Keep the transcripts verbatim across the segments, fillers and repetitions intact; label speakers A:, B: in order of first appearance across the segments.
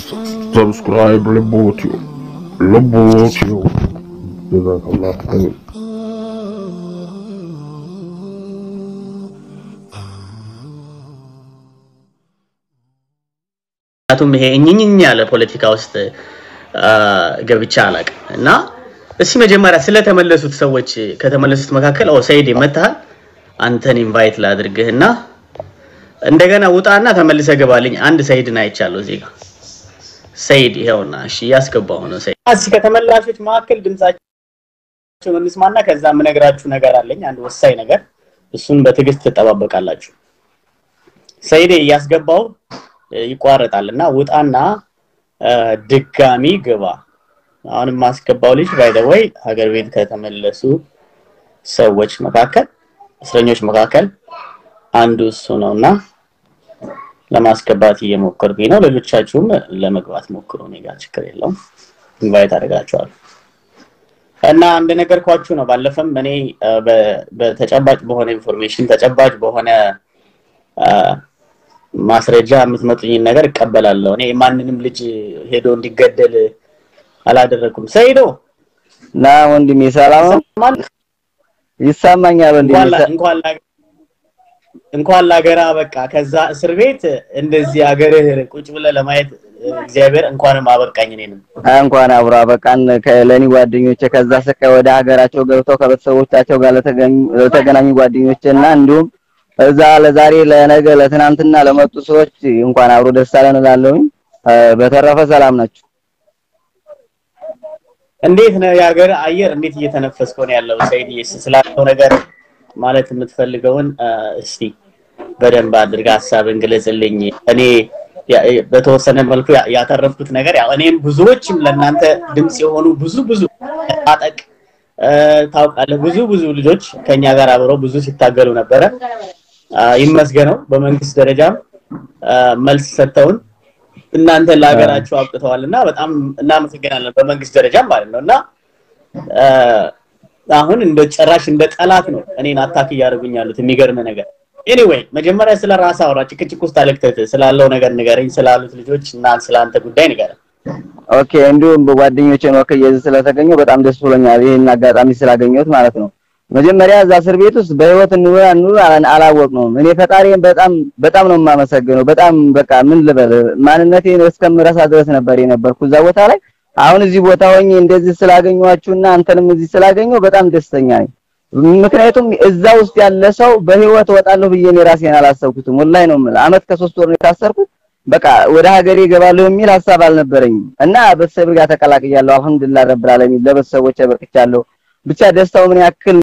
A: subscribe Lebotio. Lebotio. Jazakallah khair.
B: አቱም ይሄ እኝኝኝ ያለ ፖለቲካ ውስጥ ገብቻ አላቅ እና እሺ መጀመሪያ ስለተመለሱት ሰዎች ከተመለሱት መካከል ኦ ሰይድ መጣል አንተን ኢንቫይት ላድርግህና እንደገና ውጣና ተመልሰ ገባልኝ አንድ ሰይድና አይቻለው እዚህ ጋር ሰይድ ይሄውና እሺ ያስገባው ነው ሰይድ እሺ ከተመላሾች መካከል ድምጻቸው እንስማና ከዛ ምነግራችሁ ነገር አለኝ አንድ ወሳኝ ነገር እሱን በትግስት ተጠባበቃላችሁ ሰይድ ያስገባው ይቋረጣልና ውጣና ድጋሚ ገባ አሁን ማስገባው ልጅ ባይ ዘ ወይ ሀገር ቤት ከተመለሱ ሰዎች መካከል እስረኞች መካከል አንዱ እሱ ነውና ለማስገባት እየሞከርኩኝ ነው ለልጆቻችሁም ለመግባት ሞክሩ ነው ጋር ችግር የለውም ኢንቫይት አደርጋችኋለሁ እና አንድ ነገር ቋችሁ ነው ባለፈም እኔ በተጨባጭ በሆነ ኢንፎርሜሽን ተጨባጭ በሆነ ማስረጃ የምትመጡኝ ነገር እቀበላለሁ እኔ ማንንም ልጅ ሄዶ እንዲገደል አላደረኩም ሰይዶ
C: ና ወንድሜ ሰላም ይሰማኛል ወንድሜ
B: እንኳን እንኳን ላገራ በቃ ከዛ እስር ቤት እንደዚህ አገርህ ቁጭ ብለ ለማየት እግዚአብሔር እንኳንም አበቃኝ እኔንም
C: እንኳን አብራ በቃን ለኔ ጓደኞቼ ከዛ ሰቀ ወደ ሀገራቸው ገብተው ከቤተሰቦቻቸው ጋር ለተገናኙ ጓደኞቼና እንዲሁም እዛ ለዛሬ ለነገ ለትናንትና ለመጡ ሰዎች እንኳን አብሮ ደስ አለን እላለሁኝ በተረፈ ሰላም ናችሁ
B: እንዴት ነው ያገር አየር እንዴት እየተነፈስከው ነው ያለው ሰይድ ስላለው ነገር ማለት የምትፈልገውን እስቲ በደንብ አድርጋ ሐሳብን ግለጽልኝ እኔ በተወሰነ መልኩ ያተረፍኩት ነገር ያው እኔም ብዙዎችም ለናንተ ድምጽ የሆኑ ብዙ ብዙ አጠቅ ታውቃለህ ብዙ ብዙ ልጆች ከኛ ጋር አብረው ብዙ ሲታገሉ ነበር ይመስገነው በመንግስት ደረጃም መልስ ሰጥተውን እናንተ ለሀገራችሁ አብቅተዋልና በጣም እናመሰግናለን በመንግስት ደረጃም ማለት ነውና አሁን እንደ ጨራሽ እንደ ጠላት ነው እኔን አታክ ያርጉኝ ያሉት የሚገርም ነገር anyway መጀመሪያ ስለ ራስ አውራ ጭቅጭቅ ውስጥ አለክተት ስላለው ነገር ንገረኝ ስላሉት ልጆች እና ስላንተ ጉዳይ ንገረኝ
C: ኦኬ እንዲሁም በጓደኞቼ ነው ከየዚ ስለተገኘው በጣም ደስ ብሎኛል ይሄን አጋጣሚ ስላገኘሁት ማለት ነው መጀመሪያ እዛ እስር ቤት ውስጥ በህይወት እንኑር እንኑር አላወቅነውም እኔ ፈጣሪን በጣም በጣም ነው የማመሰግነው በጣም በቃ ምን ልበል ማንነቴን እስከምረሳ ድረስ ነበር የነበርኩ እዛ ቦታ ላይ አሁን እዚህ ቦታ ሆኜ እንደዚህ ስላገኘዋችሁና አንተንም እዚህ ስላገኘው በጣም ደስተኛ ነኝ ምክንያቱም እዛ ውስጥ ያለ ሰው በህይወት ወጣለሁ ብዬ እኔ ራሴን አላሰብኩትም ወላሂ ነው ማለት አመት ከሶስት ወር ነው የታሰርኩት በቃ ወደ ሀገሬ ገባለሁ የሚል ሐሳብ አልነበረኝም እና በተሰብ ጋር ተቀላቅያለሁ አልহামዱሊላህ ረብል ዓለሚን ለበሰቦቼ በርክቻለሁ ብቻ ደስታው ምን ያክል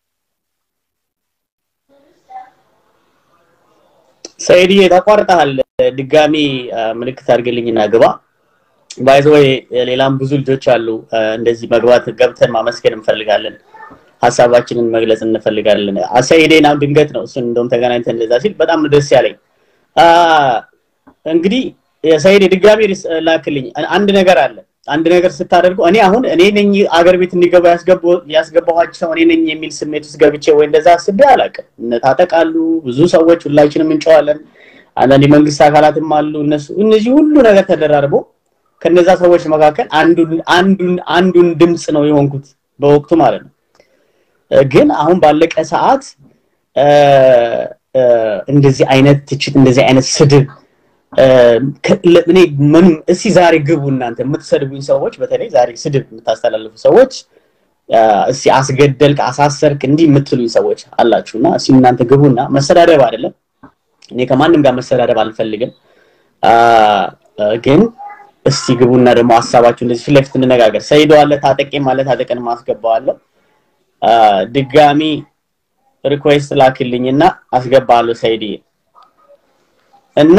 B: ሰይዲ ተቋርጣል ድጋሚ ምልክት አድርግልኝና ግባ ባይዘው ሌላም ብዙ ልጆች አሉ እንደዚህ መግባት ገብተን ማመስገን እንፈልጋለን ሐሳባችንን መግለጽ እንፈልጋለን አሰይዴና ድንገት ነው እሱን እንደውም ተገናኝተን ለዛ ሲል በጣም ደስ ያለኝ አ እንግዲህ የሰይድ ድጋሚ ላክልኝ አንድ ነገር አለ አንድ ነገር ስታደርጉ እኔ አሁን እኔ ነኝ አገር ቤት እንዲገባ ያስገባው ያስገባዋቸው እኔ ነኝ የሚል ስሜት ውስጥ ገብቼ ወይ እንደዛ አስቤ አላቀም ታጠቃሉ ብዙ ሰዎች ሁላችንም እንጫዋለን አንዳንድ መንግስት አካላትም አሉ እነሱ እነዚህ ሁሉ ነገር ተደራርቦ ከነዛ ሰዎች መካከል አንዱን አንዱን አንዱን ድምጽ ነው የሆንኩት በወቅቱ ማለት ነው ግን አሁን ባለቀ ሰዓት እንደዚህ አይነት ትችት እንደዚህ አይነት ስድብ ለኔ ምን እሺ ዛሬ ግቡ እናንተ የምትሰድቡኝ ሰዎች በተለይ ዛሬ ስድብ የምታስተላልፉ ሰዎች እሺ አስገደልክ አሳሰርክ እንዲ የምትሉኝ ሰዎች አላችሁና እሺ እናንተ ግቡና መሰዳደብ አይደለም እኔ ከማንንም ጋር መሰዳደብ አልፈልግም አ ግን እስቲ ግቡና ደግሞ ሐሳባችሁ እንደዚህ ፍለፍት እንነጋገር ሰይዶ አለ ታጠቄ ማለት ታጠቀን ማስገባዋለሁ አ ድጋሚ ሪኩዌስት ላክልኝና አስገባለሁ ሰይዲ እና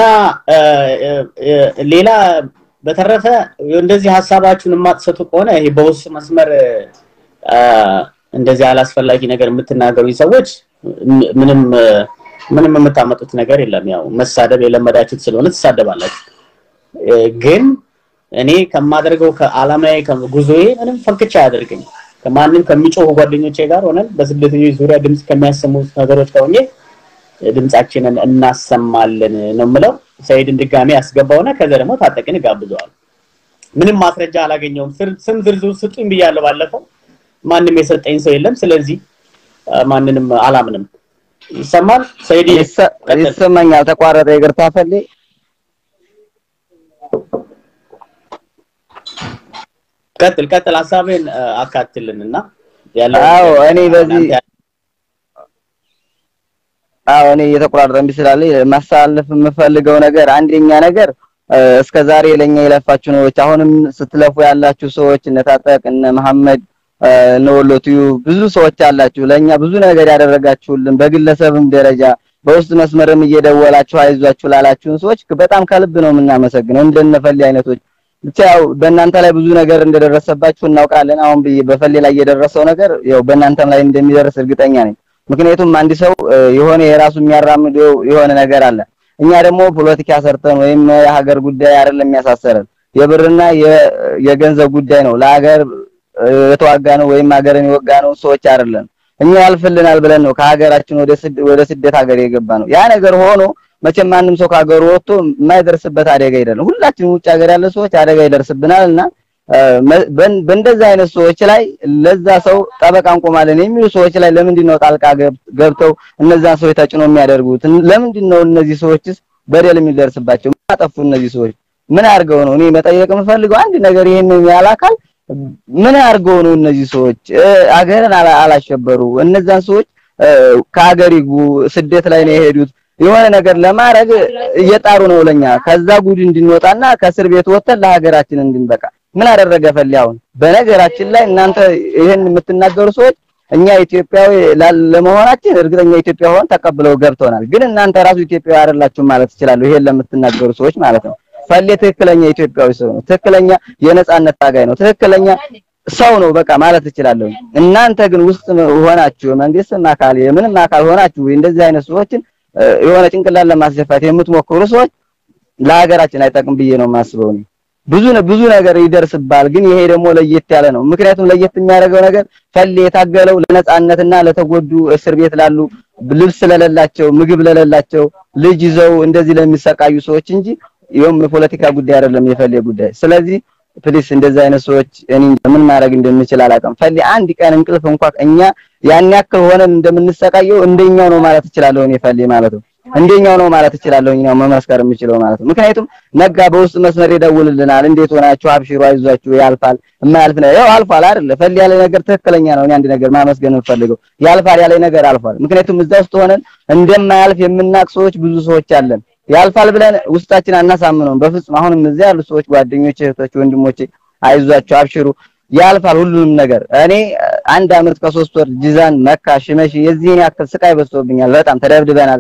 B: ሌላ በተረፈ እንደዚህ ሐሳባችሁን ማጥሰቱ ከሆነ ይሄ በውስጥ መስመር እንደዚህ አላስፈላጊ ነገር የምትናገሩኝ ሰዎች ምንም ምንም የምታመጡት ነገር የለም ያው መሳደብ የለመዳችሁት ስለሆነ ተሳደባላችሁ ግን እኔ ከማደርገው ከዓላማዬ ከጉዞዬ ምንም ፈንክቻ ያደርገኝ ከማንንም ከሚጮሁ ጓደኞቼ ጋር ሆነን በስደተኞች ዙሪያ ድምጽ ከሚያሰሙ ነገሮች ከሆነ ድምጻችንን እናሰማለን ነው ምለው ሰይድን ድጋሚ ያስገባውና ከዛ ደግሞ ታጠቅን ጋብዘዋል ምንም ማስረጃ አላገኘውም ስም ዝርዝር ስጡኝ ብያለሁ ባለፈው ማንንም የሰጠኝ ሰው የለም ስለዚህ ማንንም አላምንም ይሰማል ሰይድ
C: ይሰማኛል ተቋረጠ ይቅርታ ፈልይ
B: ቀጥል ቀጥል ሐሳብን አካትልንና ያለው
C: አዎ እኔ በዚህ አዎ እኔ የተቆራረጠ ቢስላል ማሳለፍ የምፈልገው ነገር አንደኛ ነገር እስከዛሬ ለኛ ይለፋችሁ ነው አሁንም ስትለፉ ያላችሁ ሰዎች እነ ታጠቅ እነ መሐመድ ነውሎቱ ብዙ ሰዎች አላችሁ ለኛ ብዙ ነገር ያደረጋችሁልን በግለሰብም ደረጃ በውስጥ መስመርም እየደወላችሁ አይዟችሁ ላላችሁን ሰዎች በጣም ከልብ ነው የምናመሰግነው እንደነፈሊ አይነቶች ብቻ ያው በእናንተ ላይ ብዙ ነገር እንደደረሰባችሁ እናውቃለን አሁን በፈሊ ላይ የደረሰው ነገር ያው በእናንተም ላይ እንደሚደርስ እርግጠኛ ነኝ ምክንያቱም አንድ ሰው የሆነ የራሱ የሚያራምደው የሆነ ነገር አለ እኛ ደግሞ ፖለቲካ ሰርተን ወይም የሀገር ጉዳይ አይደለም የሚያሳሰረን የብርና የገንዘብ ጉዳይ ነው ለሀገር የተዋጋነው ወይም ሀገርን የወጋነው ሰዎች አይደለም እኛ ያልፈልናል ብለን ነው ከሀገራችን ወደ ወደ ስደት ሀገር የገባነው ያ ነገር ሆኖ መቼም ማንንም ሰው ካገሩ ወጥቶ የማይደርስበት አደጋ አይደለም ሁላችንም ውጭ ሀገር ያለ ሰዎች አደጋ ይደርስብናልና በእንደዛ አይነት ሰዎች ላይ ለዛ ሰው ጠበቃ እንቆማለን የሚሉ ሰዎች ላይ ለምንድን ነው ጣልቃ ገብተው እነዛን ሰዎች ተጭኖ የሚያደርጉት ለምንድን ነው እነዚህ ሰዎችስ በደል የሚደርስባቸው ማጠፉ እነዚህ ሰዎች ምን አርገው ነው እኔ መጠየቅ የምፈልገው አንድ ነገር ይሄንን ያላካል ምን አርገው ነው እነዚህ ሰዎች አገርን አላሸበሩ እነዛን ሰዎች ከአገሪጉ ስደት ላይ ነው የሄዱት የሆነ ነገር ለማረግ እየጣሩ ነው ለኛ ከዛ ጉድ እንድንወጣና ከእስር ቤት ወጥተን ለሀገራችን እንድንበቃ ምን አደረገ ፈሊያውን በነገራችን ላይ እናንተ ይሄን የምትናገሩ ሰዎች እኛ ኢትዮጵያዊ ለመሆናችን እርግጠኛ ኢትዮጵያ ሆን ተቀብለው ገብተውናል ግን እናንተ ራሱ ኢትዮጵያዊ አይደላችሁ ማለት ይችላል ይሄን ለምትናገሩ ሰዎች ማለት ነው ፈሊ ትክክለኛ ኢትዮጵያዊ ሰው ነው ትክክለኛ የነጻነት ታጋይ ነው ትክክለኛ ሰው ነው በቃ ማለት ይችላል እናንተ ግን ውስጥ ሆናችሁ መንግስትም አካል የምንም አካል ሆናችሁ እንደዚህ አይነት ሰዎችን የሆነ ጭንቅላት ለማስደፋት የምትሞክሩ ሰዎች ለሀገራችን አይጠቅም ብዬ ነው ማስበው ነው ብዙ ብዙ ነገር ይደርስባል ግን ይሄ ደግሞ ለየት ያለ ነው ምክንያቱም ለየት የሚያደርገው ነገር ፈሊ የታገለው ለነጻነትና ለተጎዱ እስር ቤት ላሉ ልብስ ለሌላቸው ምግብ ለሌላቸው ልጅ ይዘው እንደዚህ ለሚሰቃዩ ሰዎች እንጂ ይሁን የፖለቲካ ጉዳይ አይደለም የፈሊ ጉዳይ ስለዚህ ፕሊስ እንደዛ አይነት ሰዎች እኔ ምን ማድረግ እንደምችል አላቀም ፈሊ አንድ ቀን እንቅልፍ እንኳን እኛ ያን ያክል ሆነን እንደምንሰቃየው እንደኛው ነው ማለት ይችላል እኔ ፈሊ ማለት ነው እንደኛው ነው ማለት ይችላል እኛው መመስከር የምችለው ማለት ነው ምክንያቱም ነጋ በውስጥ መስመር ይደውልልናል እንዴት ሆናችሁ አብሽሩ አይዟችሁ ያልፋል የማያልፍ ነው ያው አልፋል አይደል ፈሊ ያለ ነገር ትክክለኛ ነው እኔ አንድ ነገር ማመስገን እንፈልገው ያልፋል ያለ ነገር አልፋል ምክንያቱም እዛ ውስጥ ሆነን እንደማያልፍ የምናቅ ሰዎች ብዙ ሰዎች አለን ያልፋል ብለን ውስጣችን አናሳምነው በፍጹም አሁንም እዚህ ያሉ ሰዎች ጓደኞቼ እህቶች ወንድሞቼ አይዟችሁ አብሽሩ ያልፋል ሁሉንም ነገር እኔ አንድ አመት ከሶስት ወር ጂዛን መካ ሽመሽ የዚህን ያክል ስቃይ በዝቶብኛል በጣም ተደብድበናል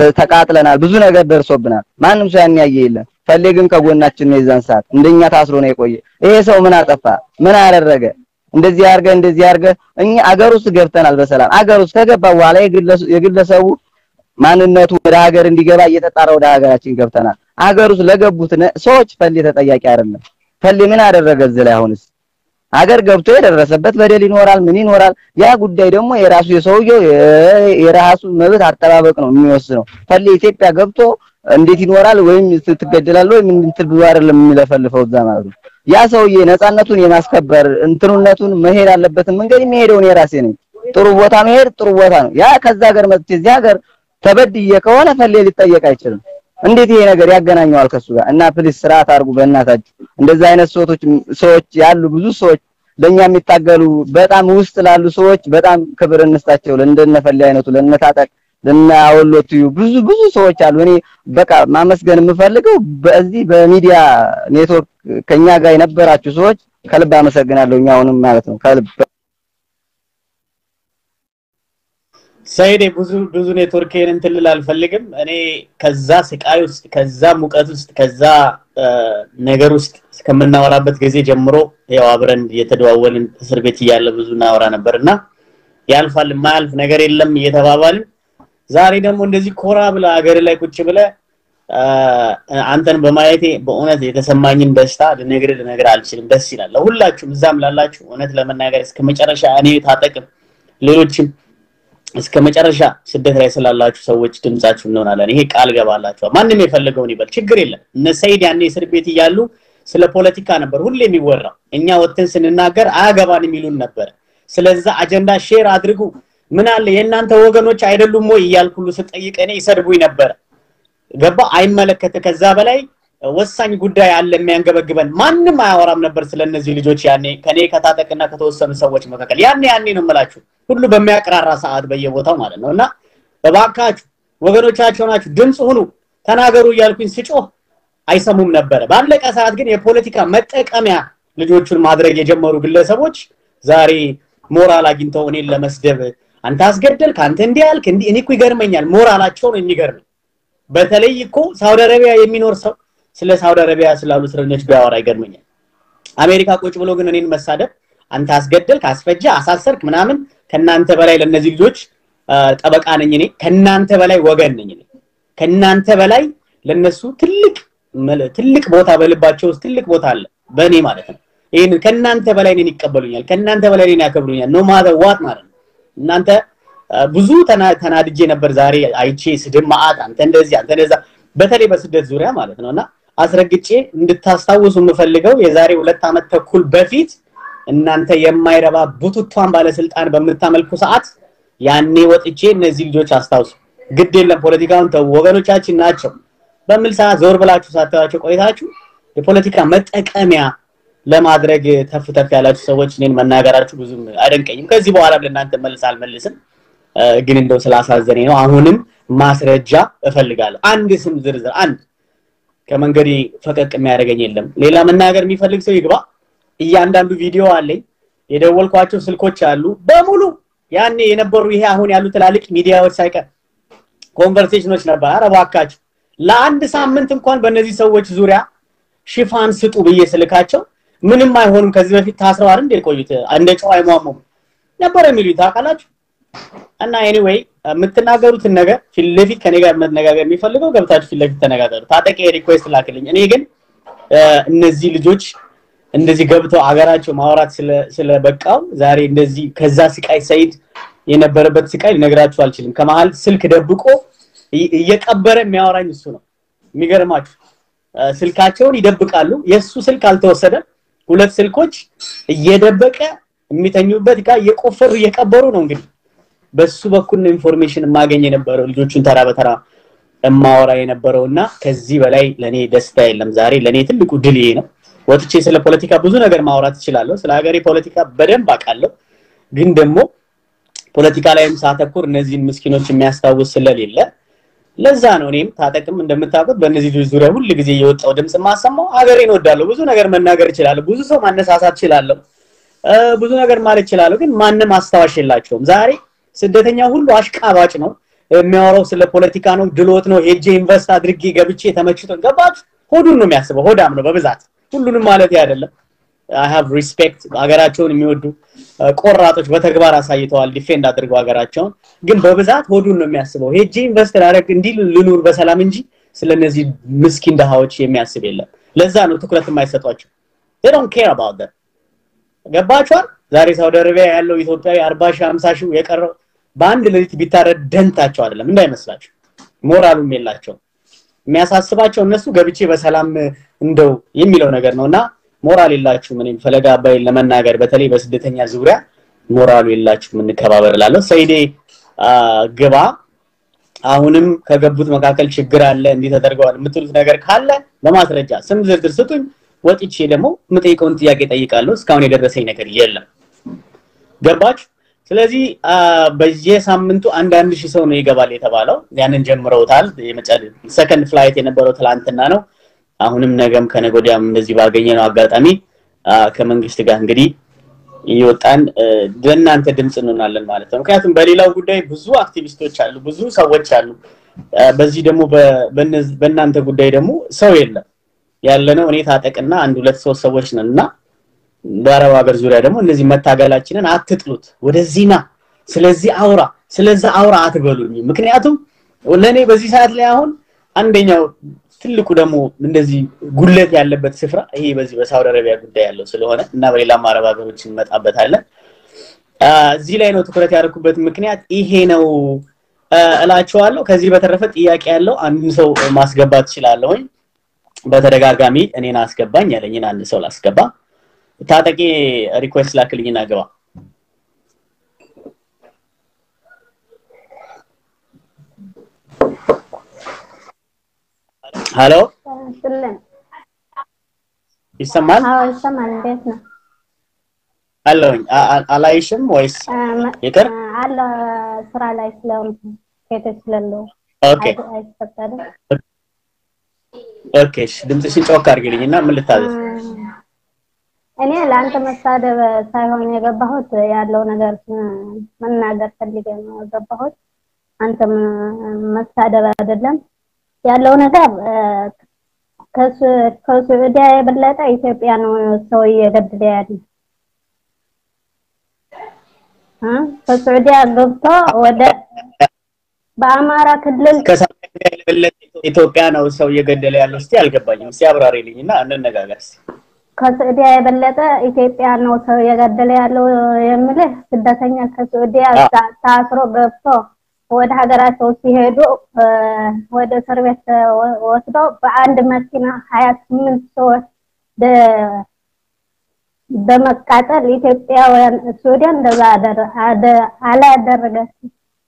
C: ተቃጥለናል ብዙ ነገር ደርሶብናል ማንንም ሰው ያን ያየ የለም ፈለግን ከጎናችን ነው የዛን ሰዓት እንደኛ ታስሮ ነው የቆየ ይሄ ሰው ምን አጠፋ ምን አደረገ እንደዚህ ያርገ እንደዚህ ያርገ እኛ አገር ውስጥ ገብተናል በሰላም አገር ውስጥ ከገባ በኋላ የግለሰቡ ማንነቱ ወደ ሀገር እንዲገባ እየተጣራ ወደ ሀገራችን ገብተናል ሀገር ውስጥ ለገቡት ሰዎች ፈሊ ተጠያቂ አይደለም ፈሊ ምን አደረገ ዘላ አሁንስ ሀገር ገብቶ የደረሰበት በደል ይኖራል ምን ይኖራል ያ ጉዳይ ደግሞ የራሱ የሰውየው የራሱ መብት አጠባበቅ ነው የሚወስነው ፈሊ ኢትዮጵያ ገብቶ እንዴት ይኖራል ወይም ትገደላል ወይ ምን ትብሉ አይደለም የሚለፈልፈው እዛ ማለት ነው ያ ሰውዬ ነፃነቱን የማስከበር እንትኑነቱን መሄድ አለበት መንገድ የሚሄደው ነው የራሴ ነኝ ጥሩ ቦታ መሄድ ጥሩ ቦታ ነው ያ ከዛ ሀገር መጥቼ እዚህ ሀገር ተበድዬ ከሆነ ፈሊ ሊጠየቅ አይችልም እንዴት ይሄ ነገር ያገናኘዋል ከሱ ጋር እና ፕሊስ ስርዓት አርጉ በእናታችሁ እንደዛ አይነት ሰዎች ሰዎች ያሉ ብዙ ሰዎች ለኛ የሚታገሉ በጣም ውስጥ ላሉ ሰዎች በጣም ክብር እንስጣቸው ለእንደነፈሊ አይነቱ ለነታጠቅ ለናወሎቱ ብዙ ብዙ ሰዎች አሉ እኔ በቃ ማመስገን የምፈልገው በዚህ በሚዲያ ኔትወርክ ከኛ ጋር የነበራችሁ ሰዎች ከልብ አመሰግናለሁ እኛውንም ማለት ነው ከልብ
B: ሰይዴ ብዙ ብዙ ኔትወርኬን እንትልል አልፈልግም እኔ ከዛ ስቃይ ውስጥ ከዛ ሙቀት ውስጥ ከዛ ነገር ውስጥ እስከምናወራበት ጊዜ ጀምሮ ያው አብረን የተደዋወልን እስር ቤት ያለ ብዙ ናወራ ነበርና ያልፋል ማያልፍ ነገር የለም እየተባባልን ዛሬ ደግሞ እንደዚህ ኮራ ብለ ሀገር ላይ ቁጭ ብለ አንተን በማየቴ በእውነት የተሰማኝን ደስታ ለነገር ለነገር አልችልም ደስ ይላል ለሁላችሁም እዛም ላላችሁ እውነት ለመናገር እስከመጨረሻ እኔ ታጠቅም ሌሎችም እስከ መጨረሻ ስደት ላይ ስላላችሁ ሰዎች ድምጻችሁ እንሆናለን ይሄ ቃል ገባላችሁ ማንንም የፈለገውን ይበል ችግር የለም እነ ሰይድ ያኔ እስር ቤት ይያሉ ስለ ፖለቲካ ነበር ሁሌ የሚወራው እኛ ወጥተን ስንናገር አያገባንም ይሉን ነበር ስለዛ አጀንዳ ሼር አድርጉ ምን አለ የእናንተ ወገኖች አይደሉም ወይ ይያልኩሉ ስጠይቀኔ ይሰድቡኝ ነበር ገባ አይመለከተ ከዛ በላይ ወሳኝ ጉዳይ አለ የሚያንገበግበን ማንንም አያወራም ነበር ስለነዚህ ልጆች ያኔ ከኔ ከታጠቅና ከተወሰኑ ሰዎች መካከል ያኔ ያኔ ነው መላችሁ ሁሉ በሚያቀራራ ሰዓት በየቦታው ማለት ነውና በባካችሁ ወገኖቻችሁ ናችሁ ድምጽ ሁኑ ተናገሩ ይያልኩኝ ስጮህ አይሰሙም ነበር ባለቀ ሰዓት ግን የፖለቲካ መጠቀሚያ ልጆቹን ማድረግ የጀመሩ ግለሰቦች ዛሬ ሞራል አግኝተው እኔን ለመስደብ አንተ አስገደል ካንተ እንዲያልክ እንዲ እኔ እኮ ይገርመኛል ሞራላቸው ነው የሚገርመኝ በተለይ እኮ ሳውዲ አረቢያ የሚኖር ሰው ስለ ሳውዲ አረቢያ ስላሉ እስረኞች ቢያወራ ይገርመኛል አሜሪካ ቁጭ ብሎ ግን እኔን መሳደብ አንተ አስገደል ካስፈጃ አሳሰርክ ምናምን ከናንተ በላይ ለነዚህ ልጆች ጠበቃ ነኝ እኔ ከናንተ በላይ ወገን ነኝ እኔ ከናንተ በላይ ለነሱ ትልቅ ትልቅ ቦታ በልባቸው ውስጥ ትልቅ ቦታ አለ በእኔ ማለት ነው ይሄን ከናንተ በላይ እኔን ይቀበሉኛል ከናንተ በላይ እኔን ያከብሩኛል ኖ ማተር ዋት ማለት ነው እናንተ ብዙ ተናድጄ ነበር ዛሬ አይቼ ስድብ ማአት አንተ እንደዚህ አንተ እንደዛ በተለይ በስደት ዙሪያ ማለት ነውና አስረግጬ እንድታስታውሱ የምፈልገው የዛሬ ሁለት አመት ተኩል በፊት እናንተ የማይረባ ቡቱቷን ባለስልጣን በመታመልኩ ሰዓት ያኔ ወጥቼ እነዚህ ልጆች አስታውሱ ግድ የለም ፖለቲካውን ተው ወገኖቻችን ናቸው በሚል ሰዓት ዞር ብላችሁ ሳታዋቸው ቆይታችሁ የፖለቲካ መጠቀሚያ ለማድረግ ተፍተፍ ያላችሁ ሰዎች እኔን መናገራችሁ ብዙም አይደንቀኝም ከዚህ በኋላ ለእናንተ መልስ አልመልስም ግን እንደው ስላሳዘነኝ ነው አሁንም ማስረጃ እፈልጋለሁ አንድ ስም ዝርዝር አንድ ከመንገዲ ፈቀቅ የሚያደርገኝ የለም ሌላ መናገር የሚፈልግ ሰው ይግባ እያንዳንዱ ቪዲዮ አለኝ የደወልኳቸው ስልኮች አሉ በሙሉ ያኔ የነበሩ ይሄ አሁን ያሉ ትላልቅ ሚዲያዎች ሳይቀር ኮንቨርሴሽኖች ነበር አረባካችሁ ለአንድ ሳምንት እንኳን በእነዚህ ሰዎች ዙሪያ ሽፋን ስጡ በየስልካቸው ምንም አይሆንም ከዚህ በፊት ታስረው አይደል የቆዩት እንደ ጨው አይሟሙም ነበር የሚሉት አቃላችሁ እና ኤኒዌይ የምትናገሩት ነገር ፊት ለፊት ከኔ ጋር መነጋገር የሚፈልገው ገብታችሁ ፊት ለፊት ተነጋገሩ ታጠቂ ሪኩዌስት ላክልኝ እኔ ግን እነዚህ ልጆች እንደዚህ ገብተው አገራቸው ማውራት ስለ ስለበቃው ዛሬ እንደዚህ ከዛ ስቃይ ሰይድ የነበረበት ስቃይ ልነግራችሁ አልችልም ከመሃል ስልክ ደብቆ እየቀበረ የሚያወራኝ እሱ ነው የሚገርማችሁ ስልካቸውን ይደብቃሉ የሱ ስልክ አልተወሰደም ሁለት ስልኮች እየደበቀ የሚተኙበት ጋር የቆፈሩ እየቀበሩ ነው እንግዲህ በሱ በኩል ነው ኢንፎርሜሽን ማገኝ የነበረው ልጆቹን ተራ በተራ እማወራ የነበረውና ከዚህ በላይ ለኔ ደስታ የለም ዛሬ ለኔ ትልቁ ድል ይሄ ነው ወጥቼ ስለ ፖለቲካ ብዙ ነገር ማውራት ይችላልው ስለ ሀገሬ ፖለቲካ በደንብ አቃለሁ ግን ደግሞ ፖለቲካ ላይም ሳተኩር እነዚህን ምስኪኖች የሚያስታውስ ስለሌለ ለዛ ነው እኔም ታጠቅም እንደምታውቁት በእነዚህ ልጆች ዙሪያ ሁሉ ጊዜ የወጣው ድምጽ ማሰማው ሀገሬን ወዳለሁ ብዙ ነገር መናገር ይችላል ብዙ ሰው ማነሳሳት ይችላል ብዙ ነገር ማለት ይችላል ግን ማንንም አስተዋሽ የላቸውም ዛሬ ስደተኛ ሁሉ አሽቃባጭ ነው የሚያወራው ስለ ፖለቲካ ነው ድሎት ነው ሄጄ ኢንቨስት አድርጌ ገብቼ ተመችቶን ገባች ሆዱን ነው የሚያስበው ሆዳም ነው በብዛት ሁሉንም ማለት ያይደለም I have respect አገራቸውን የሚወዱ ቆራጦች በተግባር አሳይተዋል ዲፌንድ አድርገው አገራቸውን ግን በብዛት ሆዱን ነው የሚያስበው ሄጄ ኢንቨስት አደረግ እንዲ ልኑር በሰላም እንጂ ስለነዚህ ምስኪን ደሃዎች የሚያስብ የለም ለዛ ነው ትኩረት የማይሰጧቸው they don't care about that ገባችኋል ዛሬ ሳውዲ አረቢያ ያለው ኢትዮጵያዊ አርባ ሺህ ሃምሳ ሺህ የቀረው በአንድ ሌሊት ቢታረድ ደንታቸው አይደለም እንዳይመስላችሁ ሞራሉም የላቸው የሚያሳስባቸው እነሱ ገብቼ በሰላም እንደው የሚለው ነገር ነውና ሞራል የላችሁ ምን ፈለጋ አባይ ለመናገር በተለይ በስደተኛ ዙሪያ ሞራሉ የላችሁ ምን ከባበርላለሁ ሰይዴ ግባ አሁንም ከገቡት መካከል ችግር አለ እንዴ ተደርገዋል የምትሉት ነገር ካለ በማስረጃ ስም ዝርዝር ስጡኝ ወጥቼ ደግሞ ምጠይቀውን ጥያቄ ጠይቃለሁ እስካሁን የደረሰኝ ነገር የለም ገባች ስለዚህ በየሳምንቱ አንድ አንድ ሺህ ሰው ነው ይገባል የተባለው ያንን ጀምረውታል የመጨረሻ ሰከንድ ፍላይት የነበረው ትላንትና ነው አሁንም ነገም ከነጎዲያም እንደዚህ ባገኘነው አጋጣሚ ከመንግስት ጋር እንግዲህ ይወጣን ለእናንተ ድምጽ እንሆናለን ማለት ነው ምክንያቱም በሌላው ጉዳይ ብዙ አክቲቪስቶች አሉ ብዙ ሰዎች አሉ በዚህ ደግሞ በእናንተ ጉዳይ ደግሞ ሰው የለም ያለነው እኔ ታጠቅና አንድ ሁለት ሶስት ሰዎች ነንና በአረብ ሀገር ዙሪያ ደግሞ እነዚህ መታገላችንን አትጥሉት ወደዚህና ስለዚህ አውራ ስለዛ አውራ አትበሉኝ ምክንያቱም ለኔ በዚህ ሰዓት ላይ አሁን አንደኛው ትልቁ ደግሞ እንደዚህ ጉለት ያለበት ስፍራ ይሄ በዚህ በሳውዲ አረቢያ ጉዳይ ያለው ስለሆነ እና በሌላ አረብ ሀገሮች እንመጣበታለን እዚህ ላይ ነው ትኩረት ያደረኩበት ምክንያት ይሄ ነው እላችኋለሁ ከዚህ በተረፈ ጥያቄ ያለው አንድ ሰው ማስገባት ይችላል ወይ በተደጋጋሚ እኔን አስገባኝ ያለኝን አንድ ሰው ላስገባ ታጠቂ ሪኩዌስት ላክልኝና ገባ ሃሎ
D: ሰላም
B: ይሰማል
D: አዎ ይሰማል እንዴት ነው
B: አለኝ አላይሽም ወይስ ይቅር
D: አለ ስራ ላይ ስለሆነ ከተስለለው
B: ኦኬ
D: አይተፈጠረ
B: ኦኬ ድምጽሽን ጮክ አድርጊልኝና ምን ልታዘዝ
D: እኔ ላንተ መሳደብ ሳይሆን የገባሁት ያለው ነገር መናገር ፈልጌ ነው የገባሁት አንተ መሳደብ አይደለም ያለው ነገር ከሱ ከሱዲያ የበለጠ ኢትዮጵያ ነው ሰው እየገደለ ያለው አ ከሱዲያ ገብቶ ወደ በአማራ ክልል
B: ከሳውዲ የበለጠ ኢትዮጵያ ነው ሰው እየገደለ ያለው እስቲ አልገባኝም እስቲ አብራሪልኝና እንነጋገር
D: ከሱዲያ የበለጠ ኢትዮጵያ ነው ሰው እየገደለ ያለው የሚልህ ስደተኛ ከሱዲያ ታስሮ ገብቶ ወደ ሀገራቸው ሲሄዱ ወደ እስር ቤት ወስደው በአንድ መኪና ሃያ ስምንት ሰዎች በመቃጠል ኢትዮጵያውያን ሱዳን እንደዛ አላደረገች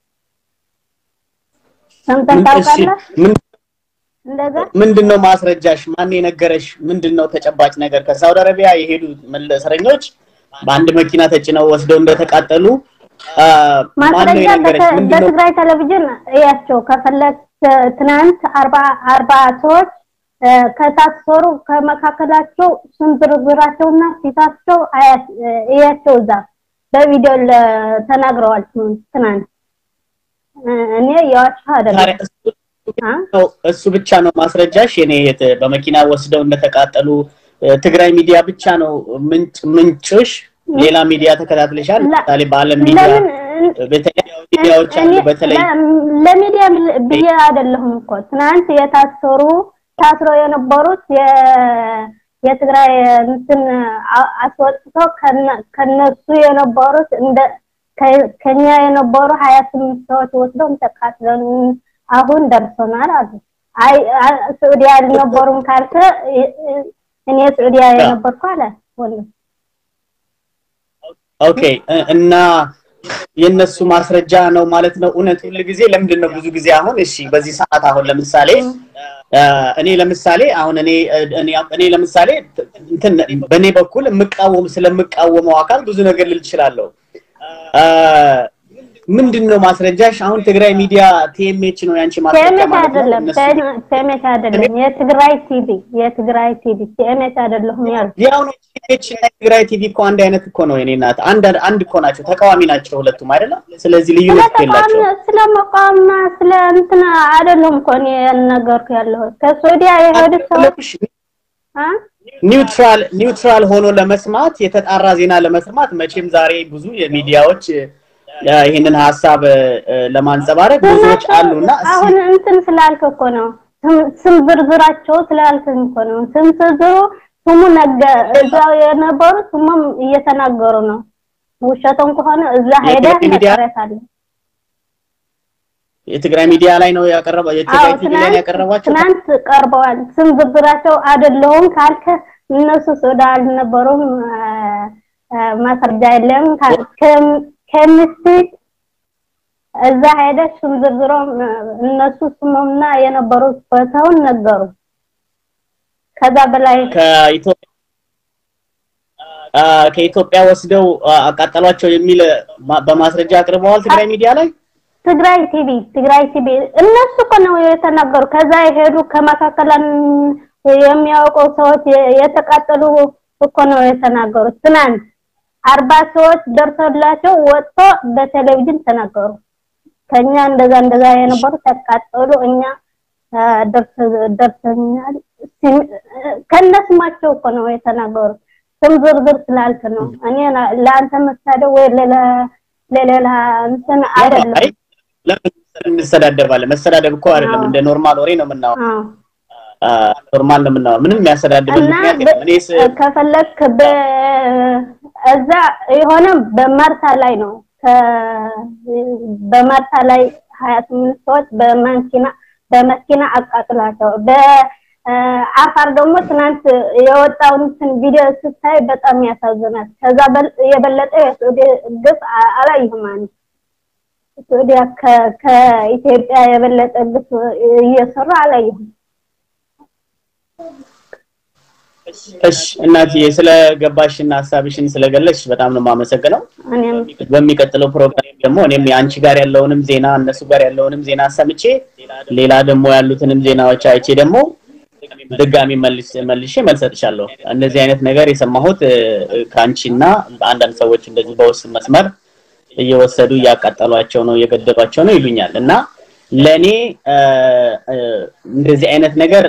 D: ሰምተህ ታውቃለህ እንደዛ
B: ምንድነው ማስረጃሽ ማን የነገረሽ ምንድነው ተጨባጭ ነገር ከሳውዲ አረቢያ የሄዱ እስረኞች በአንድ መኪና ተጭነው ወስደው እንደተቃጠሉ
D: ማስረጃ በትግራይ ቴሌቪዥን ያቸው ከፈለክ ትናንት አርባ አርባ ሰዎች ከታሰሩ ከመካከላቸው ስንዝርዝራቸውና ፊታቸው አያቸው እዛ በቪዲዮ ተናግረዋል ትናንት እኔ ያዋቻ አይደለም
B: እሱ ብቻ ነው ማስረጃሽ የኔ በመኪና ወስደው እንደተቃጠሉ ትግራይ ሚዲያ ብቻ ነው ምንጭ ምንጭሽ ሌላ ሚዲያ ተከታትለሻል ታሊ ባለም ሚዲያ በተለያዩ ሚዲያዎች አሉ በተለይ
D: ለሚዲያ ብዬ አይደለሁም እኮ ትናንት የታሰሩ ታስሮ የነበሩት የትግራይ እንትን አስወጥቶ ከነሱ የነበሩት እንደ ከኛ የነበሩ ሃያ ስምንት ሰዎች ወስደው ተቃጥለው አሁን ደርሶናል አሉ አይ ሱዲያ የነበሩን ካልከ እኔ ሱዲያ የነበርኩ አለ ወንድ
B: ኦኬ እና የነሱ ማስረጃ ነው ማለት ነው እውነት ሁሉ ጊዜ ለምንድን ነው ብዙ ጊዜ አሁን እሺ በዚህ ሰዓት አሁን ለምሳሌ እኔ ለምሳሌ አሁን እኔ እኔ ለምሳሌ እንትን በኔ በኩል መቃወም ስለምቃወመው አካል ብዙ ነገር ልል ይችላል ምንድነው ማስረጃሽ አሁን ትግራይ ሚዲያ ቲኤምኤች ነው ያንቺ ማስረጃ ማለት ነው
D: ቲኤምኤች አይደለም የትግራይ ቲቪ የትግራይ ቲቪ ቲኤምኤች አይደለም ያለው
B: ያው ነው ቲኤምኤች እና ትግራይ ቲቪ እኮ አንድ አይነት እኮ ነው የኔ እናት አንድ አንድ እኮ ናቸው ተቃዋሚ ናቸው ሁለቱም አይደለም ስለዚህ ልዩነት የላቸው
D: ስለመቃወምና ስለ እንትና አይደለም እኮ ነው ያነገርኩ ያለው ከሱዲያ የሄዱ ሰዎች አ
B: ኒውትራል ኒውትራል ሆኖ ለመስማት የተጣራ ዜና ለመስማት መቼም ዛሬ ብዙ የሚዲያዎች ይሄንን ሐሳብ ለማንጸባረቅ ብዙዎች አሉና
D: አሁን እንትን ስላልከ እኮ ነው ስም ዝርዝራቸው ስላልከ እኮ ነው ስም ዝርዝሩ ስሙ ነገ እዛው የነበሩ ስሙም እየተናገሩ ነው ውሸቱን ከሆነ እዛ ሄደ ያቀርባል
B: የትግራይ ሚዲያ ላይ ነው ያቀርባው የትግራይ ቲቪ ላይ ያቀርባቸው
D: ትናንት ቀርበዋል ስም ዝርዝራቸው አይደለም ካልከ እነሱ ሱዳን ነበሩም ማስረጃ የለም ከሚስት እዛ ሄደሽ ዝርዝሮ እነሱ ስሙና የነበሩት ቦታውን ነገሩ ከዛ በላይ
B: ከኢትዮጵያ ከኢትዮጵያ ወስደው አቃጠሏቸው የሚል በማስረጃ አቅርበዋል ትግራይ ሚዲያ ላይ
D: ትግራይ ቲቪ ትግራይ ቲቪ እነሱ ነው የተናገሩ ከዛ ይሄዱ ከመካከላን የሚያውቀው ሰዎች የተቃጠሉ እኮ ነው የተናገሩት ትናንት አርባ ሰዎች ደርሰላቸው ወጥቶ በቴሌቪዥን ተናገሩ ከኛ እንደዛ እንደዛ የነበሩ ተቃጠሉ እኛ ደርሰ ደርሰኛል ከነስማቸው እኮ ነው የተናገሩ ስም ዝርዝር ስላልከ ነው እኔ ለአንተ መሳደብ ወይ ለለ ለሌላ እንትን አይደለም
B: ለምን እንሰዳደባለን መሰዳደብ እኮ አይደለም እንደ ኖርማል ወሬ ነው ምናው ኖርማል ነው ምናምን ምንም የሚያስተዳድበን ምክንያት የለም እኔስ
D: ከፈለክ በዛ የሆነ በማርታ ላይ ነው በማርታ ላይ ሃያ ስምንት ሰዎች በመኪና በመኪና አቃጥላቸው በአፋር ደግሞ ትናንት የወጣውን ቪዲዮ ስታይ በጣም ያሳዝናል ከዛ የበለጠ ግፍ አላየሁም ማለት ኢትዮጵያ ከኢትዮጵያ የበለጠ ግፍ እየሰራ አላየሁም
B: እሺ እናቴ ስለገባሽና ሐሳብሽን ስለገለጽሽ በጣም ነው ማመሰግነው በሚቀጥለው ፕሮግራም ደግሞ እኔም ያንቺ ጋር ያለውንም ዜና እነሱ ጋር ያለውንም ዜና ሰምቼ ሌላ ደግሞ ያሉትንም ዜናዎች አይቼ ደግሞ ድጋሚ መልስ መልሼ መልሰጥሻለሁ እነዚህ አይነት ነገር የሰማሁት ካንቺና አንዳንድ ሰዎች እንደዚህ በውስጥ መስመር እየወሰዱ ያቃጠሏቸው ነው የገደሏቸው ነው ይሉኛል እና ለኔ እንደዚህ አይነት ነገር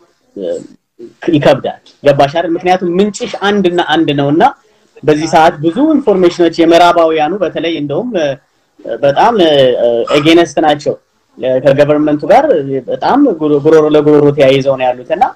B: ይከብዳል ገባሻር ምክንያቱም ምንጭሽ አንድና አንድ ነውና በዚህ ሰዓት ብዙ ኢንፎርሜሽኖች የመራባውያኑ በተለይ እንደውም በጣም አጌንስት ናቸው ከገቨርንመንቱ ጋር በጣም ጉሮሮ ለጉሮሮ ተያይዘው ነው ያሉትና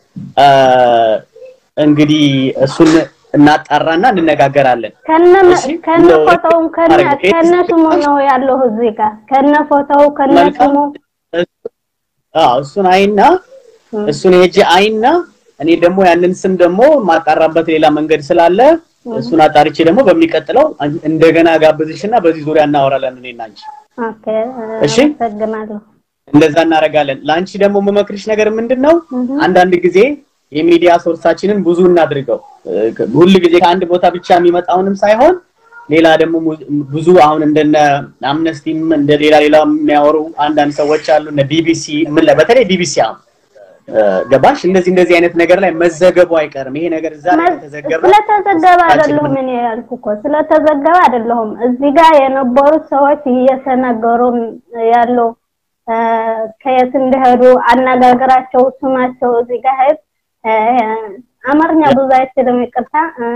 B: እንግዲህ እሱን እናጣራና እንነጋገራለን
D: ከነ ከነ ፎቶው ከነ ከነ ስሙ ነው ያለው እዚህ ጋር ከነ ፎቶው ከነ ስሙ
B: አዎ እሱን አይና እሱን ሄጄ አይና እኔ ደግሞ ያንን ስም ደግሞ ማጣራበት ሌላ መንገድ ስላለ እሱን አጣርቼ ደግሞ በሚቀጥለው እንደገና ጋብዝሽና በዚህ ዙሪያ እናወራለን እኔና አንቺ
D: ኦኬ
B: እሺ
D: ተገናለሁ
B: እንደዛ እናረጋለን ላንቺ ደግሞ መመክርሽ ነገር ምንድነው አንዳንድ ጊዜ የሚዲያ ሶርሳችንን ብዙ እናድርገው ሁሉ ጊዜ ከአንድ ቦታ ብቻ የሚመጣውንም ሳይሆን ሌላ ደግሞ ብዙ አሁን እንደነ አምነስቲም እንደ ሌላ ሌላ የሚያወሩ አንዳንድ ሰዎች አሉ እነ ቢቢሲ ምን ለበተለይ ቢቢሲ አሁን ገባሽ እንደዚህ እንደዚህ አይነት ነገር ላይ መዘገቡ አይቀርም ይሄ ነገር እዛ ላይ ተዘገበ
D: ስለተዘገበ አይደለም እኔ ያልኩት እኮ ስለተዘገበ አይደለም እዚህ ጋር የነበሩ ሰዎች እየተናገሩ ያለው ከየት እንደሄዱ አናጋገራቸው ስማቸው እዚህ ጋር ሄድ አማርኛ ብዙ አይችልም ይቅርታ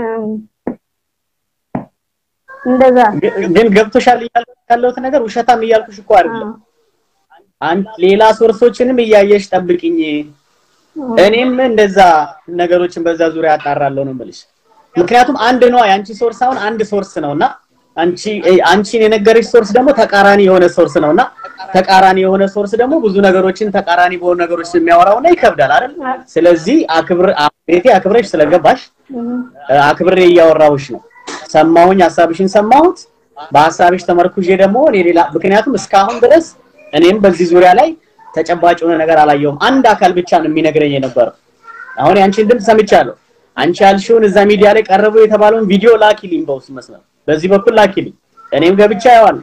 D: እንደዛ
B: ግን ገብቶሻል ያለው ነገር ውሸታም ይያልኩሽ እኮ አይደለም አንተ ሌላ ሶርሶችንም እያየሽ ጠብቂኝ እኔም እንደዛ ነገሮችን በዛ ዙሪያ አጣራለሁ ነው ማለት ምክንያቱም አንድ ነው ያንቺ ሶርስ አሁን አንድ ሶርስ ነውና አንቺ አንቺን የነገረሽ ሶርስ ደግሞ ተቃራኒ የሆነ ሶርስ ነውና ተቃራኒ የሆነ ሶርስ ደግሞ ብዙ ነገሮችን ተቃራኒ በሆነ ነገሮች የሚያወራውና ይከብዳል አይደል ስለዚህ አክብር አቤቴ አክብረሽ ስለገባሽ አክብሬ ያወራውሽ ነው ሰማሁኝ ሐሳብሽን ሰማሁት በሐሳብሽ ተመርኩዤ ደግሞ እኔ ሌላ ምክንያቱም እስካሁን ድረስ እኔም በዚህ ዙሪያ ላይ ተጨባጭ ሆነ ነገር አላየሁም አንድ አካል ብቻ ነው የሚነግረኝ ነበር አሁን ያንቺን ድምጽ ሰምቻለሁ አንቺ ያልሽውን እዛ ሚዲያ ላይ ቀርቦ የተባለውን ቪዲዮ ላኪልኝ በውስጥ መስመር በዚህ በኩል ላኪልኝ እኔም ገብቻ ያዋል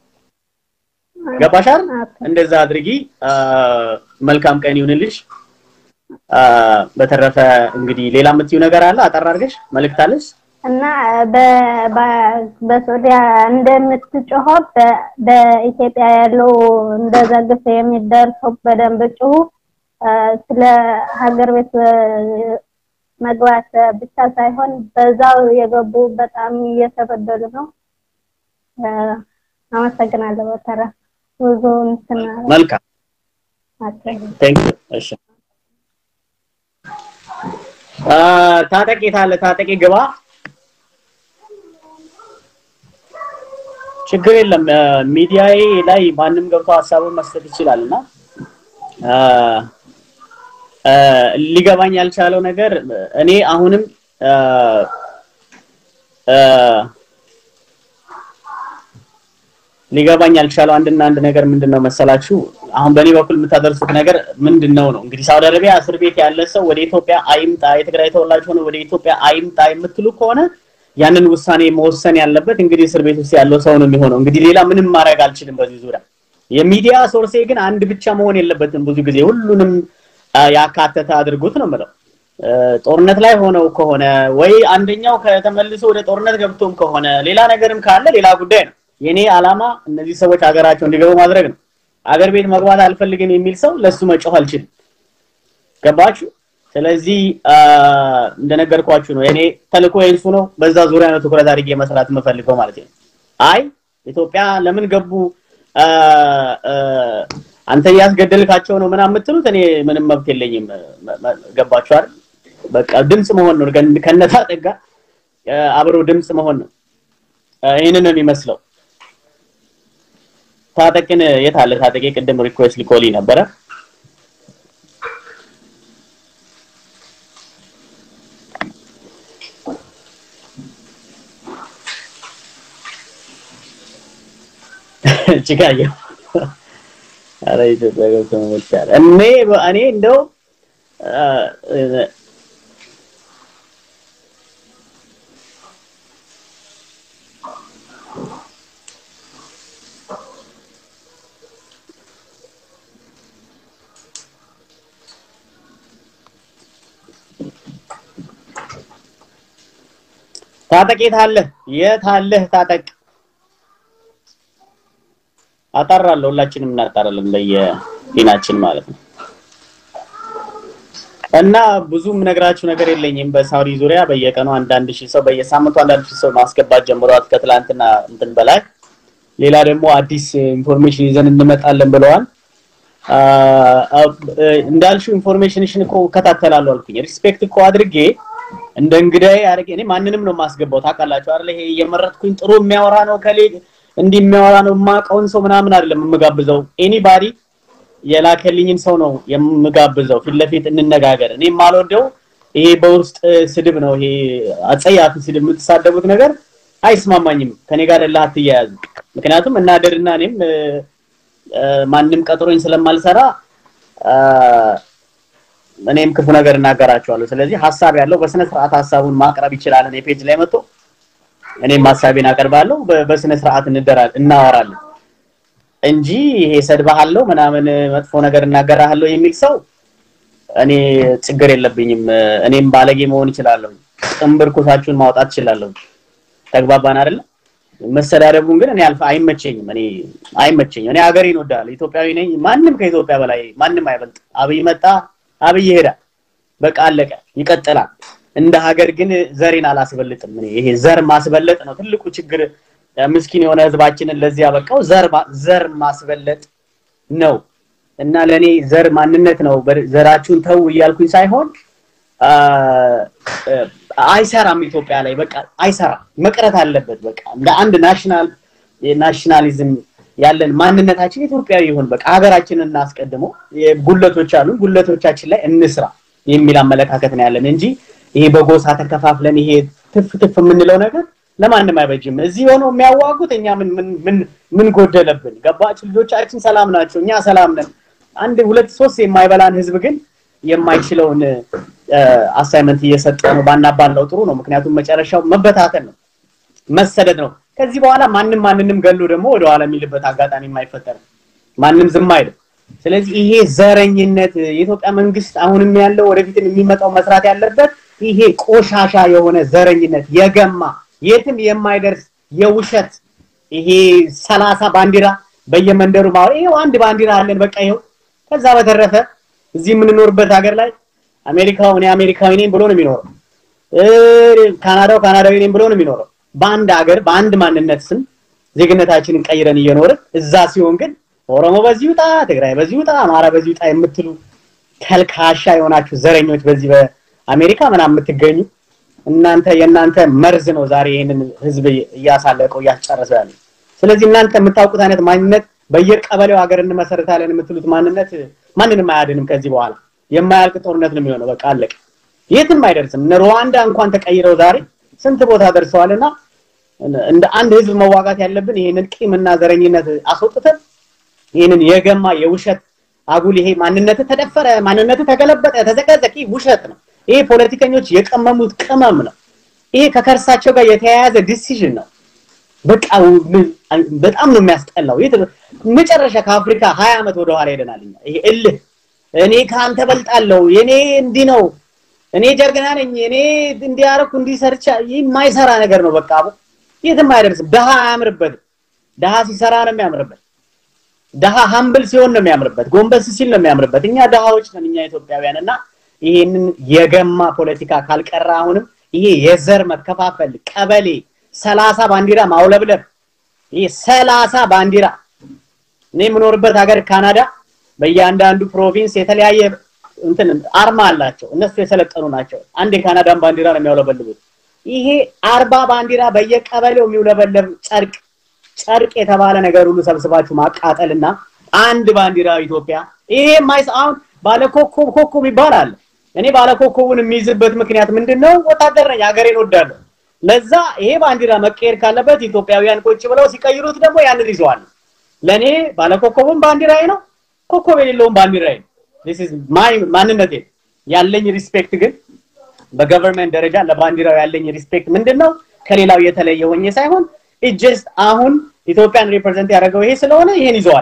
B: ገባሻል እንደዛ አድርጊ መልካም ቀን ይሁንልሽ በተረፈ እንግዲህ ሌላ ምትዩ ነገር አለ አጠራርገሽ መልክታለሽ
D: እና በሶዲያ እንደምትጮህ በኢትዮጵያ ያለው እንደዛግፍ የሚደርሰው በደንብ ጮሁ ስለ ሀገር ቤት መግባት ብቻ ሳይሆን በዛው የገቡ በጣም እየተበደሉ ነው አመሰግናለሁ ወተራ ብዙ እንትና
B: መልካም ቴንክ ዩ እሺ አ ታጠቂ ታለ ታጠቂ ግባ ችግር የለም ሚዲያዬ ላይ ማንንም ገብቶ ሐሳቡን መስጠት ይችላልና አ ሊገባኝ ያልቻለው ነገር እኔ አሁንም አ ሊገባኝ ያልቻለው አንድና አንድ ነገር ምንድነው መሰላችሁ አሁን በኔ በኩል የምታደርሱት ነገር ምንድነው ነው እንግዲህ ሳውዲ አረቢያ እስር ቤት ያለ ሰው ወደ ኢትዮጵያ አይምጣ የትግራይ ተወላጅ ሆነ ወደ ኢትዮጵያ አይምጣ የምትሉ ከሆነ ያንን ውሳኔ መወሰን ያለበት እንግዲህ እስር ቤት ውስጥ ያለው ሰው ነው የሚሆነው እንግዲህ ሌላ ምንም ማድረግ አልችልም በዚህ ዙሪያ የሚዲያ ሶርሴ ግን አንድ ብቻ መሆን የለበትም ብዙ ጊዜ ሁሉንም ያካተተ አድርጉት ነው ማለት ጦርነት ላይ ሆነው ከሆነ ወይ አንደኛው ከተመልሶ ወደ ጦርነት ገብቶም ከሆነ ሌላ ነገርም ካለ ሌላ ጉዳይ ነው የኔ አላማ እነዚህ ሰዎች ሀገራቸው እንዲገቡ ማድረግ ነው ሀገር ቤት መግባት አልፈልግም የሚል ሰው ለሱ መጮህ አልችልም ገባችሁ ስለዚህ እንደነገርኳችሁ ነው የኔ ተልኮ የእሱ ነው በዛ ዙሪያ ነው ትኩረት አድርጌ መስራት የምፈልገው ማለት ነው አይ ኢትዮጵያ ለምን ገቡ አንተ ያስገደልካቸው ነው ምናምን የምትሉት እኔ ምንም መብት የለኝም ገባችሁ አይደል በቃ ድምጽ መሆን ነው ከነታ ጠጋ አብሮ ድምጽ መሆን ነው ይሄንን ነው የሚመስለው ታጠቅን የታለ ታጠቄ ቅድም ሪኩዌስት ሊኮሊ ነበር ቺካዮ አረ ኢትዮጵያ ከመቻል እኔ እኔ እንደው ታጠቅ የታለ የታለ ታጠቅ አጣራለሁ ሁላችንም እናጣራለን ለየዲናችን ማለት ነው እና ብዙም ነግራችሁ ነገር የለኝም በሳውዲ ዙሪያ በየቀኑ አንዳንድ ሺህ ሰው በየሳምንቱ አንዳንድ ሺህ ሰው ማስገባት ጀምሯት ከትላንትና እንትን በላይ ሌላ ደግሞ አዲስ ኢንፎርሜሽን ይዘን እንመጣለን ብለዋል እንዳልሽው ኢንፎርሜሽንሽን እኮ ከታተላለሁ አልኩኝ ሪስፔክት እኮ አድርጌ እንደ እንግዳይ አርጌ እኔ ማንንም ነው ማስገባው ታቃላችሁ አይደል ይሄ የመረጥኩኝ ጥሩ የሚያወራ ነው ከሌ እንዲ የሚያወራ ነው ማቀውን ሰው ምናምን አይደለም የምጋብዘው ኤኒባዲ የላከልኝን ሰው ነው የምጋብዘው ፊትለፊት እንነጋገር እኔ ማልወደው ይሄ በውስጥ ስድብ ነው ይሄ አጸያፊ ስድብ የምትሳደቡት ነገር አይስማማኝም ከኔ ጋር ለአትያያዙ ምክንያቱም እናደርና እኔም ማንንም ቀጥሮኝ ስለማልሰራ እኔም ክፉ ነገር እናገራቸዋለሁ ስለዚህ ሐሳብ ያለው በስነ ስርዓት ሐሳቡን ማቅረብ ይችላል እኔ ፔጅ ላይ መጥቶ እኔም ሐሳቤን አቀርባለሁ በስነ ስርዓት እንደራል እናወራለን እንጂ ይሄ ሰድባሃለው ምናምን መጥፎ ነገር እናገራሃለው የሚል ሰው እኔ ችግር የለብኝም እኔም ባለጌ መሆን ይችላልው ጥምብርኩሳችሁን ማውጣት ይችላልው ተግባባን አይደል መሰዳደቡን ግን እኔ አልፋ አይመቸኝም እኔ አይመቸኝም እኔ ሀገሬን ወዳለሁ ኢትዮጵያዊ ነኝ ማንንም ከኢትዮጵያ በላይ ማንንም አይበልጥ አብይ መጣ አብይ ሄዳ በቃ አለቀ ይቀጥላል እንደ ሀገር ግን ዘሬን አላስበልጥም እኔ ይሄ ዘር ማስበለጥ ነው ትልቁ ችግር ምስኪን የሆነ ህዝባችንን ለዚህ ያበቃው ዘር ዘር ማስበለጥ ነው እና ለኔ ዘር ማንነት ነው ዘራችሁን ተው ይያልኩኝ ሳይሆን አይሰራም ኢትዮጵያ ላይ በቃ አይሰራ መቅረት አለበት በቃ እንደ አንድ ናሽናል የናሽናሊዝም ያለን ማንነታችን ኢትዮጵያዊ ይሁን በቃ ሀገራችንን እናስቀድሞ ጉለቶች አሉ ጉለቶቻችን ላይ እንስራ የሚል አመለካከት ነው ያለን እንጂ ይሄ በጎሳ ተከፋፍለን ይሄ ትፍ ትፍ የምንለው ነገር ለማንም አይበጅም እዚህ ሆኖ የሚያዋጉት እኛ ምን ምን ምን ጎደለብን ገባች ልጆቻችን ሰላም ናቸው እኛ ሰላም ነን አንድ ሁለት ሶስት የማይበላን ህዝብ ግን የማይችለውን አሳይመንት እየሰጠ ነው ባናባለው ጥሩ ነው ምክንያቱም መጨረሻው መበታተን ነው መሰደድ ነው ከዚህ በኋላ ማንንም ማንንም ገሎ ደግሞ ወደ ኋላ የሚልበት አጋጣሚ የማይፈጠር ማንንም ዝም አይደል ስለዚህ ይሄ ዘረኝነት የኢትዮጵያ መንግስት አሁንም ያለው ወደፊት የሚመጣው መስራት ያለበት ይሄ ቆሻሻ የሆነ ዘረኝነት የገማ የትም የማይደርስ የውሸት ይሄ ሰላሳ ባንዲራ በየመንደሩ ማው ይሄው አንድ ባንዲራ አለን በቃ ይሄው ከዛ በተረፈ እዚህ የምንኖርበት ሀገር ላይ አሜሪካው እኔ አሜሪካዊ ነኝ ብሎ ነው የሚኖረው እ ካናዳው ካናዳዊ ነኝ ብሎ ነው የሚኖረው ባንድ ሀገር ባንድ ማንነት ስም ዜግነታችንን ቀይረን እየኖርን እዛ ሲሆን ግን ኦሮሞ በዚህ ውጣ ትግራይ በዚህ ውጣ አማራ በዚህ ውጣ የምትሉ ተልካሻ የሆናችሁ ዘረኞች በዚህ በአሜሪካ ምናምን የምትገኙ እናንተ የናንተ መርዝ ነው ዛሬ ይሄንን ህዝብ ያሳለቀው ያስጨረሰው ያለው ስለዚህ እናንተ የምታውቁት አይነት ማንነት በየቀበሌው ሀገር እንመሰርታለን የምትሉት ማንነት ማንንም አያድንም ከዚህ በኋላ የማያልቅ ጦርነት ነው የሚሆነው በቃ አለቀ የትም አይደርስም ሩዋንዳ እንኳን ተቀይረው ዛሬ ስንት ቦታ ደርሰዋልና እንደ አንድ ህዝብ መዋጋት ያለብን ይሄንን ቂምና ዘረኝነት አስወጥተን ይሄንን የገማ የውሸት አጉል ይሄ ማንነት ተደፈረ ማንነት ተገለበጠ ተዘቀዘቂ ውሸት ነው ይሄ ፖለቲከኞች የቀመሙት ቅመም ነው ይሄ ከከርሳቸው ጋር የተያያዘ ዲሲዥን ነው በቃ በጣም ነው የሚያስጠላው መጨረሻ ከአፍሪካ ሃያ አመት ወደ ኋላ ሄደናልኛ ይሄ እልህ እኔ ካንተ በልጣለሁ የኔ እንዲ ነው እኔ ጀግና ነኝ እኔ እንዲያረኩ እንዲሰርቻ የማይሰራ ነገር ነው በቃ የትም አይደርስም ደሃ አያምርበት ደሃ ሲሰራ ነው የሚያምርበት ደሃ ሃምብል ሲሆን ነው የሚያምርበት ጎንበስ ሲል ነው የሚያምርበት እኛ ደሃዎች ነን እኛ ኢትዮጵያውያንና ይሄንን የገማ ፖለቲካ ካልቀራ አሁንም ይሄ የዘር መከፋፈል ቀበሌ ሰላሳ ባንዲራ ማውለብለብ ይሄ ሰላሳ ባንዲራ እኔ ምኖርበት ሀገር ካናዳ በእያንዳንዱ ፕሮቪንስ የተለያየ እንትን አርማ አላቸው እነሱ የሰለጠኑ ናቸው አንድ የካናዳን ባንዲራ ነው የሚያውለበልቡት ይሄ አርባ ባንዲራ በየቀበሌው የሚውለበለብ ጨርቅ ጨርቅ የተባለ ነገር ሁሉ ሰብስባችሁ ማቃጠልና አንድ ባንዲራ ኢትዮጵያ ይሄ ማይሳውን ባለኮኮብ ኮኮብ ይባላል እኔ ባለኮኮቡን የሚይዝበት ምክንያት ምንድነው ወታደር ነኝ ሀገሬን ወዳለሁ ለዛ ይሄ ባንዲራ መቀየር ካለበት ኢትዮጵያውያን ቁጭ ብለው ሲቀይሩት ደግሞ ያን ይዟል ለኔ ባለኮኮቡን ባንዲራዬ ነው ኮኮብ የሌለውን ባንዲራዬ this is my ማንነቴ ያለኝ ሪስፔክት ግን በገቨርንመንት ደረጃ ለባንዲራው ያለኝ ሪስፔክት ምንድነው ከሌላው የተለየ ሆኜ ሳይሆን it just አሁን ኢትዮጵያን ሪፕሬዘንት ያደርገው ይሄ ስለሆነ ይሄን ይዟል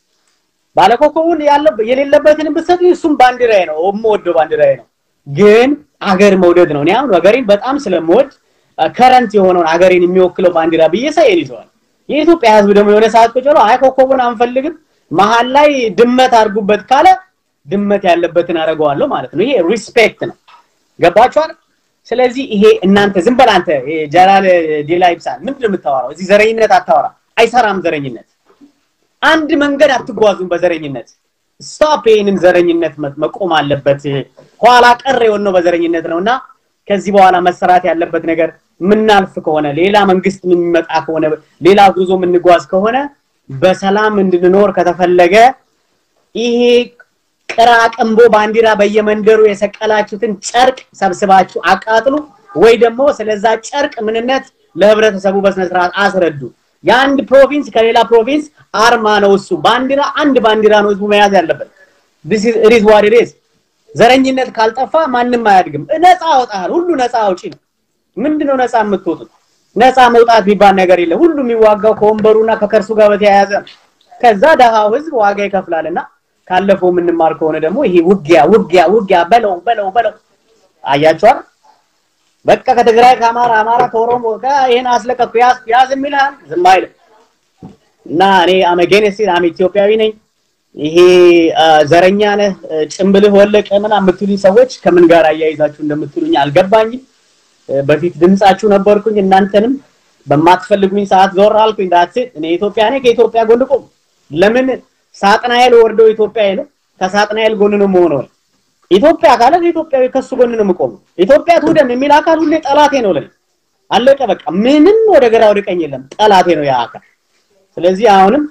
B: ባለኮኮቡን ያለው የሌለበትን ብትሰጡ እሱም ባንዲራዬ ነው ኦሞዶ ባንዲራዬ ነው ግን አገር መውደድ ነው እኔ አሁን አገሬን በጣም ስለምወድ ከረንት የሆነውን አገሬን የሚወክለው ባንዲራ በየሳይል ይዟል የኢትዮጵያ ህዝብ ደግሞ የሆነ ሰዓት ቁጭ ብሎ አይ ኮኮቡን አንፈልግም መሃል ላይ ድመት አርጉበት ካለ ድመት ያለበትን አረጋዋለሁ ማለት ነው ይሄ ሪስፔክት ነው ገባችሁ ስለዚህ ይሄ እናንተ ዝም በላንተ ጀራል ዲላይብሳን ምንድነው የምታወራው እዚህ ዘረኝነት አታወራ አይሰራም ዘረኝነት አንድ መንገድ አትጓዙም በዘረኝነት ስቶፕ ይሄንን ዘረኝነት መቆም አለበት ኋላ ቀር የሆነው በዘረኝነት ነውና ከዚህ በኋላ መሰራት ያለበት ነገር ምናልፍ ከሆነ ሌላ መንግስት የሚመጣ ከሆነ ሌላ ጉዞ ምንጓዝ ከሆነ በሰላም እንድንኖር ከተፈለገ ይሄ ቅራቅምቦ ባንዲራ በየመንደሩ የሰቀላችሁትን ጨርቅ ሰብስባችሁ አቃጥሉ ወይ ደግሞ ስለዛ ጨርቅ ምንነት ለህብረተሰቡ በስነ ስርዓት አስረዱ ያንድ ፕሮቪንስ ከሌላ ፕሮቪንስ አርማ ነው እሱ ባንዲራ አንድ ባንዲራ ነው ህዝቡ መያዝ ያለበት this is it is what it is ዘረኝነት ካልጠፋ ማንንም አያድግም ነፃ አውጣል ሁሉ ነፃ አውጪ ነው ምንድነው ነፃ የምትወጡት ነፃ መውጣት ቢባል ነገር የለ ሁሉ የሚዋጋው ከወንበሩና ከከርሱ ጋር በተያያዘ ከዛ ደሃው ህዝብ ዋጋ ይከፍላልና ካለፈው ምንማር ከሆነ ደግሞ ይሄ ውጊያ ውጊያ ውጊያ በለው በለው በለው አያቻው በቃ ከትግራይ ከአማራ አማራ ከኦሮሞ ከይሄን አስለቀቁ ያስ ያዝ የሚላል ዝም አይል እና እኔ አመገነሲ አም ኢትዮጵያዊ ነኝ ይሄ ዘረኛ ነህ ጭምብልህ ወለቀ ምና የምትሉኝ ሰዎች ከምን ጋር አያይዛችሁ እንደምትሉኝ አልገባኝም በፊት ድምጻችሁ ነበርኩኝ እናንተንም በማትፈልጉኝ ሰዓት ዞር አልኩኝ ዳትስ እኔ ኢትዮጵያ ነኝ ከኢትዮጵያ ጎን ቆም ለምን ሳጥናኤል ወርዶ ኢትዮጵያ ይለ ከሳጥናኤል ጎን ነው ሆኖ ኢትዮጵያ ካለ ኢትዮጵያዊ ከሱ ጎን ነው መቆም ኢትዮጵያ ትውደም የሚል አካል ሁሉ ጠላቴ ነው ለኔ አለቀ በቃ ምንም ወደ ግራ ወደ ቀኝ የለም ጠላቴ ነው ያ አካል ስለዚህ አሁንም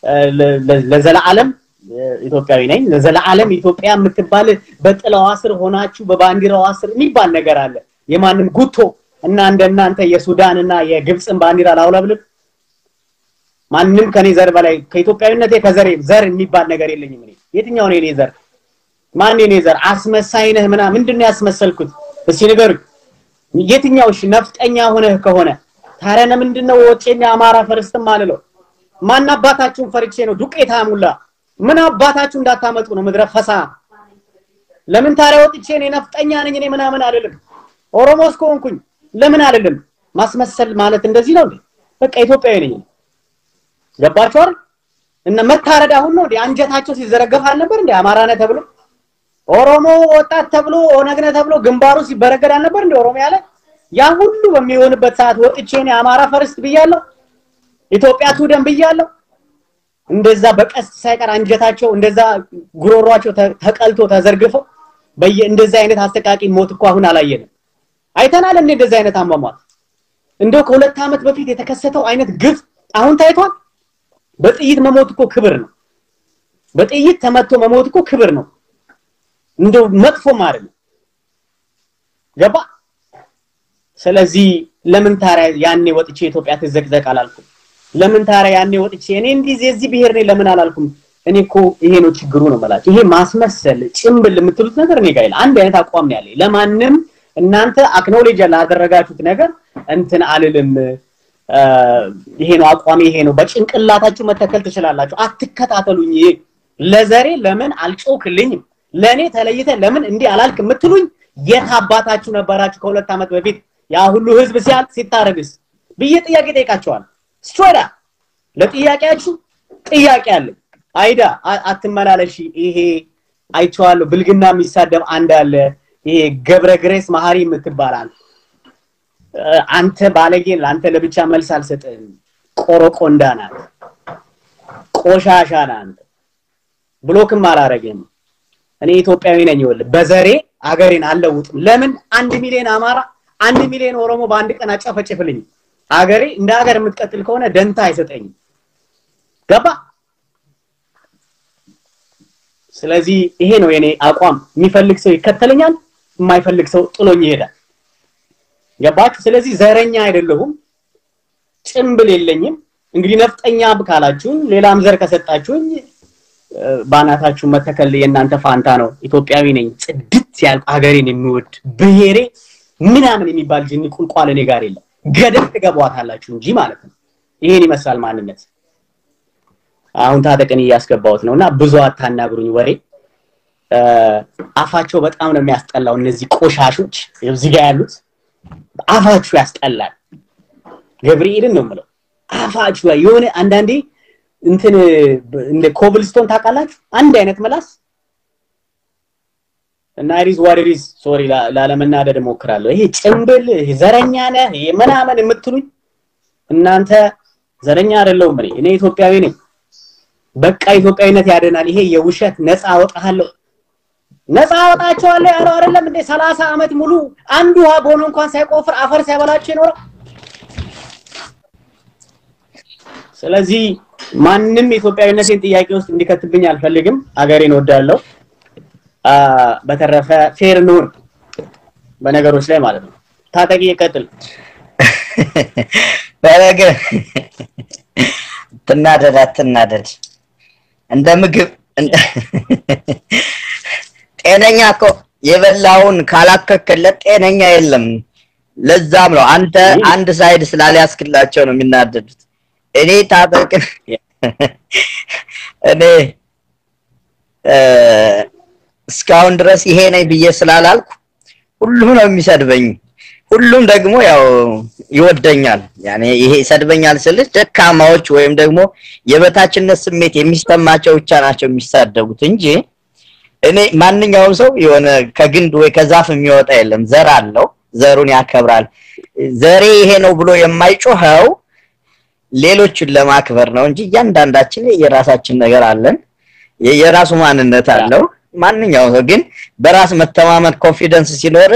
B: ለዘላለም ኢትዮጵያዊ ነኝ ለዘላለም ኢትዮጵያ የምትባል በጥላው አስር ሆናችሁ በባንዲራው አስር የሚባል ነገር አለ የማንም ጉቶ እና እንደናንተ የሱዳንና የግብጽን ባንዲራ ላውለብልብ ማንንም ከኔ ዘር በላይ ከኢትዮጵያዊነቴ ከዘሬ ዘር የሚባል ነገር የለኝም እኔ የትኛው ነው እኔ ዘር ማን እኔ ዘር አስመሳይ ነህ ምና ምንድነው ያስመሰልኩት እሺ ነገር የትኛው እሺ ነፍጠኛ ሆነህ ከሆነ ታረነ ምንድነው ወጪኛ አማራ ፈርስትም ማለለው ማን አባታችሁን ፈርቼ ነው ዱቄታ ሙላ ምን አባታችሁ እንዳታመጡ ነው ምድረፈሳ ለምን ታሪያ ወጥቼ እኔ ነፍጠኛ ነኝ እኔ ምና ምን አይደለም ኦሮሞስ ኮንኩኝ ለምን አይደለም ማስመሰል ማለት እንደዚህ ነው በቃ ኢትዮጵያዊ ነኝ ገባችሁ እና መታረዳ ሁሉ ነው አንጀታቸው ሲዘረገፍ አልነበር እንዴ አማራ ነህ ተብሎ ኦሮሞ ወጣት ተብሎ ኦነግ ነህ ተብሎ ግንባሩ ሲበረገድ አልነበር እንዴ ኦሮሞ ያለ ያ ሁሉ በሚሆንበት ሰዓት ወጥቼ እኔ አማራ ፈርስት ብያለሁ ኢትዮጵያ ትውደም ብያለሁ እንደዛ በቀስት ሳይቀር አንጀታቸው እንደዛ ጉሮሯቸው ተቀልቶ ተዘርግፈው በየ እንደዛ አይነት አስተቃቂ ሞት እኮ አሁን አላየንም አይተናል እንዴ እንደዛ አይነት አሟሟት እንደው ከሁለት አመት በፊት የተከሰተው አይነት ግፍ አሁን ታይቷል በጥይት መሞት እኮ ክብር ነው በጥይት ተመቶ መሞት እኮ ክብር ነው እንደው መጥፎ ማለት ነው ገባ ስለዚህ ለምን ታሪያ ያኔ ወጥቼ ኢትዮጵያ ተዘቅዘቅ አላልኩም ለምን ታሪያ ያኔ ወጥቼ እኔ እንዲህ እዚህ ብሄር ነኝ ለምን አላልኩም እኔ እኮ ይሄ ነው ችግሩ ነው ማለት ይሄ ማስመሰል ጭምብል የምትሉት ነገር እኔ ጋር ይላል አንድ አይነት አቋም ነው ያለኝ ለማንንም እናንተ አክኖሌጅ ያላደረጋችሁት ነገር እንትን አልልም ይሄ ነው አቋም ይሄ ነው በጭንቅላታችሁ መተከል ትችላላችሁ አትከታተሉኝ ለዘሬ ለምን አልጮክልኝም ለኔ ተለይተ ለምን እንዴ አላልክ የምትሉኝ የታባታችሁ ነበራችሁ ከሁለት አመት በፊት ያ ሁሉ ህዝብ ሲያል ሲታረግስ ብዬ ጥያቄ ጠይቃቸዋል ስትራዳ ለጥያቄያችሁ ጥያቄ አለ አይዳ አትመላለሺ ይሄ አይቻለሁ ብልግና የሚሳደብ አንድ አለ ይሄ ገብረ ግሬስ ማሃሪ የምትባላል አንተ ባለጌ ላንተ ለብቻ መልስ አልሰጠም ቆሮቆንዳ ናት ቆሻሻ ናት ብሎክም አላረገም እኔ ኢትዮጵያዊ ነኝ ይወል በዘሬ አገሬን አለውጥም ለምን አንድ ሚሊዮን አማራ አንድ ሚሊዮን ኦሮሞ በአንድ ቀን አጨፈጨፍልኝ አገሬ እንደ ሀገር የምትቀጥል ከሆነ ደንታ አይሰጠኝ ገባ ስለዚህ ይሄ ነው የኔ አቋም የሚፈልግ ሰው ይከተለኛል የማይፈልግ ሰው ጥሎኝ ይሄዳል ገባችሁ ስለዚህ ዘረኛ አይደለሁም ጭምብል የለኝም እንግዲህ ነፍጠኛ ብካላችሁኝ ሌላም ዘር ከሰጣችሁኝ ባናታችሁ መተከል የናንተ ፋንታ ነው ኢትዮጵያዊ ነኝ ጽድት ያልኩ ሀገሬን የሚወድ ብሄሬ ምናምን የሚባል ጅኒ ቁልቋል እኔ ጋር የለም ገደል ተገባዋታላችሁ እንጂ ማለት ነው ይሄን ይመስላል ማንነት አሁን ታጠቀን ያስገባውት ነውና ብዙ አታናግሩኝ ወሬ አፋቸው በጣም ነው የሚያስጠላው እነዚህ ቆሻሾች እዚህ ጋር ያሉት አፋችሁ ያስጠላል ገብርኤልን ነው ማለት አፋችሁ የሆነ አንዳንዴ እንትን እንደ ኮብልስቶን ታቃላችሁ አንድ አይነት መላስ እና አይሪዝ ዋሪዝ ሶሪ ላለመናደድ ሞክራለሁ ይሄ ጭምብል ዘረኛ ነህ የመናመን የምትሉኝ እናንተ ዘረኛ አይደለሁም እኔ እኔ ኢትዮጵያዊ ነኝ በቃ ኢትዮጵያዊነት ያደናል ይሄ የውሸት ነፃ አወጣለሁ ነፃ አወጣቸዋለሁ ያለው አይደለም እንደ ሰላሳ አመት ሙሉ አንዱ ሀጎን እንኳን ሳይቆፍር አፈር ሳይበላቸው ይኖር ስለዚህ ማንንም ኢትዮጵያዊነትን ጥያቄ ውስጥ እንዲከትብኝ አልፈልግም አገሬን ወዳለው አ በተረፈ ፌር ኑር በነገሮች ላይ ማለት ነው ታጠቂ ይቀጥል
E: በረገ ተናደድ አትናደድ እንደ ምግብ ጤነኛ እኮ የበላውን ካላከከለት ጤነኛ የለም ለዛም ነው አንተ አንድ ሳይድ ስላልያስክላቸው ነው የሚናደዱት እኔ ታጠቅ እኔ እስካሁን ድረስ ይሄ ነኝ ብዬ ስላላልኩ ሁሉም ነው የሚሰድበኝ ሁሉም ደግሞ ያው ይወደኛል ያኔ ይሄ ሰድበኛል ስልሽ ደካማዎች ወይም ደግሞ የበታችነት ስሜት የሚስተማቸው ብቻ ናቸው የሚሳደቡት እንጂ እኔ ማንኛውም ሰው የሆነ ከግንድ ወይ ከዛፍ የሚወጣ የለም ዘር አለው ዘሩን ያከብራል ዘሬ ይሄ ነው ብሎ የማይጮኸው ሌሎችን ለማክበር ነው እንጂ ያንዳንዳችን የራሳችን ነገር አለን የራሱ ማንነት አለው ማንኛውም ሰው ግን በራስ መተማመን ኮንፊደንስ ሲኖር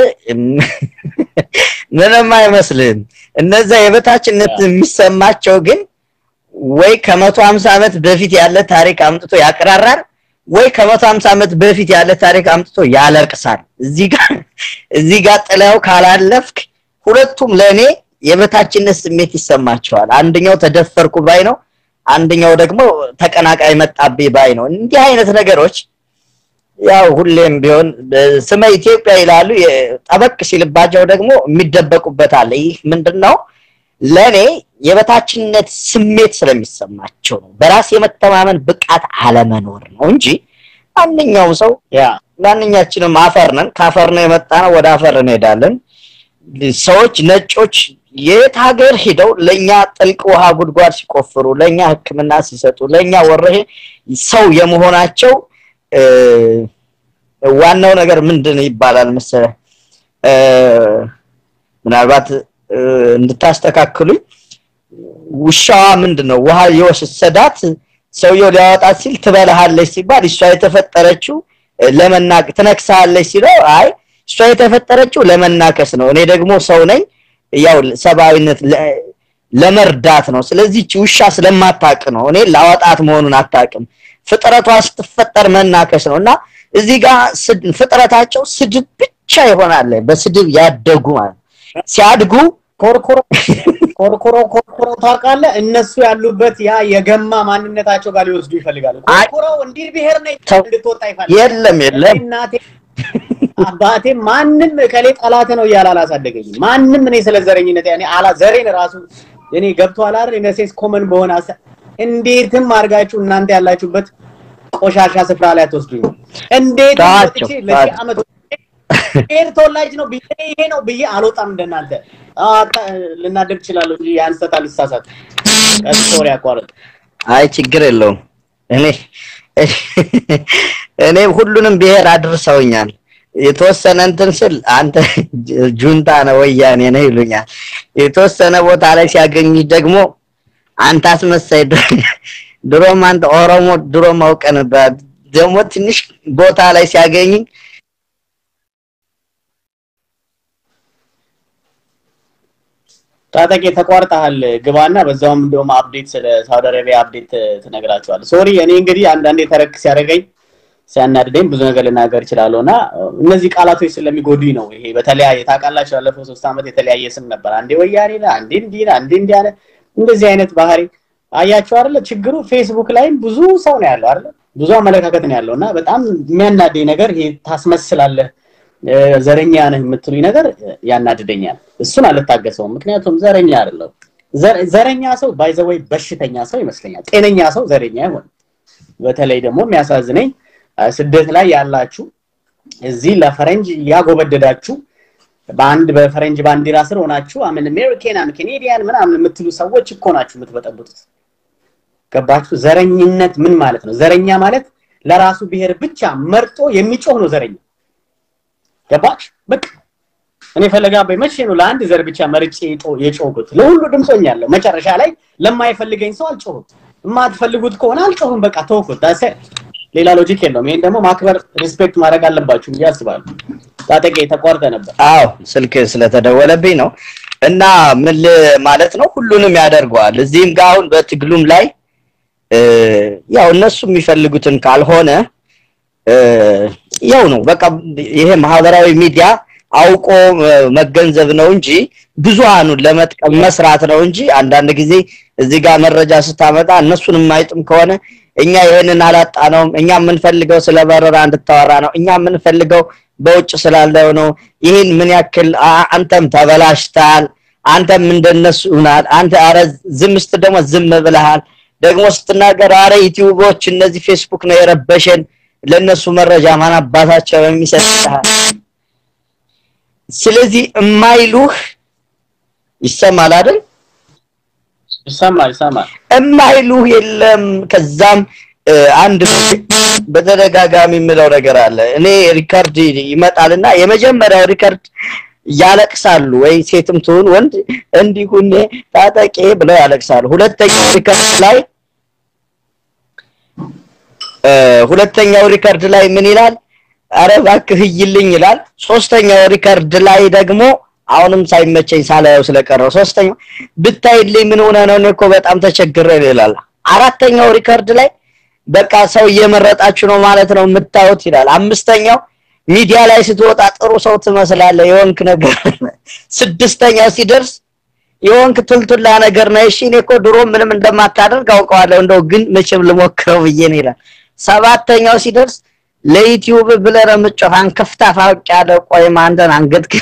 E: ምንም አይመስልም እነዛ የበታችነት የሚሰማቸው ግን ወይ ከመቶ ሃምሳ አመት በፊት ያለ ታሪክ አምጥቶ ያቀራራል ወይ ከመቶ ሃምሳ አመት በፊት ያለ ታሪክ አምጥቶ ያለቅሳል እዚህ ጋር እዚህ ጋር ጥለው ካላለፍክ ሁለቱም ለኔ የበታችነት ስሜት ይሰማቸዋል አንደኛው ተደፈርኩ ባይ ነው አንደኛው ደግሞ ተቀናቃይ መጣብኝ ባይ ነው እንዲህ አይነት ነገሮች ያው ሁሌም ቢሆን ስመ ኢትዮጵያ ይላሉ ጠበቅ ሲልባቸው ደግሞ የሚደበቁበት አለ ይህ ምንድነው ለኔ የበታችነት ስሜት ስለሚሰማቸው ነው በራስ የመተማመን ብቃት አለመኖር ነው እንጂ አንኛው ሰው ያ ማንኛችንም አፈር ነን ካፈር ነው የመጣነው ወደ አፈር እንሄዳለን ሰዎች ነጮች የት ሀገር ሄደው ለኛ ጥልቅ ውሃ ጉድጓድ ሲቆፍሩ ለኛ ህክምና ሲሰጡ ለኛ ወረሄ ሰው የመሆናቸው ዋናው ነገር ምንድነው ይባላል መሰለ ምናልባት እንድታስተካክሉ ውሻዋ ምንድነው ውሃ ይወስሰዳት ሰውየው ሊያወጣት ሲል ትበላሃለች ሲባል እሷ የተፈጠረችው ለመናቅ ትነክሳለች ሲለው አይ እሷ የተፈጠረችው ለመናከስ ነው እኔ ደግሞ ሰው ነኝ ያው ሰባዊነት ለመርዳት ነው ስለዚህ ውሻ ስለማታቅ ነው እኔ ላወጣት መሆኑን አታቅም ፍጥረቷ ስትፈጠር መናከስ ነውና እዚህ ጋር ፍጥረታቸው ስድብ ብቻ ይሆናል በስድብ ያደጉ ማለት ሲያድጉ
B: ኮርኮሮ ኮርኮሮ ኮርኮሮ ታቃለ እነሱ ያሉበት ያ የገማ ማንነታቸው ጋር ሊወስዱ ይፈልጋሉ ኮርኮሮ እንዲር ብሄር ነኝ እንድትወጣ ይፈልጋል
E: የለም የለም
B: እናቴ አባቴ ማንንም ከሌ ጠላት ነው ያላላ አሳደገኝ ማንንም እኔ ስለዘረኝነት ያኔ አላ ዘሬን ራሱ እኔ ገብቷል አይደል እነሴስ ኮመን በሆነ እንዴትም አርጋችሁ እናንተ ያላችሁበት ቆሻሻ ስፍራ ላይ አትወስዱኝ እንዴት እቺ ለዚህ አመት ኤርቶላጅ ነው ቢጤ ይሄ ነው ብዬ አልወጣም እንደናንተ ልናደብ ይችላል እንጂ ያንሰታል ይሳሳት ስቶሪ አቋረጥ
E: አይ ችግር የለውም እኔ እኔ ሁሉንም ብሄር አድርሰውኛል የተወሰነ እንትን ስል አንተ ጁንታ ነው ወያኔ ነው ይሉኛል የተወሰነ ቦታ ላይ ሲያገኝ ደግሞ አንተ አስመሳይ ድሮም አንተ ኦሮሞ ድሮም አውቀንበት ደግሞ ትንሽ ቦታ ላይ ሲያገኝ
B: ታጠቂ ተቋርጣል ግባና በዛውም እንደውም አፕዴት ስለ ሳውዲ አረቢያ አፕዴት ተነግራቸዋል ሶሪ እኔ እንግዲህ አንድ አንዴ ተረክ ሲያደርገኝ ሲያናድደኝ ብዙ ነገር ልናገር ይችላልውና እነዚህ ቃላቶች ስለሚጎዱኝ ነው ይሄ በተለያየ ታቃላችሁ ያለፈው ሶስት አመት የተለያየ ስም ነበር አንዴ ወያኔ አንዴ እንዲና አንዴ እንዲያነ እንደዚህ አይነት ባህሪ አያችሁ አይደል ችግሩ ፌስቡክ ላይም ብዙ ሰው ነው ያለው አይደል ብዙ አመለካከት ነው ያለውና በጣም የሚያናደኝ ነገር ይሄ ታስመስላለህ ዘረኛ ነህ የምትሉኝ ነገር ያናድደኛል እሱን አልታገሰው ምክንያቱም ዘረኛ አይደለም ዘረኛ ሰው ባይ ዘ ወይ በሽተኛ ሰው ይመስለኛል ጤነኛ ሰው ዘረኛ አይሆን በተለይ ደግሞ የሚያሳዝነኝ ስደት ላይ ያላችሁ እዚህ ለፈረንጅ ያጎበደዳችሁ በአንድ በፈረንጅ ባንዲራ ስር ሆናችሁ አምን አሜሪካን አም ካናዲያን ምናምን የምትሉ ሰዎች እኮ ናችሁ የምትበጠብጡት ገባችሁ ዘረኝነት ምን ማለት ነው ዘረኛ ማለት ለራሱ ብሔር ብቻ መርጦ የሚጮህ ነው ዘረኛ ገባች በቃ እኔ ፈለጋባይ መቼ ነው ለአንድ ዘር ብቻ መርጬ የጮህኩት ለሁሉ ድምጾኛለሁ መጨረሻ ላይ ለማይፈልገኝ ሰው አልጮህም ማትፈልጉት ከሆነ አልጮህም በቃ ተውኩት ዳሰ ሌላ ሎጂክ የለውም ይሄን ደግሞ ማክበር ሪስፔክት ማድረግ አለባችሁ ያስባል ታጠቂ ተቋርጠ ነበር
E: አዎ ስልክ ስለተደወለብኝ ነው እና ምን ማለት ነው ሁሉንም ያደርጋል እዚህም ጋር አሁን በትግሉም ላይ ያው እነሱ የሚፈልጉትን ካልሆነ ያው ነው በቃ ይሄ ማህበራዊ ሚዲያ አውቆ መገንዘብ ነው እንጂ ብዙሃኑን ለመጥቀም መስራት ነው እንጂ አንዳንድ ጊዜ እዚህ ጋር መረጃ ስታመጣ እነሱን የማይጥም ከሆነ እኛ ይሄንን አላጣነው እኛ ምን ፈልገው ስለበረራ እንድታወራ ነው እኛ ምን ፈልገው በውጭ ስላለው ነው ይሄን ምን ያክል አንተም ተበላሽታል አንተም እንደነሱ ናት አንተ አረ ዝምስት ደግሞ ዝም ብለሃል ደግሞ ስትናገር አረ ዩቲዩቦች እነዚህ ፌስቡክ ነው የረበሸን ለነሱ መረጃ ማን አባታቸው የሚሰጣል ስለዚህ የማይሉህ ይሰማል አይደል
B: ይሰማል ይሰማል
E: የማይሉህ የለም ከዛም አንድ በተደጋጋሚ ምለው ነገር አለ እኔ ሪከርድ ይመጣልና የመጀመሪያው ሪከርድ ያለቅሳሉ ወይ ሴትም ትሁን ወንድ እንዲሁን ታጠቂ ብለው ያለቅሳሉ ሁለተኛው ሪከርድ ላይ ሁለተኛው ሪከርድ ላይ ምን ይላል አረ ባክህ ይልኝ ይላል ሶስተኛው ሪከርድ ላይ ደግሞ አሁንም ሳይመቸኝ ሳላየው ስለቀረው ሶስተኛው ብታይልኝ ምን ሆነ ነው እኮ በጣም ተቸግሬ ይላል አራተኛው ሪከርድ ላይ በቃ ሰው እየመረጣችሁ ነው ማለት ነው የምታዩት ይላል አምስተኛው ሚዲያ ላይ ስትወጣ ጥሩ ሰው ትመስላለህ የሆንክ ነገር ስድስተኛው ሲደርስ የሆንክ ትልትላ ነገር ነው እሺ እኔ እኮ ድሮ ምንም እንደማታደርግ አውቀዋለሁ እንደው ግን መቼም ልሞክረው ብዬ ነው ይላል ሰባተኛው ሲደርስ ለዩቲዩብ ብለህ ረምጫፋን ከፍታፋ ያለ ቆይ ማንተን አንገትክ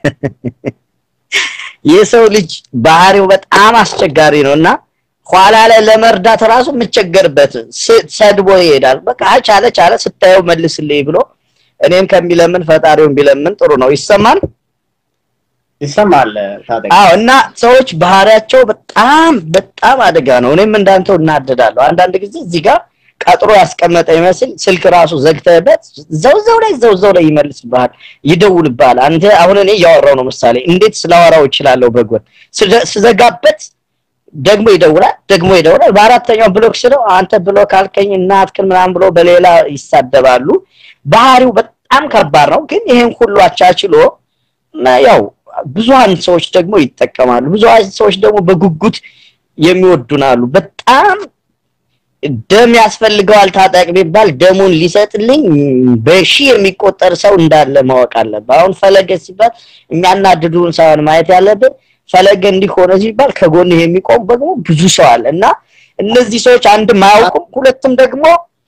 E: የሰው ልጅ ባህሪው በጣም አስቸጋሪ ነውና ኋላ ላይ ለመርዳት ራሱ ምቸገርበት ሰድቦ ይሄዳል በቃ አቻለ ቻለ ስታየው መልስልኝ ብሎ እኔም ከሚለምን ፈጣሪውን ቢለምን ጥሩ ነው ይሰማል
B: ይሰማል ታዲያ
E: አዎ እና ሰዎች ባህሪያቸው በጣም በጣም አደጋ ነው እኔም እንዳንተው እናደዳለሁ አንዳንድ ጊዜ እዚህ ጋር ቀጥሮ ያስቀመጠ ይመስል ስልክ ራሱ ዘግተበት ዘውዘው ላይ ዘውዘው ላይ ይመልስባል ይደውልባል አንተ አሁን እኔ ያወራው ነው ምሳሌ እንዴት ስላወራው ይችላልው በጎን ስዘጋበት ደግሞ ይደውላል ደግሞ ይደውላል በአራተኛው ብሎክ ስለው አንተ ብሎክ አልከኝ እናትክን ምናምን ብሎ በሌላ ይሳደባሉ ባህሪው በጣም ከባድ ነው ግን ይሄን ሁሉ አቻችሎ ያው ብዙሃን ሰዎች ደግሞ ይተከማሉ ብዙሃን ሰዎች ደግሞ በጉጉት የሚወዱናሉ በጣም ደም ያስፈልገዋል ታጠቅ ቢባል ደሙን ሊሰጥልኝ በሺ የሚቆጠር ሰው እንዳለ ማወቅ አለበት አሁን ፈለገ ሲባል የሚያናድዱን ሳይሆን ማየት ያለበት ፈለገ እንዲሆነ ሲባል ከጎን የሚቆም ደግሞ ብዙ ሰው አለና እነዚህ ሰዎች አንድ ማያውቁም ሁለቱም ደግሞ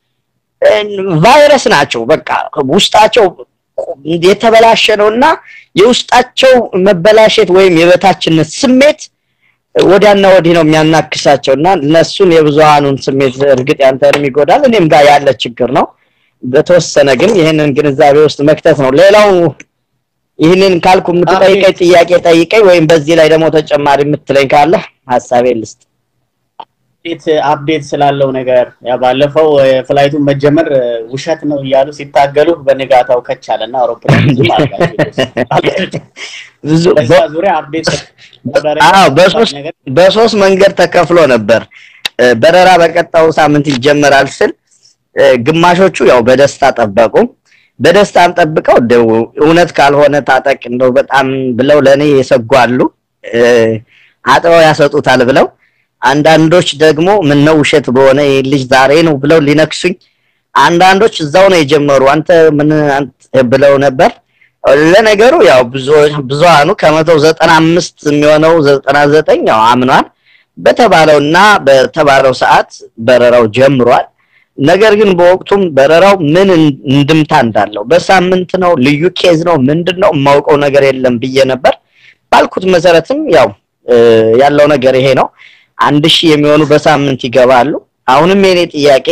E: ቫይረስ ናቸው በቃ ውስጣቸው የተበላሸ ነውና የውስጣቸው መበላሸት ወይም የበታችነት ስሜት ወዲያና ወዲህ ነው የሚያናክሳቸውና ለነሱን የብዙሃኑን ስሜት እርግጥ ያንተንም ይጎዳል እኔም ጋር ያለ ችግር ነው በተወሰነ ግን ይሄንን ግንዛቤ ውስጥ መክተት ነው ሌላው ይሄንን ካልኩ የምትጠይቀኝ ጥያቄ ጠይቀኝ ወይም በዚህ ላይ ደግሞ ተጨማሪ የምትለኝ ካለ ሐሳቤን ልስጥ
B: ኢት አፕዴት ስላለው ነገር ያ ባለፈው ፍላይቱን መጀመር ውሸት ነው ይያሉ ሲታገሉ በነጋታው ከቻለና አውሮፕላን ብዙ ማለት
E: ብዙ
B: ዙሪያ አፕዴት
E: አዎ በሶስት በሶስት መንገድ ተከፍሎ ነበር በረራ በቀጣው ሳምንት ይጀምራል ስል ግማሾቹ ያው በደስታ ጠበቁ በደስታም ጠብቀው ደው እውነት ካልሆነ ታጠቅ እንደው በጣም ብለው ለኔ የሰጓሉ አጥረው ያሰጡታል ብለው አንዳንዶች ደግሞ ምን ነው ውሸት በሆነ ልጅ ዛሬ ነው ብለው ሊነክሱኝ አንዳንዶች እዛው ነው የጀመሩ አንተ ምን ብለው ነበር ለነገሩ ያው ብዙ ብዙአኑ ከመቶ ዘጠና አምስት የሚሆነው ዘጠና ዘጠኝ ያው አምኗል በተባለውና በተባለው ሰዓት በረራው ጀምሯል ነገር ግን በወቅቱም በረራው ምን እንድምታ እንዳለው በሳምንት ነው ልዩ ኬዝ ነው ምንድነው ማውቀው ነገር የለም ብዬ ነበር ባልኩት መሰረትም ያው ያለው ነገር ይሄ ነው አንድ ሺህ የሚሆኑ በሳምንት ይገባሉ አሁንም የኔ ጥያቄ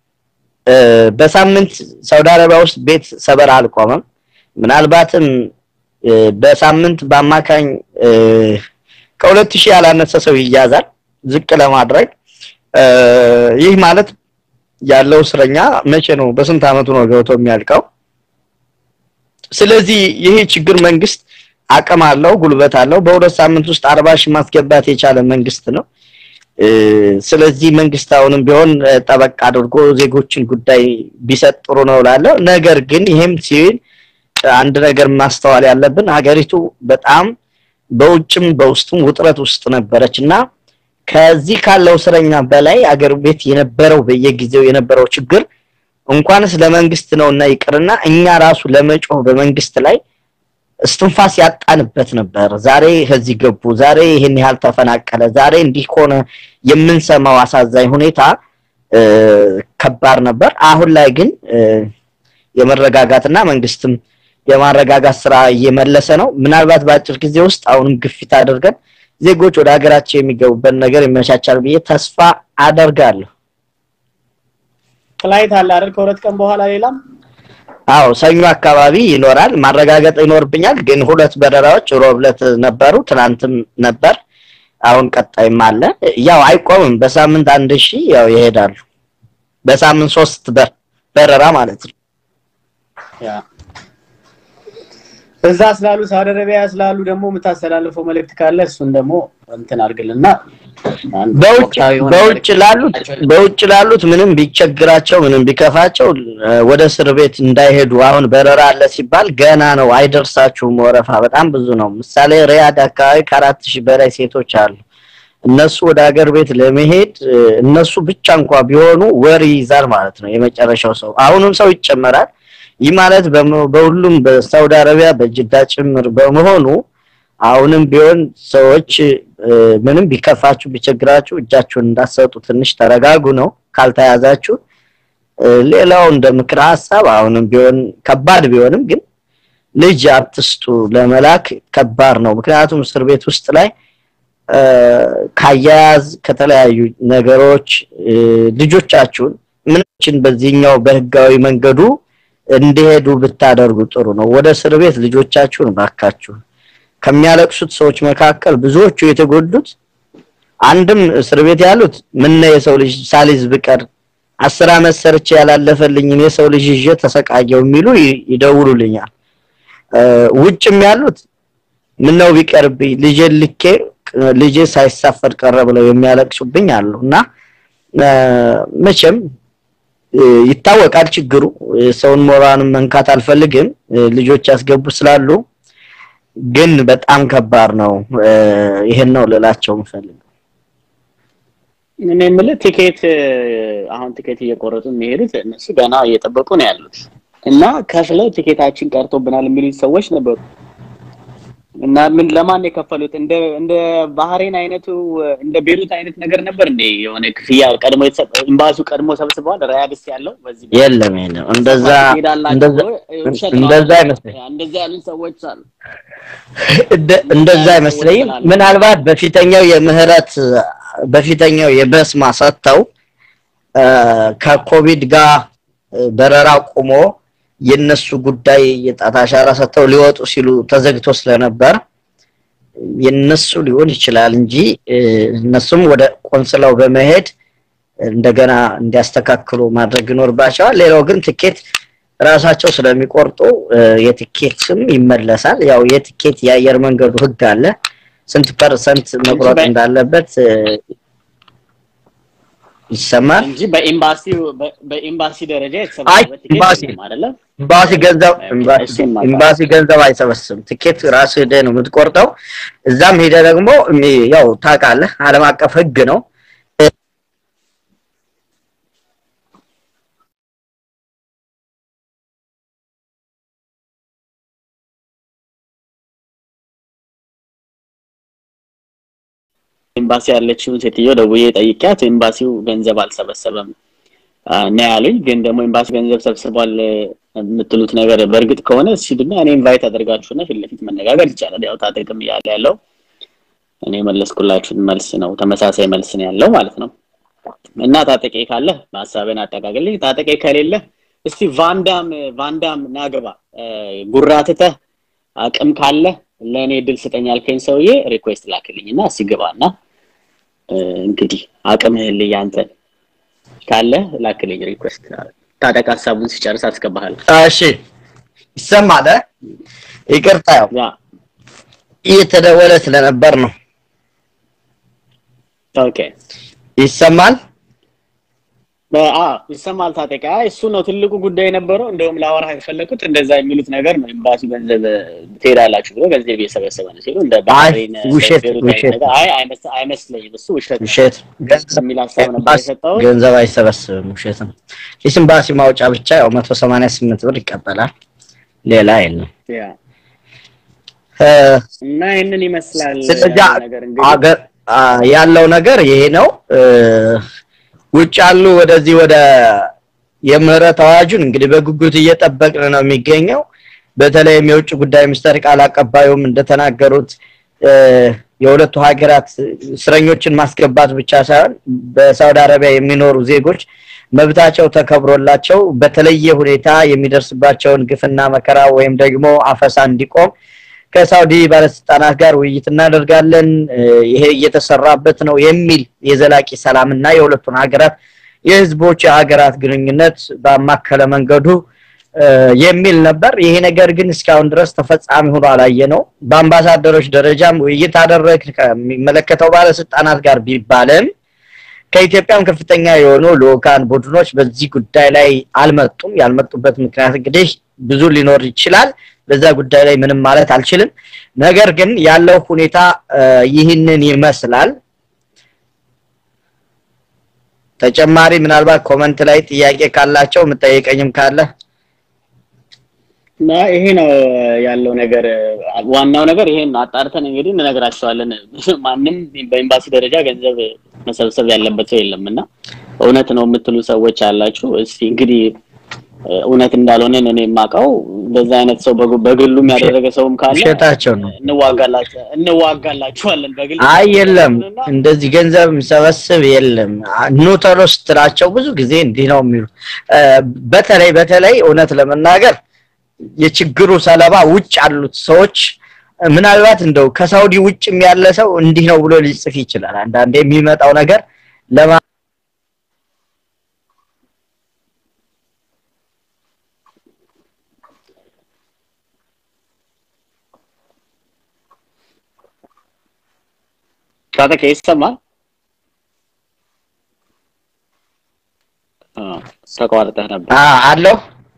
E: በሳምንት ሳውዲ አረቢያ ውስጥ ቤት ሰበር አልቆመም ምናልባትም በሳምንት በአማካኝ ከሁለት ሺህ ያላነሰ ሰው ይያዛል ዝቅ ለማድረግ ይህ ማለት ያለው እስረኛ መቼ ነው በስንት አመቱ ነው ገብቶ የሚያልቀው ስለዚህ ይሄ ችግር መንግስት አቅም አለው ጉልበት አለው በሁለት ሳምንት ውስጥ አርባ ሺህ ማስገባት የቻለ መንግስት ነው ስለዚህ መንግስት አሁንም ቢሆን ተበቃ አድርጎ ዜጎችን ጉዳይ ቢሰጥ ጥሩ ነው ላለው ነገር ግን ይሄም ሲል አንድ ነገር ማስተዋል ያለብን ሀገሪቱ በጣም በውጭም በውስጥም ውጥረት ውስጥ ነበረችና ከዚህ ካለው እስረኛ በላይ አገር ቤት የነበረው በየጊዜው የነበረው ችግር እንኳንስ ለመንግስት ነውና ይቅርና እኛ ራሱ ለመጮህ በመንግስት ላይ እስትንፋስ ያጣንበት ነበር ዛሬ ከዚህ ገቡ ዛሬ ይሄን ያህል ተፈናቀለ ዛሬ እንዲህ ሆነ የምንሰማው አሳዛኝ ሁኔታ ከባድ ነበር አሁን ላይ ግን የመረጋጋትና መንግስትም የማረጋጋት ስራ እየመለሰ ነው ምናልባት ባጭር ጊዜ ውስጥ አሁንም ግፊት አድርገን ዜጎች ወደ ሀገራቸው የሚገቡበት ነገር ይመቻቻል ብዬ ተስፋ አደርጋለሁ
B: ፍላይት አለ አይደል ከሁለት ቀን በኋላ ሌላም
E: አዎ ሰኞ አካባቢ ይኖራል ማረጋጋት ይኖርብኛል ግን ሁለት በረራዎች ሮብለት ነበሩ ትናንትም ነበር አሁን ቀጣይም አለ ያው አይቆምም በሳምንት አንድ ሺህ ያው ይሄዳሉ በሳምንት ሶስት በረራ ማለት ነው
B: ያ እዛ ስላሉ ሳውዲ አረቢያ ስላሉ ደግሞ መታሰላልፈው መልእክት ካለ እሱን ደግሞ እንትን አድርግልና
E: በውጭ በውጭ ላሉት በውጭ ላሉት ምንም ቢቸግራቸው ምንም ቢከፋቸው ወደ እስር ቤት እንዳይሄዱ አሁን በረራ አለ ሲባል ገና ነው አይደርሳችሁም ወረፋ በጣም ብዙ ነው ምሳሌ ሪያድ አካባቢ ከአራት ሺህ በላይ ሴቶች አሉ እነሱ ወደ ሀገር ቤት ለመሄድ እነሱ ብቻ እንኳን ቢሆኑ ወር ይዛል ማለት ነው የመጨረሻው ሰው አሁንም ሰው ይጨመራል ይህ ማለት በሁሉም በሳውዲ አረቢያ በጅዳ ጭምር በመሆኑ አሁንም ቢሆን ሰዎች ምንም ቢከፋችሁ ቢቸግራችሁ እጃችሁን እንዳሰጡ ትንሽ ተረጋጉ ነው ካልተያዛችሁ ሌላው እንደ ምክር ሐሳብ አሁንም ቢሆን ከባድ ቢሆንም ግን ልጅ አትስጡ ለመላክ ከባድ ነው ምክንያቱም እስር ቤት ውስጥ ላይ ካያዝ ከተለያዩ ነገሮች ልጆቻችሁን ምንችን በዚህኛው በህጋዊ መንገዱ እንዲሄዱ ብታደርጉ ጥሩ ነው ወደ እስር ቤት ልጆቻችሁን ባካችሁ ከሚያለቅሱት ሰዎች መካከል ብዙዎቹ የተጎዱት አንድም እስር ቤት ያሉት ምን ነው የሰው ልጅ ሳሊዝ ብቀር አስር አመት ሰርቼ ያላለፈልኝ የሰው ልጅ ይዤ ተሰቃየው የሚሉ ይደውሉልኛል ውጭም ያሉት ምን ነው ቢቀርብኝ ልጄ ልኬ ልጄ ሳይሳፈር ቀረ ብለው የሚያለቅሱብኝ አሉና መቼም ይታወቃል ችግሩ ሰውን ሞራን መንካት አልፈልግም ልጆች ያስገቡ ስላሉ ግን በጣም ከባድ ነው ይሄን ነው ለላቸው መፈልግ
B: እኔ ምለ ቲኬት አሁን ቲኬት እየቆረጡ የሚሄዱት እነሱ ገና እየጠበቁ ነው ያሉት እና ከፍለው ቲኬታችን ቀርቶብናል የሚሉ ሰዎች ነበሩ እና ምን ለማን የከፈሉት እንደ እንደ ባህሬን አይነቱ እንደ ቤሩት አይነት ነገር ነበር እንዴ የሆነ ክፍያ ቀድሞ ኢምባሱ ቀድሞ ሰብስበዋል ራያድስ ያለው በዚህ
E: የለም የለም እንደዛ እንደዛ እንደዛ አይመስልም
B: እንደዛ ያሉ ሰዎች አሉ
E: እንደዛ አይመስልም ምናልባት በፊተኛው የምህረት በፊተኛው የበስማ ሰጣው ከኮቪድ ጋር በረራ ቆሞ የነሱ ጉዳይ የጣታሻራ ሰጣው ሊወጡ ሲሉ ተዘግቶ ስለነበር የነሱ ሊሆን ይችላል እንጂ እነሱም ወደ ቆንስላው በመሄድ እንደገና እንዲያስተካክሉ ማድረግ ይኖርባቸዋል ሌላው ግን ቲኬት ራሳቸው ስለሚቆርጡ የቲኬት ስም ይመለሳል ያው የቲኬት የአየር መንገዱ ህግ አለ ስንት ፐርሰንት መቁረጥ እንዳለበት ይሰማል
B: እንጂ በኤምባሲው በኤምባሲ ደረጃ የተሰበሰበ
E: ኤምባሲ
B: አይደለም
E: ኤምባሲ ገንዘብ ኤምባሲ ገንዘብ አይሰበስብም ትኬት ራስ ሄደ ነው የምትቆርጠው እዛም ሄደ ደግሞ ያው ታውቃለህ ዓለም አቀፍ ህግ ነው
B: ኤምባሲ ያለችው ሴትዮ ደውዬ ጠይቂያት ኤምባሲው ገንዘብ አልሰበሰበም ነው ያሉኝ ግን ደግሞ ኤምባሲ ገንዘብ ሰብስቧል የምትሉት ነገር በርግጥ ከሆነ ሲድና እኔ ኢንቫይት አደርጋችሁና ፊትለፊት መነጋገር ይቻላል ያው ታጠቅም ያለ ያለው እኔ መለስኩላችሁ መልስ ነው ተመሳሳይ መልስ ነው ያለው ማለት ነው እና ታጠቄ ካለ ማሳበን አጠቃቀልኝ ታጠቄ ከሌለ እስቲ ቫንዳም ቫንዳም ናገባ ጉራተተ አቅም ካለ ለኔ ድል ስጠኛል ከኝ ሰውዬ ሪኩዌስት ላክልኝና ሲገባና እንግዲህ አቅምህል ያንተ ካለ ላክልኝ ሪኩዌስት ታጠቃ ሐሳቡን ሲጨርስ አስገባሃል
E: እሺ ይሰማል ይቅርታ ያ እየተደወለ ስለነበር ነው
B: ኦኬ
E: ይሰማል
B: በአ ይሰማል ታጠቃ እሱ ነው ትልቁ ጉዳይ ነበረው እንደውም ላወራ የፈለኩት እንደዛ የሚሉት ነገር ነው ኤምባሲ ገንዘብ ትሄዳላችሁ ብሎ ገንዘብ እየሰበሰበ ነው ሲሉ እንደ ባህሪን
E: ውሸት ውሸት
B: አይ አይመስ አይመስለኝም እሱ ውሸት
E: ውሸት ገንዘብ
B: የሚል ሐሳብ ነበር የሰጠው
E: ገንዘብ አይሰበስብም ውሸት ነው ኤምባሲ ማውጫ ብቻ ያው መቶ ሰማንያ ስምንት ብር ይቀበላል ሌላ የለም
B: ያ እና ይሄንን ይመስላል
E: ነገር እንግዲህ ያለው ነገር ይሄ ነው ውጭ ያሉ ወደዚህ ወደ የምህረት አዋጁን እንግዲህ በጉጉት እየተጠበቅን ነው የሚገኘው በተለይ የውጭ ጉዳይ ሚኒስትር ቃል አቀባዩም እንደተናገሩት የሁለቱ ሀገራት እስረኞችን ማስገባት ብቻ ሳይሆን በሳውዲ አረቢያ የሚኖሩ ዜጎች መብታቸው ተከብሮላቸው በተለየ ሁኔታ የሚደርስባቸውን ግፍና መከራ ወይም ደግሞ አፈሳ እንዲቆም ከሳውዲ ባለስልጣናት ጋር ውይይት እናደርጋለን ይሄ እየተሰራበት ነው የሚል የዘላቂ ሰላምና የሁለቱን ሀገራት የህዝቦች የሀገራት ግንኙነት በማከለ መንገዱ የሚል ነበር ይሄ ነገር ግን እስካሁን ድረስ ተፈጻሚ ሆኖ አላየነው በአምባሳደሮች ደረጃም ውይይት አደረግ ከሚመለከተው ባለስልጣናት ጋር ቢባልም ከኢትዮጵያም ከፍተኛ የሆኑ ሎካል ቡድኖች በዚህ ጉዳይ ላይ አልመጡም ያልመጡበት ምክንያት እንግዲህ ብዙ ሊኖር ይችላል በዛ ጉዳይ ላይ ምንም ማለት አልችልም ነገር ግን ያለው ሁኔታ ይህንን ይመስላል ተጨማሪ ምናልባት ኮሜንት ላይ ጥያቄ ካላቸው መጠየቀኝም ካለ
B: ና ይሄ ነው ያለው ነገር ዋናው ነገር ይሄን አጣርተን እንግዲህ እንነግራችኋለን ማንንም በኤምባሲ ደረጃ ገንዘብ መሰብሰብ ያለበት ሰው የለምና እውነት ነው የምትሉ ሰዎች አላችሁ እስቲ እንግዲህ እውነት እንዳልሆነ እኔ ማቀው በዛ አይነት ሰው በግሉ የሚያደርገ ሰውም ካለ
E: ሸታቸው ነው
B: እንዋጋላችሁ እንዋጋላችኋለን በግሉ
E: አይ የለም እንደዚህ ገንዘብ ሰበስብ የለም ኖተሮስ ትራቸው ብዙ ጊዜ እንዲህ ነው የሚሉ በተለይ በተለይ እውነት ለመናገር የችግሩ ሰለባ ውጭ ያሉት ሰዎች ምናልባት እንደው ከሳውዲ ውጭም ያለ ሰው እንዲህ ነው ብሎ ሊጽፍ ይችላል አንዳንዴ የሚመጣው ነገር ለማ
B: ካታ ከይሰማል አ ተቋርጠህ ነበር
E: አ አለው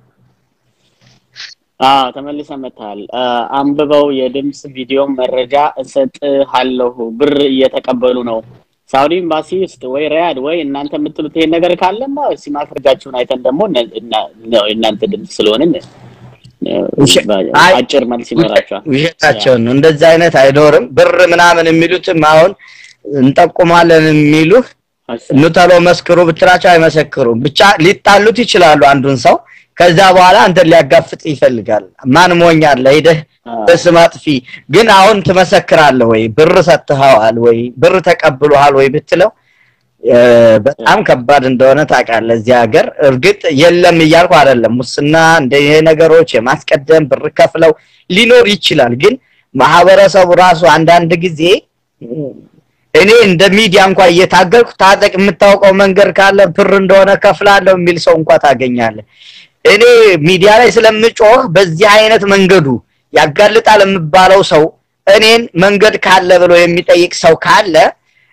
B: አ ተመልሰ መጣል አንብበው የድምጽ ቪዲዮ መረጃ እሰጥሃለሁ ብር እየተቀበሉ ነው ሳውዲ ኤምባሲ ውስጥ ወይ ሪያድ ወይ እናንተ የምትሉት ይሄን ነገር ካለማ ሲማፍርጃችሁን አይተን ደግሞ እናንተ ድምጽ ስለሆነ አጭር መልስ ይኖራቸዋል
E: ውሸታቸው ነው እንደዛ አይነት አይኖርም ብር ምናምን የሚሉትም አሁን እንጠቁማለን የሚሉ ኑታሎ መስክሩ ብትራቸው አይመሰክሩም ብቻ ሊጣሉት ይችላሉ አንዱን ሰው ከዛ በኋላ አንተ ሊያጋፍጥ ይፈልጋል ማን ሞኛለ ሄደህ በስማጥፊ ግን አሁን ተመሰክራለህ ወይ ብር ሰጥተሃል ወይ ብር ተቀብሏል ወይ ብትለው በጣም ከባድ እንደሆነ ታውቃለህ እዚህ ሀገር እርግጥ የለም ይያልኩ አይደለም ሙስና እንደ ነገሮች የማስቀደም ብር ከፍለው ሊኖር ይችላል ግን ማህበረሰቡ ራሱ አንዳንድ ጊዜ እኔ እንደ ሚዲያ እንኳን እየታገልኩ ታጠቅ የምታውቀው መንገር ካለ ብር እንደሆነ ከፍላለሁ የሚል ሰው እንኳን ታገኛለህ እኔ ሚዲያ ላይ ስለምጮህ በዚህ አይነት መንገዱ ያጋልጣል የምባለው ሰው እኔን መንገድ ካለ ብሎ የሚጠይቅ ሰው ካለ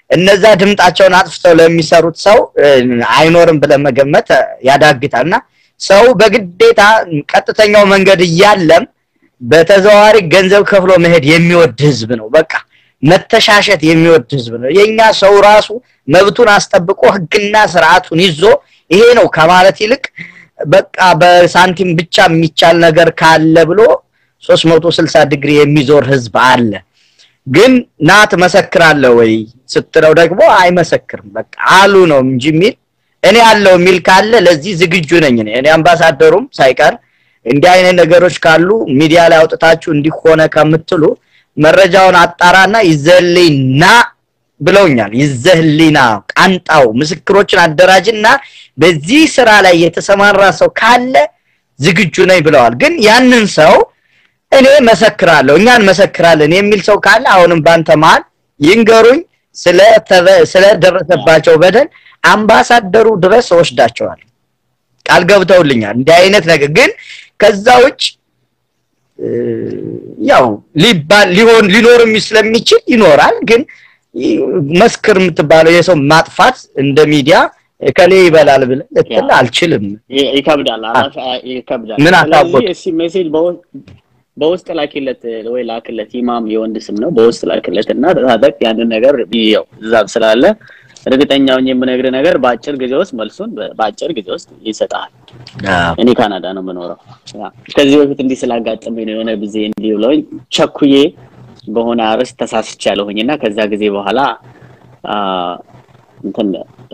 E: እነዛ ድምጣቸውን አጥፍተው ለሚሰሩት ሰው አይኖርም ብለን መገመት ያዳግታልና ሰው በግዴታ ቀጥተኛው መንገድ ይያለም በተዘዋዋሪ ገንዘብ ከፍሎ መሄድ የሚወድ ህዝብ ነው በቃ መተሻሸት የሚወድ ህዝብ ነው የኛ ሰው ራሱ መብቱን አስጠብቆ ህግና ስርዓቱን ይዞ ይሄ ነው ከማለት ይልቅ በቃ በሳንቲም ብቻ የሚቻል ነገር ካለ ብሎ ሶስት መቶ ስልሳ ዲግሪ የሚዞር ህዝብ አለ ግን ናት መሰክራለሁ ወይ ስትለው ደግሞ አይመሰክርም በቃ አሉ ነው እንጂ ሚል እኔ ያለው ሚል ካለ ለዚህ ዝግጁ ነኝ እኔ አምባሳደሩም ሳይቀር እንዲህ አይነት ነገሮች ካሉ ሚዲያ ላይ አውጥታችሁ እንዲሆነ ከምትሉ መረጃውን አጣራና ይዘልይና ብለውኛል ይዘልይና ቃንጣው ምስክሮችን አደራጅና በዚህ ስራ ላይ የተሰማራ ሰው ካለ ዝግጁ ነኝ ብለዋል ግን ያንን ሰው እኔ መሰክራለሁ እኛን መሰክራለን የሚል ሰው ካለ አሁንም ባንተ ማል ይንገሩኝ ስለ ስለ ደረሰባቸው በደል አምባሳደሩ ድረስ ወስዳቸዋል ቃል ገብተውልኛል እንዲህ አይነት ነገር ግን ከዛውጭ ያው ሊባል ሊሆን ሊኖርም ስለሚችል ይኖራል ግን መስክር የምትባለው የሰው ማጥፋት እንደ ሚዲያ ከሌ ይበላል ብለ ለተላ አልችልም
B: ይከብዳል አራፍ ይከብዳል
E: ምን አታውቁት
B: እሺ ሜሴጅ በውስጥ ላኪለት ወይ ላክለት ኢማም የወንድ ስም ነው በውስጥ ላክለትና ታጠቅ ያንን ነገር ይየው እዛም ስላለ እርግጠኛው የምነግር ነገር ባጭር ጊዜ ውስጥ መልሱን ባጭር ጊዜ ውስጥ ይሰጣል እኔ ካናዳ ነው የምኖረው ከዚህ በፊት እንዲህ ስላጋጠመኝ ነው የሆነ ጊዜ እንዲህ ብለውኝ ቸኩዬ በሆነ አርስ ተሳስቻለሁኝና ከዛ ጊዜ በኋላ አ እንትን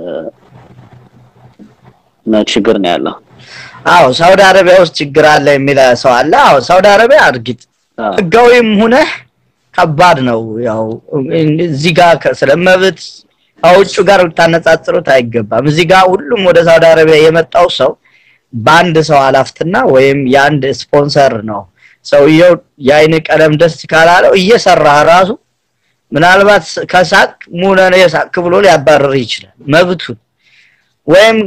B: ነው ችግር ነው ያለው
E: አው ሳውዲ አረቢያ ውስጥ ችግር አለ የሚል ሰው አለ አው ሳውዲ አረቢያ አርግጥ ህጋዊም ሆነ ከባድ ነው ያው እዚህ ጋር ስለመብት አውጭ ጋር ተነጻጽሩት አይገባም እዚህ ጋር ሁሉም ወደ ሳውዲ አረቢያ የመጣው ሰው ባንድ ሰው አላፍትና ወይም ያንድ ስፖንሰር ነው ሰውየው ያይነ ቀለም ደስ ካላለው እየሰራ ራሱ ምናልባት ከሳቅ ሙነነ የሳቅ ብሎ ሊያባረር ይችላል መብቱ ወይም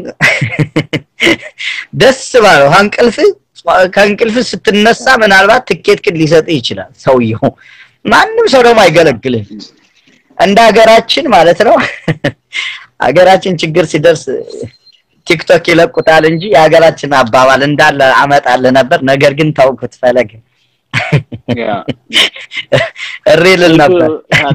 E: ደስ ባለው አንቅልፍ ከእንቅልፍ ስትነሳ ምናልባት ትኬት ክል ሊሰጥ ይችላል ሰውየው ማንንም ሰው ደግሞ አይገለግልም እንደ ሀገራችን ማለት ነው ሀገራችን ችግር ሲደርስ ቲክቶክ ይለቁታል እንጂ የሀገራችን አባባል እንዳለ አመጣለ ነበር ነገር ግን ታውቁት ፈለገ ያ ሪል ነበር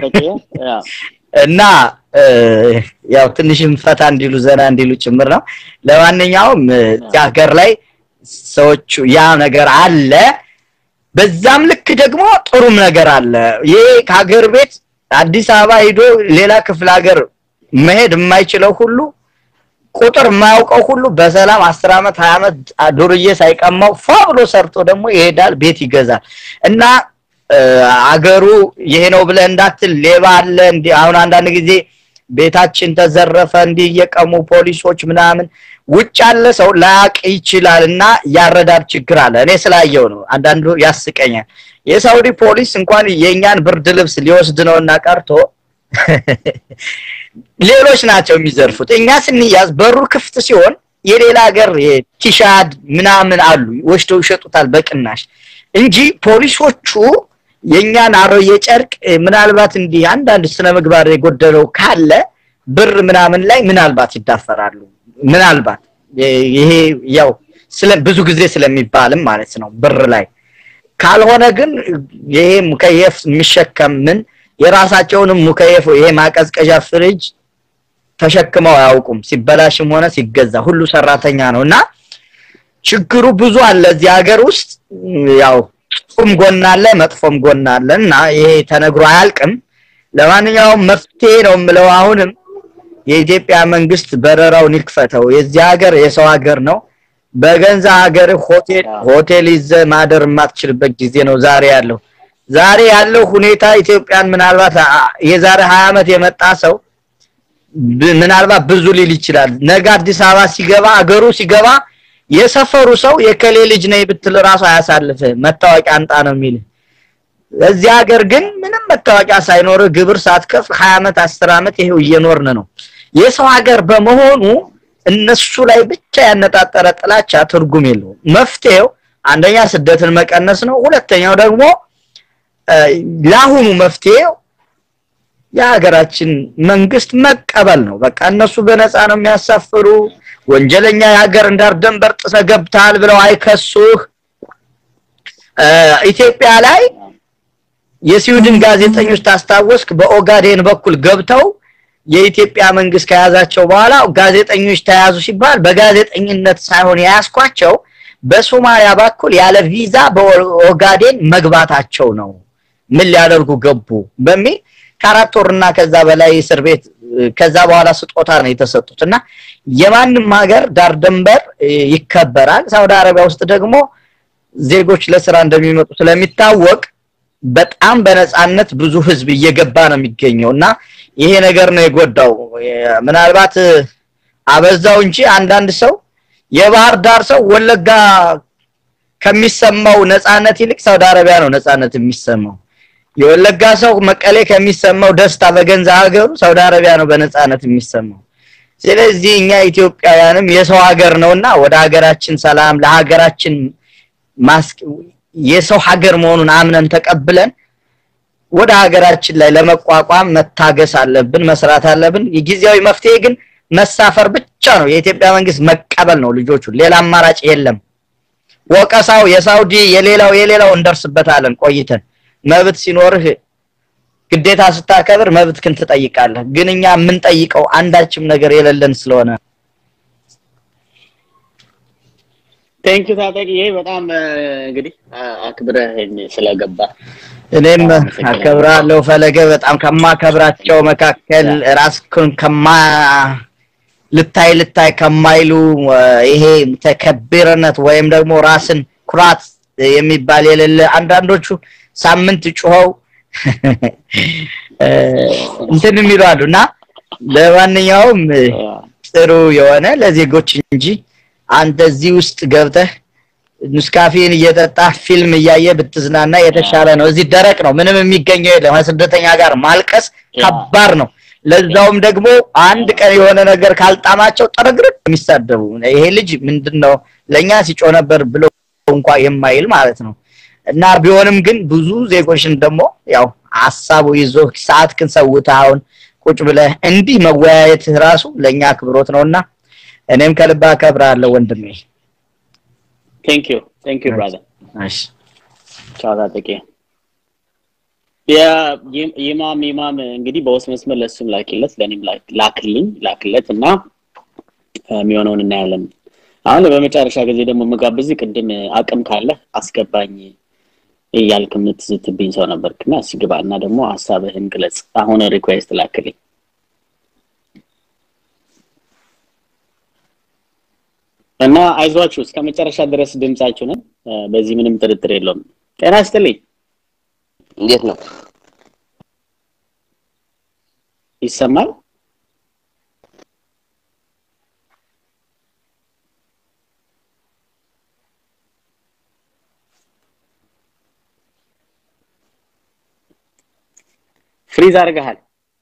E: እና ያው ትንሽም ፈታ እንዲሉ ዘና እንዲሉ ጭምር ነው ለማንኛውም ሀገር ላይ ሰዎች ያ ነገር አለ በዛም ልክ ደግሞ ጥሩም ነገር አለ ይሄ ከሀገር ቤት አዲስ አበባ ሄዶ ሌላ ክፍለ ሀገር መሄድ የማይችለው ሁሉ ቁጥር ማያውቀው ሁሉ በሰላም አስር አመት ሃያ አመት ዱርዬ ሳይቀማው ፋብሎ ሰርቶ ደግሞ ይሄዳል ቤት ይገዛል እና አገሩ ይሄ ነው ብለ እንዳትል ሌባ አለ እንዴ አሁን አንዳንድ ጊዜ ቤታችን ተዘረፈ እንዴ የቀሙ ፖሊሶች ምናምን ውጭ አለ ሰው ላቅ ይችላልና ያረዳድ ችግር አለ እኔ ስላየው ነው አንዳንዱ ያስቀኛል የሳውዲ ፖሊስ እንኳን የኛን ብርድ ልብስ ሊወስድ ነውና ቀርቶ ሌሎች ናቸው የሚዘርፉት እኛ ስንያዝ በሩ ክፍት ሲሆን የሌላ ሀገር ቲሻድ ምናምን አሉ ወሽተው ይሸጡታል በቅናሽ እንጂ ፖሊሶቹ የኛን አሮ የጨርቅ ምናልባት እንዲ አንዳንድ ስነ ምግባር የጎደለው ካለ ብር ምናምን ላይ ምናልባት ይዳፈራሉ ምናልባት ይሄ ያው ስለ ብዙ ጊዜ ስለሚባልም ማለት ነው ብር ላይ ካልሆነ ግን ይሄ ሙከየፍ የሚሸከም ምን የራሳቸውንም ሙከየፍ ይሄ ማቀዝቀዣ ፍሪጅ ተሸክመው ያውቁም ሲበላሽም ሆነ ሲገዛ ሁሉ ሰራተኛ ነውና ችግሩ ብዙ አለ እዚህ ሀገር ውስጥ ያው ጾም ጎና አለ መጥፎም ጎና አለና ይሄ ተነግሮ አያልቅም ለማንኛውም መፍትሄ ነው ምለው አሁንም የኢትዮጵያ መንግስት በረራውን ይክፈተው የዚህ ሀገር የሰው ሀገር ነው በገንዛ ሀገር ሆቴል ሆቴል ይዘ ማደር ማትችልበት ጊዜ ነው ዛሬ ያለው ዛሬ ያለው ሁኔታ ኢትዮጵያን ምናልባት የዛሬ ሃያ አመት የመጣ ሰው ምናልባት ብዙ ሊል ይችላል ነገ አዲስ አበባ ሲገባ አገሩ ሲገባ የሰፈሩ ሰው የከሌ ልጅ ነኝ ብትል ራሱ አያሳልፈ መታወቂያ አንጣ ነው የሚል እዚህ ሀገር ግን ምንም መታወቂያ ሳይኖር ግብር ሳትከፍል ሃያ አመት አስር አመት ይሄው እየኖርን ነው የሰው ሀገር በመሆኑ እነሱ ላይ ብቻ ያነጣጠረ ጥላቻ ትርጉም የለው መፍትሄው አንደኛ ስደትን መቀነስ ነው ሁለተኛው ደግሞ ላሁኑ መፍትሄው የሀገራችን መንግስት መቀበል ነው በቃ እነሱ በነፃ ነው የሚያሳፍሩ ወንጀለኛ የሀገር እንዳር ደንበር ጥሰ ገብታል ብለው አይከሱህ ኢትዮጵያ ላይ የስዊድን ጋዜጠኞች ታስታውስክ በኦጋዴን በኩል ገብተው የኢትዮጵያ መንግስት ከያዛቸው በኋላ ጋዜጠኞች ተያዙ ሲባል በጋዜጠኝነት ሳይሆን ያስኳቸው በሶማሊያ በኩል ያለ ቪዛ በኦጋዴን መግባታቸው ነው ምን ሊያደርጉ ገቡ በሚል ከአራት ወርና ከዛ በላይ እስር ቤት ከዛ በኋላ ስጦታ ነው የተሰጡትና የማንም ሀገር ዳር ደንበር ይከበራል ሳውዲ አረቢያ ውስጥ ደግሞ ዜጎች ለስራ እንደሚመጡ ስለሚታወቅ በጣም በነጻነት ብዙ ህዝብ እየገባ ነው የሚገኘውና ይሄ ነገር ነው የጎዳው ምናልባት አበዛው እንጂ አንዳንድ ሰው የባህር ዳር ሰው ወለጋ ከሚሰማው ነጻነት ይልቅ ሳውዲ አረቢያ ነው ነጻነት የሚሰማው የወለጋ ሰው መቀሌ ከሚሰማው ደስታ በገንዛ ሀገሩ ሳውዲ አረቢያ ነው በነጻነት የሚሰማው ስለዚህ እኛ ኢትዮጵያውያንም የሰው ሀገር ነውና ወደ ሀገራችን ሰላም ለሀገራችን ማስክ የሰው ሀገር መሆኑን አምነን ተቀብለን ወደ ሀገራችን ላይ ለመቋቋም መታገስ አለብን መስራት አለብን የጊዜያዊ መፍትሄ ግን መሳፈር ብቻ ነው የኢትዮጵያ መንግስት መቀበል ነው ልጆቹ ሌላ አማራጭ የለም ወቀሳው የሳውዲ የሌላው የሌላው እንደርስበታለን ቆይተን መብት ሲኖርህ ግዴታ ስታከብር መብትክን ትጠይቃለህ ግን እኛ ምን ጠይቀው አንዳችም ነገር የሌለን ስለሆነ
B: Thank you ታጠቂ በጣም እንግዲህ አክብረህኝ ስለገባ
E: እኔም አከብራለሁ ፈለገ በጣም ከማከብራቸው መካከል ራስኩን ከማ ልታይ ልታይ ከማይሉ ይሄ ተከብረነት ወይም ደግሞ ራስን ኩራት የሚባል የሌለ አንዳንዶቹ ሳምንት ጮኸው እንትን የሚሏሉና ለማንኛውም ጥሩ የሆነ ለዜጎች እንጂ አንተ እዚህ ውስጥ ገብተህ ንስካፊን እየጠጣ ፊልም እያየ ብትዝናና የተሻለ ነው እዚህ ደረቅ ነው ምንም የሚገኘው የለም ስደተኛ ጋር ማልቀስ ከባድ ነው ለዛውም ደግሞ አንድ ቀን የሆነ ነገር ካልጣማቸው ጥርግርግ የሚሳደቡ ይሄ ልጅ ምንድነው ለኛ ሲጮህ ነበር ብሎ እንኳን የማይል ማለት ነው እና ቢሆንም ግን ብዙ ዜጎችን ደግሞ ያው ሐሳቡ ይዞ ሰዓት ከንሰውታውን ቁጭ ብለህ እንዲህ መወያየት ራሱ ለኛ ክብሮት ነውና እኔም ከልባ አከብራለሁ ወንድሜ
B: Thank you thank you brother
E: nice
B: ቻው ታጠቂ ያ ኢማም ኢማም እንግዲህ በውስጥ መስመር ለሱም ላኪለት ለኔም ላክልኝ ላክለትና የሚሆነውን እናያለን አሁን በመጨረሻ ጊዜ ደግሞ መጋበዝ ቅድም አቅም ካለ አስገባኝ እያልክ ምትዝትብኝ ሰው ነበርክና ሲግባና ደግሞ ሐሳብህን ግለጽ አሁን ሪኩዌስት ላክልኝ እና አይዟችሁ እስከ መጨረሻ ድረስ ድምጻችሁ ነን በዚህ ምንም ጥርጥር የለውም ጤና ይስጥልኝ
F: እንዴት ነው
B: ይሰማል ፍሪዝ አርጋሃል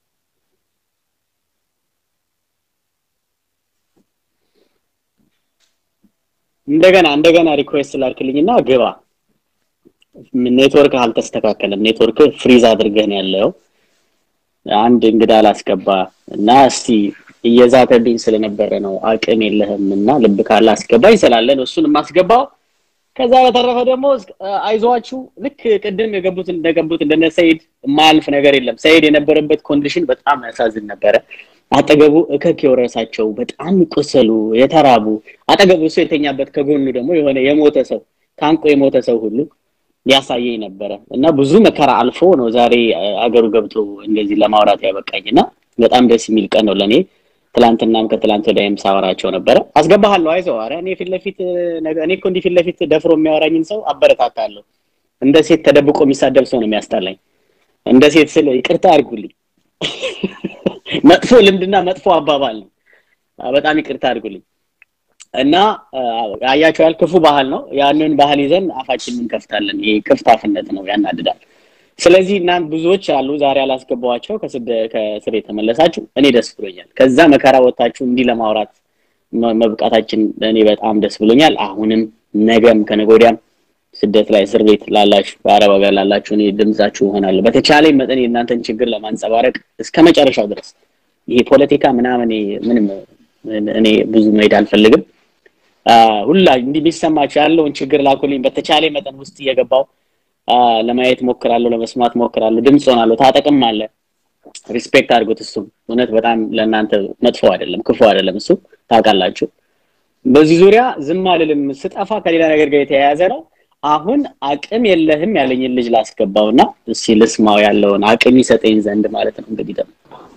B: እንደገና እንደገና ሪኩዌስት ላክልኝና ግባ ኔትወርክ አልተስተካከለም ኔትወርክ ፍሪዝ አድርገን ያለው አንድ እንግዳ አላስገባ እና እስቲ እየዛተብኝ ስለነበረ ነው አቅም የለህምና ልብ ካለ አስገባኝ ስላለን እሱን ማስገባው ከዛ በተረፈ ደግሞ አይዟችሁ ልክ ቅድም የገቡት እንደገቡት እንደነ ሰይድ ማልፍ ነገር የለም ሰይድ የነበረበት ኮንዲሽን በጣም ያሳዝን ነበር አጠገቡ እከክ የወረሳቸው በጣም ቆሰሉ የተራቡ አጠገቡ እሱ የተኛበት ከጎኑ ደግሞ የሆነ የሞተ ሰው ታንቆ የሞተ ሰው ሁሉ ያሳየኝ ነበር እና ብዙ መከራ አልፎ ነው ዛሬ አገሩ ገብቶ እንደዚህ ለማውራት ያበቃኝና በጣም ደስ የሚል ቀን ነው ለኔ ትላንትናም ከትላንት ወዲያም ሳወራቸው ነበር አስገባሃለሁ አይዞህ አረ እኔ ፊት ለፊት እኔ እኮ እንዲህ ፊት ለፊት ደፍሮ የሚያወራኝን ሰው አበረታታለሁ እንደ ሴት ተደብቆ የሚሳደብ ሰው ነው የሚያስጠላኝ እንደ ሴት ስለ ይቅርታ አድርጉልኝ መጥፎ ልምድና መጥፎ አባባል ነው በጣም ይቅርታ አድርጉልኝ እና አያችሁ ያልከፉ ባህል ነው ያንን ባህል ይዘን አፋችንን ከፍታለን ይሄ ክፍታፍነት ነው ያናድዳል ስለዚህ እናንተ ብዙዎች አሉ ዛሬ አላስገባዋቸው ከስደ ከስር የተመለሳችሁ እኔ ደስ ብሎኛል ከዛ መከራ ወጣችሁ እንዲ ለማውራት መብቃታችን እኔ በጣም ደስ ብሎኛል አሁንም ነገም ከነጎዲያም ስደት ላይ እስር ቤት ላላችሁ በአረብ ሀገር ላላችሁ እኔ ድምጻችሁ ሆናለሁ በተቻለኝ መጠን የእናንተን ችግር ለማንጸባረቅ እስከመጨረሻው ድረስ ይሄ ፖለቲካ ምናምን ምንም እኔ ብዙ መሄድ አልፈልግም ሁላ እንዲህ ቢሰማችሁ ያለውን ችግር ላኩልኝ በተቻለኝ መጠን ውስጥ እየገባው ለማየት ሞክራለሁ ለመስማት ሞክራለሁ ድምጽ ሆናለሁ ታጠቅም አለ ሪስፔክት አድርጉት እሱ እውነት በጣም ለእናንተ መጥፎ አይደለም ክፉ አይደለም እሱ ታውቃላችሁ በዚህ ዙሪያ ዝም አልልም ስጠፋ ከሌላ ነገር ጋር የተያያዘ ነው አሁን አቅም የለህም ያለኝ ልጅ ላስገባውና እሺ ልስማው ያለውን አቅም ይሰጠኝ ዘንድ ማለት ነው እንግዲህ ደግሞ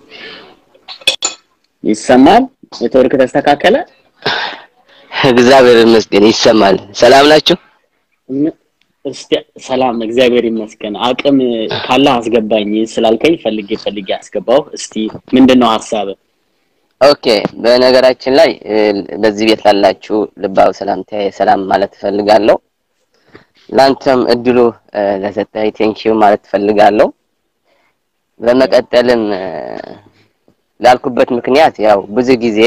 B: ይሰማል ኔትወርክ ተስተካከለ
F: እግዚአብሔር ይመስገን ይሰማል ሰላም ናችሁ
B: እስቲ ሰላም እግዚአብሔር ይመስገን አቅም ካለ አስገባኝ ስላልከኝ ፈልጌ ፈልጌ አስገባው እስቲ ምንድነው ሐሳብ
F: ኦኬ በነገራችን ላይ በዚህ ቤት ላላችሁ ልባው ሰላምታዬ ሰላም ማለት ፈልጋለሁ ላንተም እድሉ ለሰጠኝ ቴንኪዩ ማለት ፈልጋለሁ በመቀጠልም ላልኩበት ምክንያት ያው ብዙ ጊዜ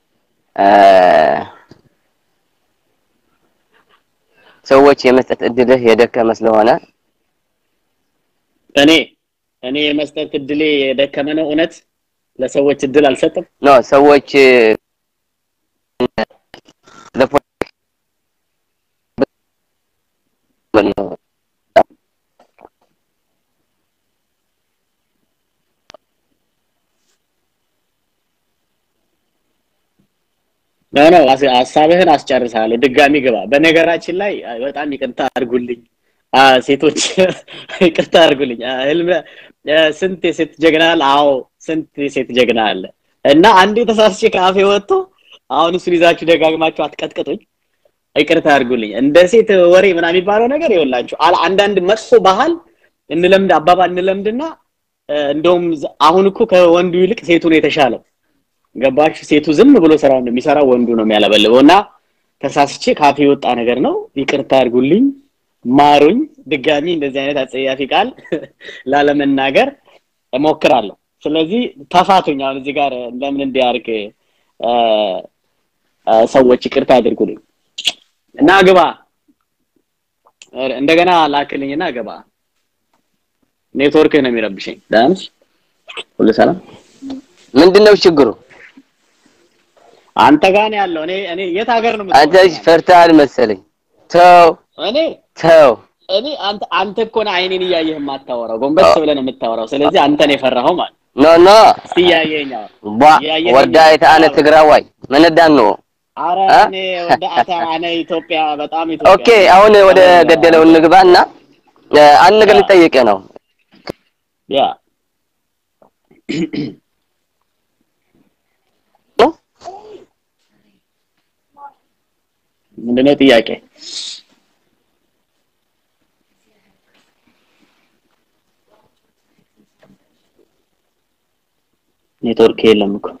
F: ሰዎች የመስጠት እድልህ የደከመ ስለሆነ
B: እኔ እኔ የመስጠት እድሌ የደከመ ነው እውነት ለሰዎች እድል አልሰጠም
F: ኖ ሰዎች
B: ነው ነው ሐሳብህን አስጨርሳለሁ ድጋሚ ግባ በነገራችን ላይ በጣም ይቅርታ አድርጉልኝ ሴቶች ይቅርታ አድርጉልኝ ህልም ስንት ሴት ጀግናል አዎ ስንት ሴት ጀግና አለ እና አንዴ ተሳስቼ ካፌ ወጥቶ አሁን እሱ ይዛችሁ ደጋግማችሁ አትቀጥቅጡኝ ይቅርታ አድርጉልኝ እንደ ሴት ወሬ ምናምን የሚባለው ነገር ይወላችሁ አንዳንድ መጥፎ ባህል እንለምድ አባባል እንለምድና እንደውም አሁን እኮ ከወንዱ ይልቅ ሴቱ ነው የተሻለው ገባሽ ሴቱ ዝም ብሎ ስራውን የሚሰራው ወንዱ ነው የሚያለበልበውና ተሳስቼ ካፌ ወጣ ነገር ነው ይቅርታ አድርጉልኝ ማሩኝ ድጋሚ እንደዚህ አይነት አጸያፊ ቃል ላለመናገር እሞክራለሁ ስለዚህ ተፋቱኝ አሁን እዚህ ጋር ለምን እንዲያርክ ሰዎች ይቅርታ አድርጉልኝ እና ግባ እንደገና ላክልኝና ግባ ኔትወርክ ነው የሚረብሽኝ ዳንስ ሁሉ ሰላም
F: ምንድነው ችግሩ
B: አንተ ጋር ነው ያለው እኔ እኔ የት ሀገር ነው
F: አንተ ፈርታል መሰለኝ ተው
B: እኔ
F: ተው
B: እኔ አንተ አንተ እኮ ነው አይኔን ያየህ ማታወራው ጎንበስ ብለህ ነው የምታወራው ስለዚህ አንተ ነው የፈራኸው ማለት
F: ኖ ኖ
B: ሲያየኛ
F: ወዳይታ አነ ትግራዋይ ምንዳን ነው
B: አረ እኔ ወዳይታ አነ ኢትዮጵያ በጣም ኢትዮጵያ
F: ኦኬ አሁን ወደ ገደለው እንግባና አንድ ነገር ልጠይቅ ነው
B: ያ ምንድነው ጥያቄ ኔትወርክ የለም እኮ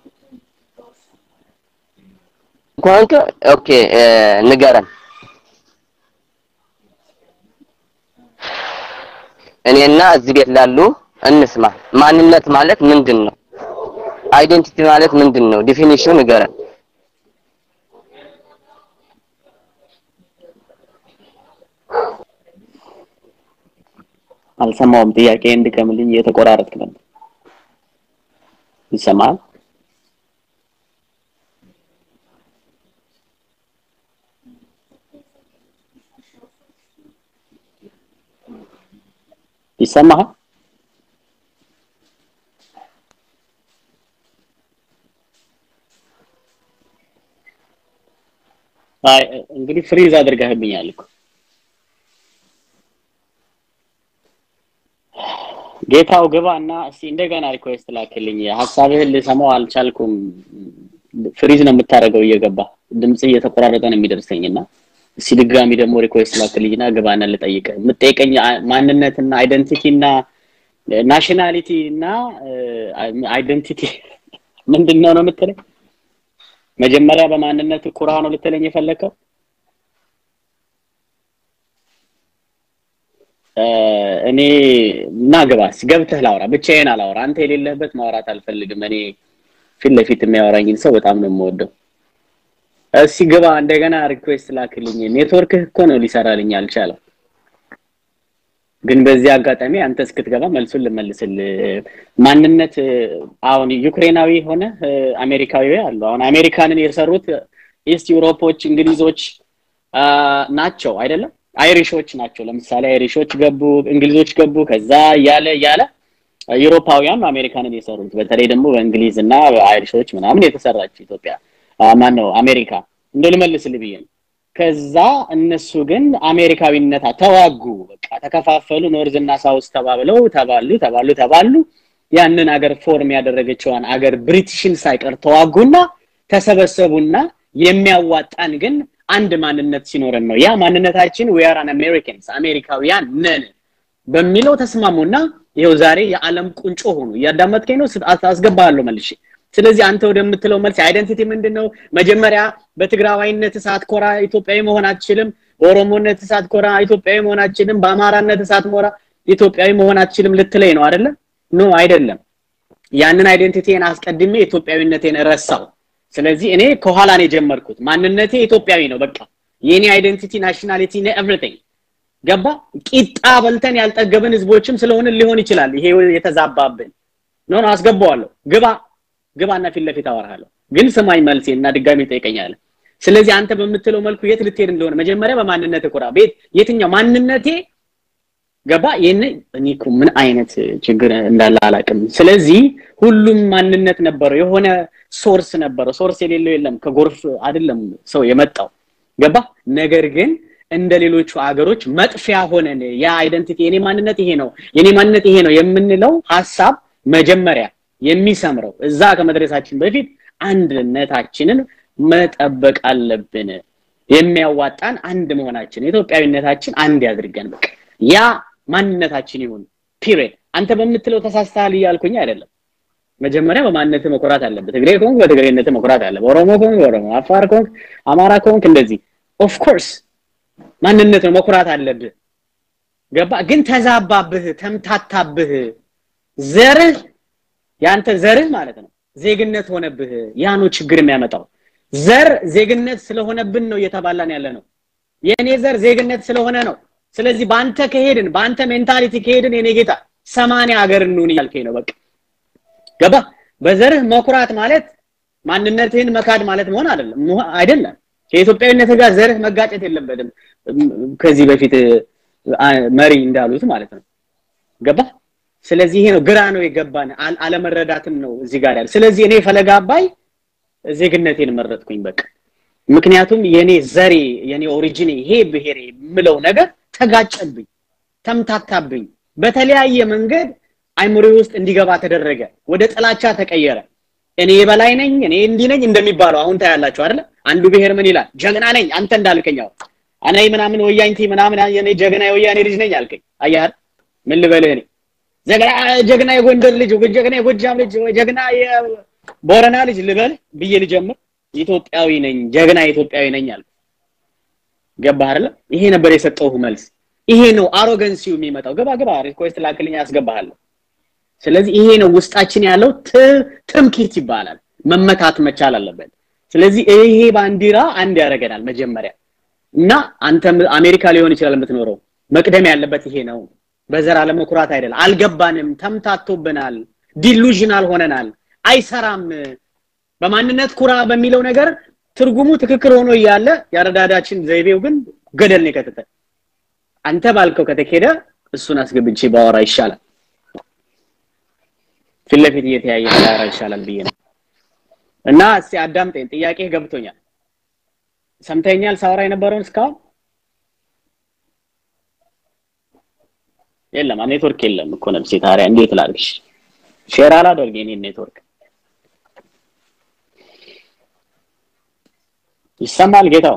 F: ኳንተ ኦኬ ንገረን እኔና እዚህ ቤት ላሉ እንስማ ማንነት ማለት ምንድነው አይደንቲቲ ማለት ምንድነው ዲፊኒሽኑ ንገረን
B: አልሰማውም ጥያቄ እንድከምልኝ የተቆራረጥክ ነበር ይሰማል ይሰማል አይ እንግዲህ ፍሪዝ አድርገህብኛል እኮ ጌታው ግባና እስቲ እንደገና ሪኩዌስት ላክልኝ ሐሳብህን ልሰማው አልቻልኩም ፍሪዝ ነው የምታረገው እየገባ ድምጽ እየተቆራረጠ ነው የሚደርሰኝና እስቲ ድጋሚ ደግሞ ሪኩዌስት ላክልኝና ግባና ልጠይቅ የምትጠይቀኝ ማንነትና አይደንቲቲና ናሽናሊቲና አይደንቲቲ ምንድነው ነው የምትለኝ መጀመሪያ በማንነት ኩራ ነው ልትለኝ የፈለከው እኔ ናግባስ ገብተህ ላውራ ብቻዬን አላውራ አንተ የሌለህበት ማውራት አልፈልግም እኔ ፊት ለፊት የሚያወራኝን ሰው በጣም ነው የምወደው እሺ ግባ እንደገና ሪኩዌስት ላክልኝ ኔትወርክህ እኮ ነው ሊሰራልኝ አልቻለም ግን በዚህ አጋጣሚ አንተ እስክትገባ መልሱን ልመልስል ማንነት አሁን ዩክሬናዊ ሆነ አሜሪካዊ አሉ አሁን አሜሪካንን የሰሩት ኢስት ዩሮፖች እንግሊዞች ናቸው አይደለም አይሪሾች ናቸው ለምሳሌ አይሪሾች ገቡ እንግሊዞች ገቡ ከዛ ያለ ያለ ዩሮፓውያን አሜሪካንን የሰሩት በተለይ ደግሞ በእንግሊዝና አይሪሾች ምናምን የተሰራች ኢትዮጵያ ማን ነው አሜሪካ እንደልመልስልህ ብዬ ከዛ እነሱ ግን አሜሪካዊነት ተዋጉ በቃ ተከፋፈሉ ኖርዝና ሳውስ ተባብለው ተባሉ ተባሉ ተባሉ ያንን አገር ፎርም ያደረገችዋን አገር ብሪቲሽን ሳይቀር ተዋጉና ተሰበሰቡና የሚያዋጣን ግን አንድ ማንነት ሲኖረን ነው ያ ማንነታችን we are an Americans አሜሪካውያን ነን በሚለው ተስማሙና ይሄው ዛሬ የዓለም ቁንጮ ሆኑ ያዳመጥከኝ ነው አስገባለሁ መልሼ ስለዚህ አንተ ወደምትለው መልስ አይደንቲቲ ምንድነው መጀመሪያ በትግራዋይነት ሳትኮራ ኢትዮጵያዊ መሆን አትችልም በኦሮሞነት ሳትኮራ ኢትዮጵያዊ መሆን አትችልም በአማራነት ሳትሞራ ኢትዮጵያዊ መሆን አትችልም ልትለይ ነው አይደለም ኖ አይደለም ያንን አይደንቲቲን አስቀድሜ ኢትዮጵያዊነቴን ረሳው ስለዚህ እኔ ከኋላ ነው የጀመርኩት ማንነቴ ኢትዮጵያዊ ነው በቃ የኔ አይደንቲቲ ናሽናሊቲ ነው ኤቭሪቲንግ ገባ ቂጣ በልተን ያልጠገብን ህዝቦችም ስለሆነ ሊሆን ይችላል ይሄ የተዛባብን ኖ ነው አስገባዋለሁ ግባ ግባና ፊት ለፊት አወራለሁ ግን ሰማይ መልሴና ድጋሚ ጠይቀኛል ስለዚህ አንተ በመትለው መልኩ የት ልትሄድ እንደሆነ መጀመሪያ በማንነቴ ኩራ ቤት የትኛው ማንነቴ ገባ የኔ እኔኩ ምን አይነት ችግር እንዳለ አላቅም ስለዚህ ሁሉም ማንነት ነበር የሆነ ሶርስ ነበር ሶርስ የሌለው የለም ከጎርፍ አይደለም ሰው የመጣው ገባ ነገር ግን እንደሌሎቹ አገሮች መጥፊያ ሆነን ያ አይደንቲቲ የኔ ማንነት ይሄ ነው የኔ ማንነት ይሄ ነው የምንለው ሐሳብ መጀመሪያ የሚሰምረው እዛ ከመድረሳችን በፊት አንድነታችንን መጠበቅ አለብን የሚያዋጣን አንድ መሆናችን ኢትዮጵያዊነታችን አንድ ያድርገን በቃ ያ ማንነታችን ይሁን ፒሪድ አንተ በመትለው ተሳስተሃል ይያልኩኝ አይደለም መጀመሪያ በማንነት መኮራት አለበት ትግሬ ኮንክ በትግሬነት መኮራት አለበት ኦሮሞ ኮንክ ኦሮሞ አፋር ኮንክ አማራ ኮንክ እንደዚህ ኦፍ ኮርስ ማንነት መኮራት አለበት ገባ ግን ተዛባብህ ተምታታብህ ዘርህ ያንተ ዘርህ ማለት ነው ዜግነት ሆነብህ ያ ነው ችግር የሚያመጣው ዘር ዜግነት ስለሆነብን ነው እየተባላን ያለ ነው የኔ ዘር ዜግነት ስለሆነ ነው ስለዚህ ባንተ ከሄድን ባንተ ሜንታሊቲ ከሄድን የኔ ጌታ ሰማንያ ሀገር እንሁን ይልከኝ ነው በቃ ገባ በዘርህ መኩራት ማለት ማንነትህን መካድ ማለት መሆን አይደለም አይደለም ከኢትዮጵያዊነት ጋር ዘርህ መጋጨት የለበትም ከዚህ በፊት መሪ እንዳሉት ማለት ነው ገባ ስለዚህ ይሄ ነው ግራ ነው የገባን አለመረዳትም ነው እዚህ ጋር ያለ ስለዚህ እኔ ፈለጋ አባይ ዜግነቴን መረጥኩኝ በቃ ምክንያቱም የኔ ዘሬ የኔ ኦሪጂን ይሄ ብሄሬ ምለው ነገር ተጋጨብኝ ተምታታብኝ በተለያየ መንገድ አይምሮ ውስጥ እንዲገባ ተደረገ ወደ ጥላቻ ተቀየረ እኔ በላይ ነኝ እኔ እንዲ ነኝ እንደሚባለው አሁን ታያላችሁ አይደል አንዱ ብሄር ምን ይላል ጀግና ነኝ አንተ እንዳልከኛው አናይ ምናምን ወያንቲ ምናምን የኔ ጀግና ወያኔ ልጅ ነኝ አልከኝ አያር ምን ልበልህ እኔ ጀግና ጀግና የጎንደር ልጅ ጀግና የጎጃም ልጅ ጀግና የቦረና ልጅ ልበል ብዬ ልጀምር ኢትዮጵያዊ ነኝ ጀግና ኢትዮጵያዊ ነኝ አልኩ ገባህ አይደል ይሄ ነበር የሰጠው መልስ ይሄ ነው አሮጋንሲው የሚመጣው ገባ ገባ ሪኩዌስት ላክልኝ ያስገባሃለሁ ስለዚህ ይሄ ነው ውስጣችን ያለው ትምክህት ይባላል መመታት መቻል አለበት ስለዚህ ይሄ ባንዲራ አንድ ያረጋናል መጀመሪያ እና አንተ አሜሪካ ሊሆን ይችላል የምትኖረው መቅደም ያለበት ይሄ ነው በዘር አለመኩራት አይደል አልገባንም ተምታቶብናል ዲሉዥናል ሆነናል አይሰራም በማንነት ኩራ በሚለው ነገር ትርጉሙ ትክክል ሆኖ ያለ ያረዳዳችን ዘይቤው ግን ገደል ነው ከተተ አንተ ባልከው ከተከደ እሱን አስገብንቺ ባወራ ይሻላል ፍለፊት እየተያየ ባወራ ይሻላል ብዬ ነው እና እስቲ አዳምጠኝ ጥያቄ ገብቶኛል ሰምተኛል ሳወራ የነበረውን እስካሁን የለም ኔትወርክ የለም እኮ ነብሴ ታዲያ እንዴት ላድርግሽ ሼር አላደርግ የኔ ኔትወርክ ይሰማል ጌታው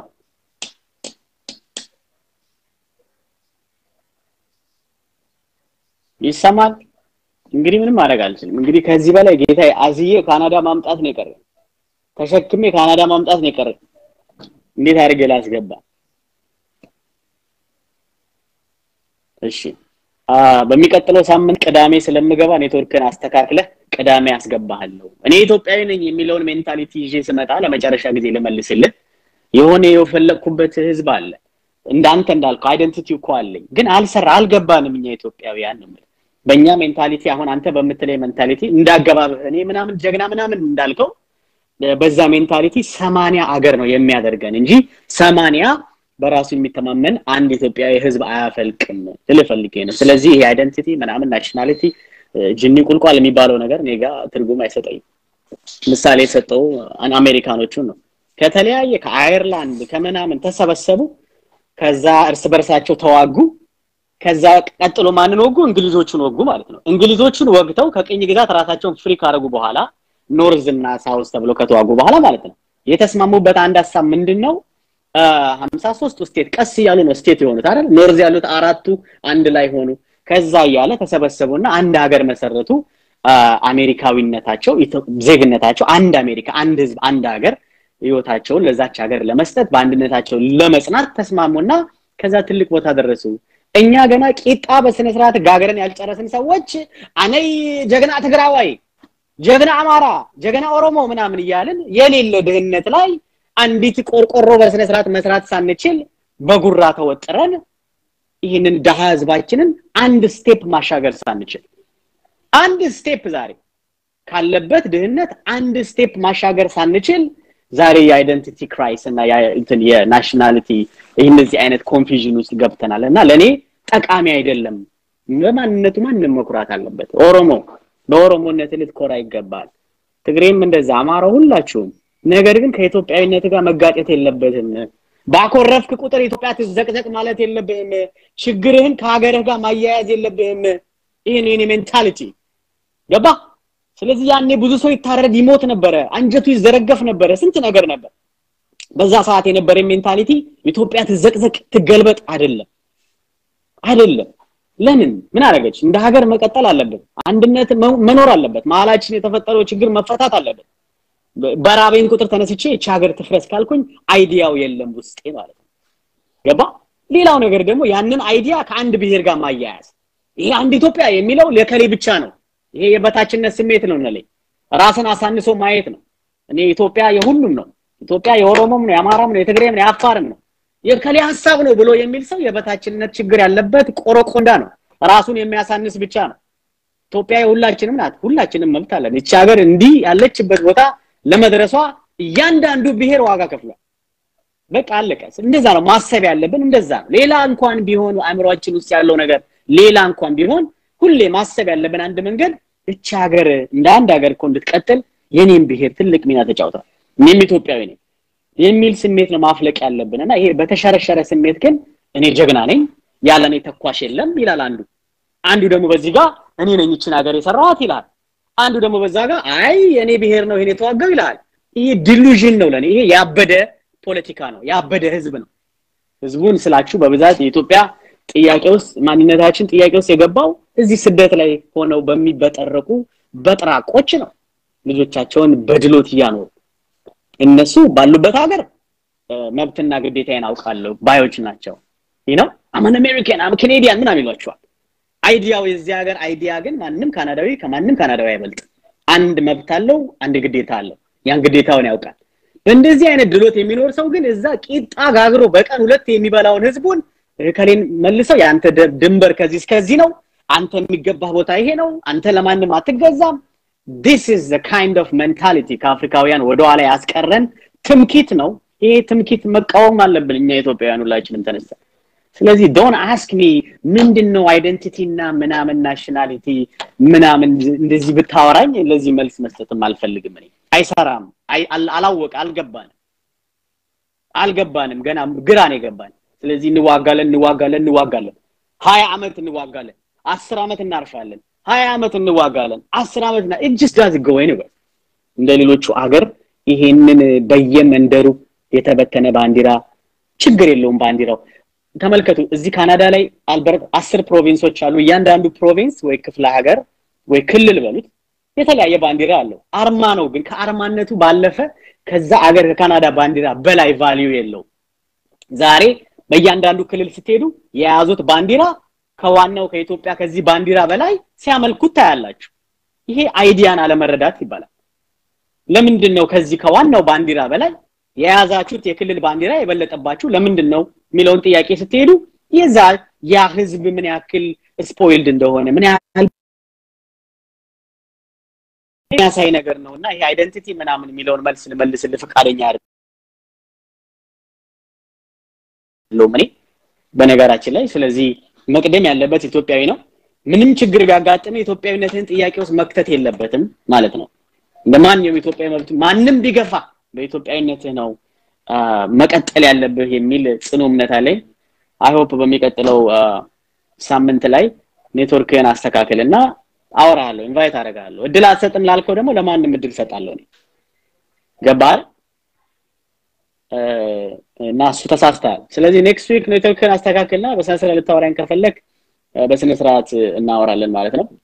B: ይሰማል እንግዲህ ምንም ማድረግ አልችልም እንግዲህ ከዚህ በላይ ጌታዬ አዝዬ ካናዳ ማምጣት ነው የቀረ ተሸክሜ ካናዳ ማምጣት ነው የቀረ እንዴት አድርጌ ላስገባ እሺ አ በሚቀጥለው ሳምንት ቅዳሜ ስለምገባ ኔትወርክን አስተካክለ ቅዳሜ አስገባሃለሁ እኔ ኢትዮጵያዊ ነኝ የሚለውን ሜንታሊቲ ይዤ ስመጣ ለመጨረሻ ጊዜ ለመልስልህ የሆነ የፈለኩበት ህዝብ አለ እንዳንተ እንዳልከው አይደንቲቲው እኮ አለኝ ግን አልሰራ አልገባንም እኛ ኢትዮጵያውያን ነው በእኛ ሜንታሊቲ አሁን አንተ በመትለይ ሜንታሊቲ እንዳገባብ እኔ ምናምን ጀግና ምናምን እንዳልከው በዛ ሜንታሊቲ ሰማንያ አገር ነው የሚያደርገን እንጂ ሰማንያ በራሱ የሚተማመን አንድ ኢትዮጵያዊ ህዝብ አያፈልቅም ለፈልጌ ነው ስለዚህ ይሄ አይደንቲቲ ምናምን ናሽናሊቲ ጅኒ ቁልቋል የሚባለው ነገር ኔጋ ትርጉም አይሰጠኝም ምሳሌ ሰጠው አን አሜሪካኖቹ ነው ከተለያየ ከአየርላንድ ከመናምን ተሰበሰቡ ከዛ እርስ በርሳቸው ተዋጉ ከዛ ቀጥሎ ማንን ወጉ እንግሊዞቹን ወጉ ማለት ነው እንግሊዞቹን ወግተው ከቀኝ ግዛት ራሳቸውን ፍሪ ካረጉ በኋላ ኖርዝ እና ሳውዝ ተብሎ ከተዋጉ በኋላ ማለት ነው የተስማሙበት አንድ ሐሳብ ምንድነው ሃምሳ ሶስት ስቴት ቀስ ያሉ ነው ስቴት የሆኑት አይደል ኖርዝ ያሉት አራቱ አንድ ላይ ሆኑ ከዛ ያለ ተሰበሰቡና አንድ ሀገር መሰረቱ አሜሪካዊነታቸው ዜግነታቸው አንድ አሜሪካ አንድ ህዝብ አንድ ሀገር ህይወታቸውን ለዛች ሀገር ለመስጠት በአንድነታቸው ለመጽናት ተስማሙና ከዛ ትልቅ ቦታ ደረሱ እኛ ገና ቂጣ በስነ ስርዓት ጋገረን ያልጨረስን ሰዎች አነይ ጀግና ትግራዋይ ጀግና አማራ ጀግና ኦሮሞ ምናምን ይያልን የሌለ ድህነት ላይ አንዲት ቆርቆሮ በስነ ስርዓት መስራት ሳንችል በጉራ ተወጥረን ይሄንን ደሃ ህዝባችንን አንድ ስቴፕ ማሻገር ሳንችል አንድ ስቴፕ ዛሬ ካለበት ድህነት አንድ ስቴፕ ማሻገር ሳንችል ዛሬ የአይደንቲቲ ክራይሲስ እና የናሽናሊቲ እነዚህ አይነት ኮንፊውዥን ውስጥ ገብተናልና ለኔ ጠቃሚ አይደለም ለማንነቱ ማንንም መኩራት አለበት ኦሮሞ በኦሮሞነት ልትኮራ ይገባል ትግሬም እንደዛ አማራ ሁላችሁም ነገር ግን ከኢትዮጵያዊነት ጋር መጋጨት የለበትም ባኮረፍክ ቁጥር ኢትዮጵያ ትዘቅዘቅ ማለት የለብህም ችግርህን ከሀገርህ ጋር ማያያዝ የለብህም ይሄን የኔ ሜንታሊቲ ገባ ስለዚህ ያኔ ብዙ ሰው ይታረድ ይሞት ነበር አንጀቱ ይዘረገፍ ነበር ስንት ነገር ነበር በዛ ሰዓት የነበረ ሜንታሊቲ ኢትዮጵያ ትዘቅዘቅ ትገልበጥ አይደለም አይደለም ለምን ምን አረጋች እንደ ሀገር መቀጠል አለበት አንድነት መኖር አለበት ማላችን የተፈጠረው ችግር መፈታት አለበት በራቤን ቁጥር ተነስቼ እቺ ሀገር ትፍረስ ካልኩኝ አይዲያው የለም ውስጤ ማለት ነው ገባ ሌላው ነገር ደግሞ ያንን አይዲያ ከአንድ ብሄር ጋር ማያያዝ ይሄ አንድ ኢትዮጵያ የሚለው ለከሌ ብቻ ነው ይሄ የበታችነት ስሜት ነው ነለይ ራስን አሳንሶ ማየት ነው እኔ ኢትዮጵያ የሁሉም ነው ኢትዮጵያ የኦሮሞም ነው የአማራም ነው የትግሬም ነው የአፋርም ነው የከሌ ሐሳብ ነው ብሎ የሚል ሰው የበታችነት ችግር ያለበት ቆሮቆንዳ ነው ራሱን የሚያሳንስ ብቻ ነው ኢትዮጵያ የሁላችንም ናት ሁላችንም መብት አለን እቺ ሀገር እንዲህ ያለችበት ቦታ ለመድረሷ እያንዳንዱ ብሄር ዋጋ ከፍሏል በቃ አለቀስ እንደዛ ነው ማሰብ ያለብን እንደዛ ነው ሌላ እንኳን ቢሆን አእምሮአችን ውስጥ ያለው ነገር ሌላ እንኳን ቢሆን ሁሌ ማሰብ ያለብን አንድ መንገድ እቺ ሀገር እንደ አንድ ሀገር እኮ እንድትቀጥል የኔም ብሄር ትልቅ ሚና ተጫውቷል እኔም ኢትዮጵያዊ ነኝ የሚል ስሜት ነው ማፍለቅ ያለብንና ይሄ በተሸረሸረ ስሜት ግን እኔ ጀግና ነኝ ያለኔ ተኳሽ የለም ይላል አንዱ አንዱ ደግሞ በዚህ ጋር እኔ ነኝ እቺን ሀገር የሰራዋት ይላል አንዱ ደግሞ በዛ ጋር አይ የኔ ብሄር ነው ይሄን ተዋጋው ይላል ይሄ ዲሉዥን ነው ለኔ ይሄ ያበደ ፖለቲካ ነው ያበደ ህዝብ ነው ህዝቡን ስላችሁ በብዛት የኢትዮጵያ ጥያቄ ውስጥ ማንነታችን ጥያቄ ውስጥ የገባው እዚህ ስደት ላይ ሆነው በሚበጠረቁ በጥራቆች ነው ልጆቻቸውን በድሎት ያኖሩ እነሱ ባሉበት ሀገር መብትና ግዴታዬን አውቃለሁ ባዮች ናቸው you know I'm an American I'm a Canadian ምን አሚሏቸዋል አይዲያው የዚህ ሀገር አይዲያ ግን ማንንም ካናዳዊ ከማንንም ካናዳዊ አይበልጥ አንድ መብት አለው አንድ ግዴታ አለው ያን ግዴታውን ያውቃል በእንደዚህ አይነት ድሎት የሚኖር ሰው ግን እዛ ቂጣ ጋግሮ በቀን ሁለት የሚበላውን ህዝቡን ከሌን መልሰው ያንተ ድንበር ከዚህ እስከዚህ ነው አንተ የሚገባህ ቦታ ይሄ ነው አንተ ለማንም አትገዛም this is the kind of mentality ከአፍሪካውያን ወደ ኋላ ያስቀረን ትምኪት ነው ይሄ ትምኪት መቃወም አለብን እኛ ኢትዮጵያውያን ሁላችንም ተነሳ ስለዚህ don't ask me ምንድነው አይደንቲቲ እና ምናምን ናሽናሊቲ ምናምን እንደዚህ ብታወራኝ ለዚህ መልስ መስጠትም አልፈልግም እኔ አይሰራም አላወቅ አልገባንም አልገባንም ገና ግራን ይገባን ስለዚህ እንዋጋለን እንዋጋለን እንዋጋለን ሃያ አመት እንዋጋለን አስር አመት እናርፋለን ሃያ አመት እንዋጋለን አስር አመትና it just doesn't go anywhere እንደሌሎቹ ሀገር ይሄንን በየመንደሩ የተበተነ ባንዲራ ችግር የለውም ባንዲራው ተመልከቱ እዚህ ካናዳ ላይ አልበርት አስር ፕሮቪንሶች አሉ እያንዳንዱ ፕሮቪንስ ወይ ክፍለ ሀገር ወይ ክልል በሉት የተለያየ ባንዲራ አለው አርማ ነው ግን ከአርማነቱ ባለፈ ከዛ ሀገር ከካናዳ ባንዲራ በላይ ቫልዩ የለው ዛሬ በእያንዳንዱ ክልል ስትሄዱ የያዙት ባንዲራ ከዋናው ከኢትዮጵያ ከዚህ ባንዲራ በላይ ሲያመልኩት ታያላችሁ ይሄ አይዲያን አለመረዳት ይባላል ለምንድነው ከዚህ ከዋናው ባንዲራ በላይ የያዛችሁት የክልል ባንዲራ የበለጠባችሁ ለምንድነው ሚሊዮን ጥያቄ ስትሄዱ የዛ ያ ህዝብ ምን ያክል ስፖይልድ እንደሆነ ምን ያክል ያሳይ ነገር ነውና ይሄ አይደንቲቲ ምናምን ሚሊዮን መልስ ልመልስልህ ፈቃደኛ አይደለም ማኔ በነገራችን ላይ ስለዚህ መቅደም ያለበት ኢትዮጵያዊ ነው ምንም ችግር ቢያጋጥም ኢትዮጵያዊነትን ጥያቄ ውስጥ መክተት የለበትም ማለት ነው እንደማንኛውም ኢትዮጵያዊ መብት ማንንም ቢገፋ በኢትዮጵያዊነት ነው መቀጠል ያለበት የሚል ጽኑ እምነት አለኝ አይ ሆፕ በሚቀጥለው ሳምንት ላይ ኔትወርክን አስተካክልና አወራለሁ ኢንቫይት አደርጋለሁ እድል አሰጥም ላልከው ደግሞ ለማንም እድል ሰጣለሁ ነው ገባር እና እሱ ተሳስታል ስለዚህ ኔክስት ዊክ ኔትወርክን አስተካክልና በሰንሰለ ልታወራኝ ከፈለክ በስነ ስርዓት እናወራለን ማለት ነው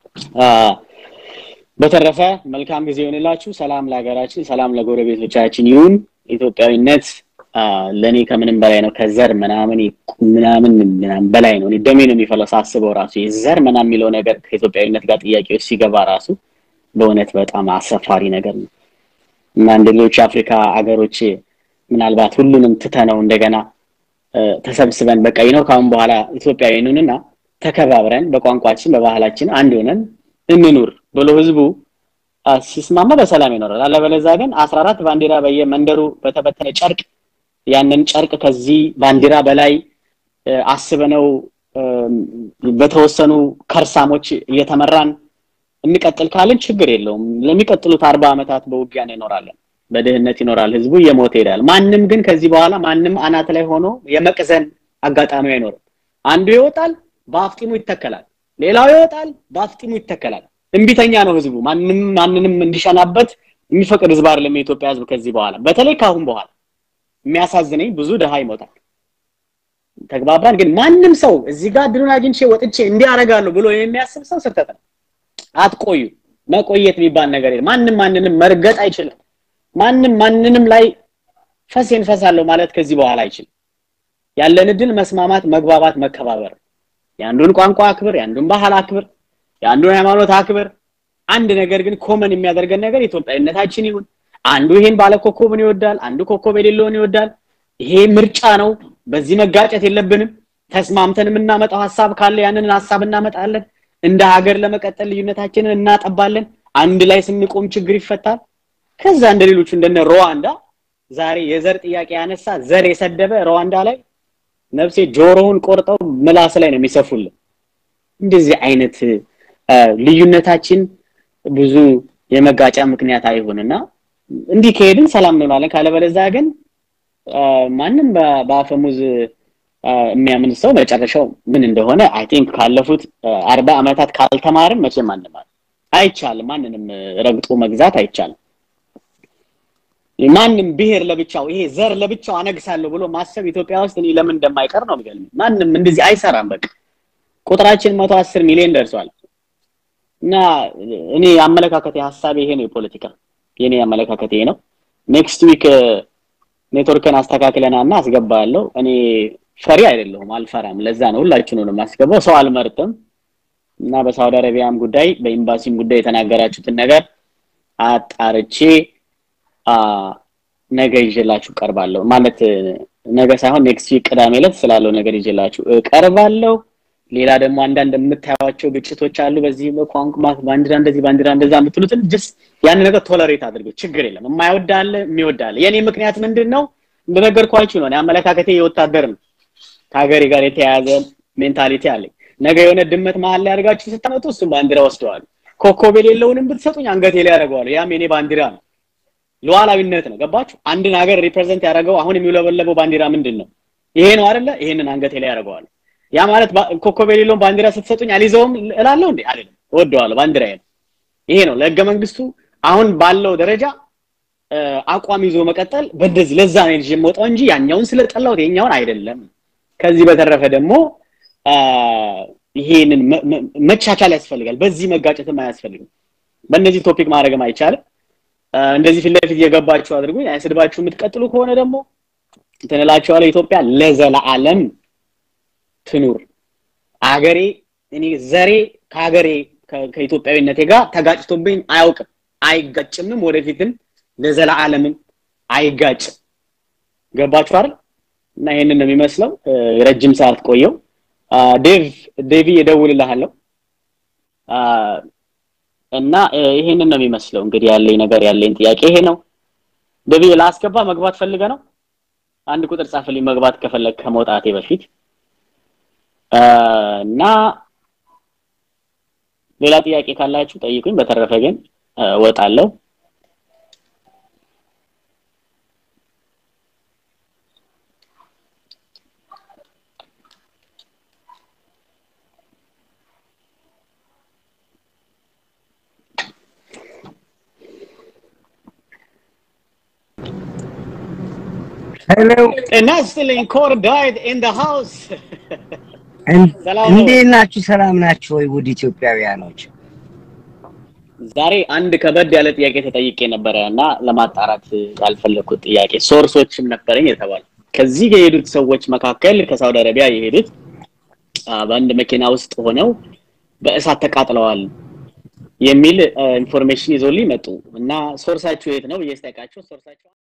B: በተረፈ መልካም ጊዜ ይሁንላችሁ ሰላም ለሀገራችን ሰላም ለጎረቤቶቻችን ይሁን ኢትዮጵያዊነት ለኔ ከምንም በላይ ነው ከዘር ምናምን ምናምን ምናምን በላይ ነው ደሜ ነው የሚፈለሳስበው ራሱ የዘር ምናምን የሚለው ነገር ከኢትዮጵያዊነት ጋር ጥያቄዎች ሲገባ ራሱ በእውነት በጣም አሰፋሪ ነገር ነው እና እንደሌሎች አፍሪካ አገሮች ምናልባት ሁሉንም ትተነው እንደገና ተሰብስበን በቃ ይነው ካሁን በኋላ ኢትዮጵያዊኑንና ተከባብረን በቋንቋችን በባህላችን አንድ ሆነን እንኑር ብሎ ህዝቡ ሲስማማ በሰላም ይኖራል አለበለዚያ ግን አስራ አራት ባንዲራ በየመንደሩ በተበተነ ጨርቅ ያንን ጨርቅ ከዚህ ባንዲራ በላይ አስበነው በተወሰኑ ከርሳሞች እየተመራን እንቀጥል ካልን ችግር የለውም ለሚቀጥሉት አርባ አመታት በውጊያ እንኖራለን በደህንነት ይኖራል ህዝቡ የሞት ይላል ማንንም ግን ከዚህ በኋላ ማንንም አናት ላይ ሆኖ የመቅዘን አጋጣሚ አይኖርም አንዱ ይወጣል ባፍጢሙ ይተከላል ሌላው ይወጣል ባፍጢሙ ይተከላል እንቢተኛ ነው ህዝቡ ማንንም ማንንም እንዲሸናበት የሚፈቅድ ህዝብ አይደለም የኢትዮጵያ ህዝብ ከዚህ በኋላ በተለይ ካሁን በኋላ የሚያሳዝነኝ ብዙ ደሃ ይሞታል ተግባባን ግን ማንንም ሰው እዚህ ጋር ድሩን አግኝቼ ወጥቼ እንዲያረጋሉ ብሎ የሚያስብ ሰው ስርተት ነው አትቆዩ መቆየት የሚባል ነገር የለም ማንንም ማንንም መርገጥ አይችልም ማንንም ማንንም ላይ ፈሴን ፈሳለው ማለት ከዚህ በኋላ አይችልም ያለን ድል መስማማት መግባባት መከባበር ያንዱን ቋንቋ አክብር ያንዱን ባህል አክብር ያንዱን ሃይማኖት አክብር አንድ ነገር ግን ኮመን የሚያደርገን ነገር ኢትዮጵያዊነታችን ይሁን አንዱ ይሄን ባለ ኮኮብን ይወዳል አንዱ ኮኮብ የሌለውን ይወዳል ይሄ ምርጫ ነው በዚህ መጋጨት የለብንም ተስማምተን እናመጣው ሐሳብ ካለ ያንን ሐሳብ እናመጣለን እንደ ሀገር ለመቀጠል ልዩነታችንን እናጠባለን አንድ ላይ ስንቆም ችግር ይፈታል ከዛ እንደሌሎቹ እንደነ ሩዋንዳ ዛሬ የዘር ጥያቄ ያነሳ ዘር የሰደበ ሩዋንዳ ላይ ነፍሴ ጆሮውን ቆርጠው ምላስ ላይ ነው የሚሰፉልን እንደዚህ አይነት ልዩነታችን ብዙ የመጋጫ ምክንያት አይሆንና እንዲህ ከሄድን ሰላም ነው ማለት ካለበለዚያ ግን ማንንም በአፈሙዝ የሚያምን ሰው መጨረሻው ምን እንደሆነ አይ ቲንክ ካለፉት አርባ አመታት ካልተማርን መቼም አንማር አይቻልም ማንንም ረግጦ መግዛት አይቻልም ማንንም ብሄር ለብቻው ይሄ ዘር ለብቻው አነግሳለሁ ብሎ ማሰብ ኢትዮጵያ ውስጥ እኔ ለምን እንደማይቀር ነው የሚገልም ማንንም እንደዚህ አይሰራም በቃ ቁጥራችን መቶ አስር ሚሊዮን ደርሷል እና እኔ አመለካከቴ ሐሳቤ ይሄ ነው የፖለቲካ የኔ አመለካከቴ ይሄ ነው ኔክስት ዊክ ኔትወርክን አስተካክለናና አስገባለሁ እኔ ፈሪ አይደለሁም አልፈራም ለዛ ነው ሁላችሁንም ነው ማስገባው ሰው አልመርጥም እና በሳውዲ አረቢያም ጉዳይ በኤምባሲም ጉዳይ የተናገራችሁትን ነገር አጣርቼ አ ነገ ይዤላችሁ ቀርባለሁ ማለት ነገ ሳይሆን ኔክስት ዊክ ቅዳሜ ዕለት ስላለው ነገር ይዤላችሁ ቀርባለሁ ሌላ ደግሞ አንዳንድ የምታያቸው ግጭቶች አሉ በዚህ በቋንቋ ባንዲራ እንደዚህ ባንዲራ እንደዛ የምትሉትን just ያን ነገር ቶለሬት አድርጉ ችግር የለም የማይወዳል የሚወዳል የኔ ምክንያት ምንድነው እንደነገርኳችሁ ነው ያመለካከቴ የወታደር ነው ታገሪ ጋር የተያያዘ ሜንታሊቲ አለ ነገ የሆነ ድመት መሃል ላይ አድርጋችሁ ስትመጡ እሱ ባንዲራ ወስደዋል ኮኮብ የሌለውንም ብትሰጡኝ አንገቴ ላይ ያደርጋሉ ያም የኔ ባንዲራ ነው ሉዓላዊነት ነው ገባችሁ አንድን ሀገር ሪፕሬዘንት ያደርገው አሁን የሚውለበለበው ባንዲራ ምንድነው ይሄ ነው አይደለ ይሄንን አንገቴ ላይ ያደርጋሉ ያ ማለት ኮኮብ የሌለውን ባንዲራ ስትሰጡኝ አልይዘውም እላለሁ እንዴ አይደለም ወደዋለሁ ባንዲራዬ ነው ይሄ ነው ለህገ መንግስቱ አሁን ባለው ደረጃ አቋም ይዞ መቀጠል በደዚህ ለዛ ነው ልጅ የምወጣው እንጂ ያኛውን ስለጠላው የኛውን አይደለም ከዚህ በተረፈ ደግሞ ይሄንን መቻቻል ያስፈልጋል በዚህ መጋጨትም አያስፈልግም በእነዚህ ቶፒክ ማድረግም አይቻልም እንደዚህ ፊት ለፊት እየገባችሁ አድርጉኝ አይስድባችሁ የምትቀጥሉ ከሆነ ደግሞ ተነላችኋል ኢትዮጵያ ለዘላለም ትኑር አገሬ እኔ ዘሬ ካገሬ ከኢትዮጵያዊነቴ ጋር ተጋጭቶብኝ አያውቅም አይጋጭምም ወደፊትም ለዘላለም አይጋጭ ገባችሁ አይደል እና ይሄንን ነው የሚመስለው ረጅም ሰዓት ቆየው ዴቭ ዴቪ እደውልልሃለሁ እና ይሄንን ነው የሚመስለው እንግዲህ ያለኝ ነገር ያለኝ ጥያቄ ይሄ ነው ዴቪ ላስገባ መግባት ፈልገ ነው አንድ ቁጥር ጻፈልኝ መግባት ከፈለክ ከመውጣቴ በፊት እና ሌላ ጥያቄ ካላችሁ ጠይቁኝ በተረፈ ግን ወጣለሁ
G: Hello.
B: And Nastilin Core died in the house.
G: እንዴት ናችሁ ሰላም ናችሁ ወይ ውድ ኢትዮጵያውያኖች
B: ዛሬ አንድ ከበድ ያለ ጥያቄ ተጠይቄ ነበርና ለማጣራት ያልፈለኩት ጥያቄ ሶርሶችም ነበርኝ የተባለ ከዚህ የሄዱት ሰዎች መካከል ከሳውዲ አረቢያ የሄዱት በአንድ መኪና ውስጥ ሆነው በእሳት ተቃጥለዋል የሚል ኢንፎርሜሽን ይዞልኝ መጡ እና ሶርሳችሁ የት ነው እየስተካካችሁ ሶርሳችሁ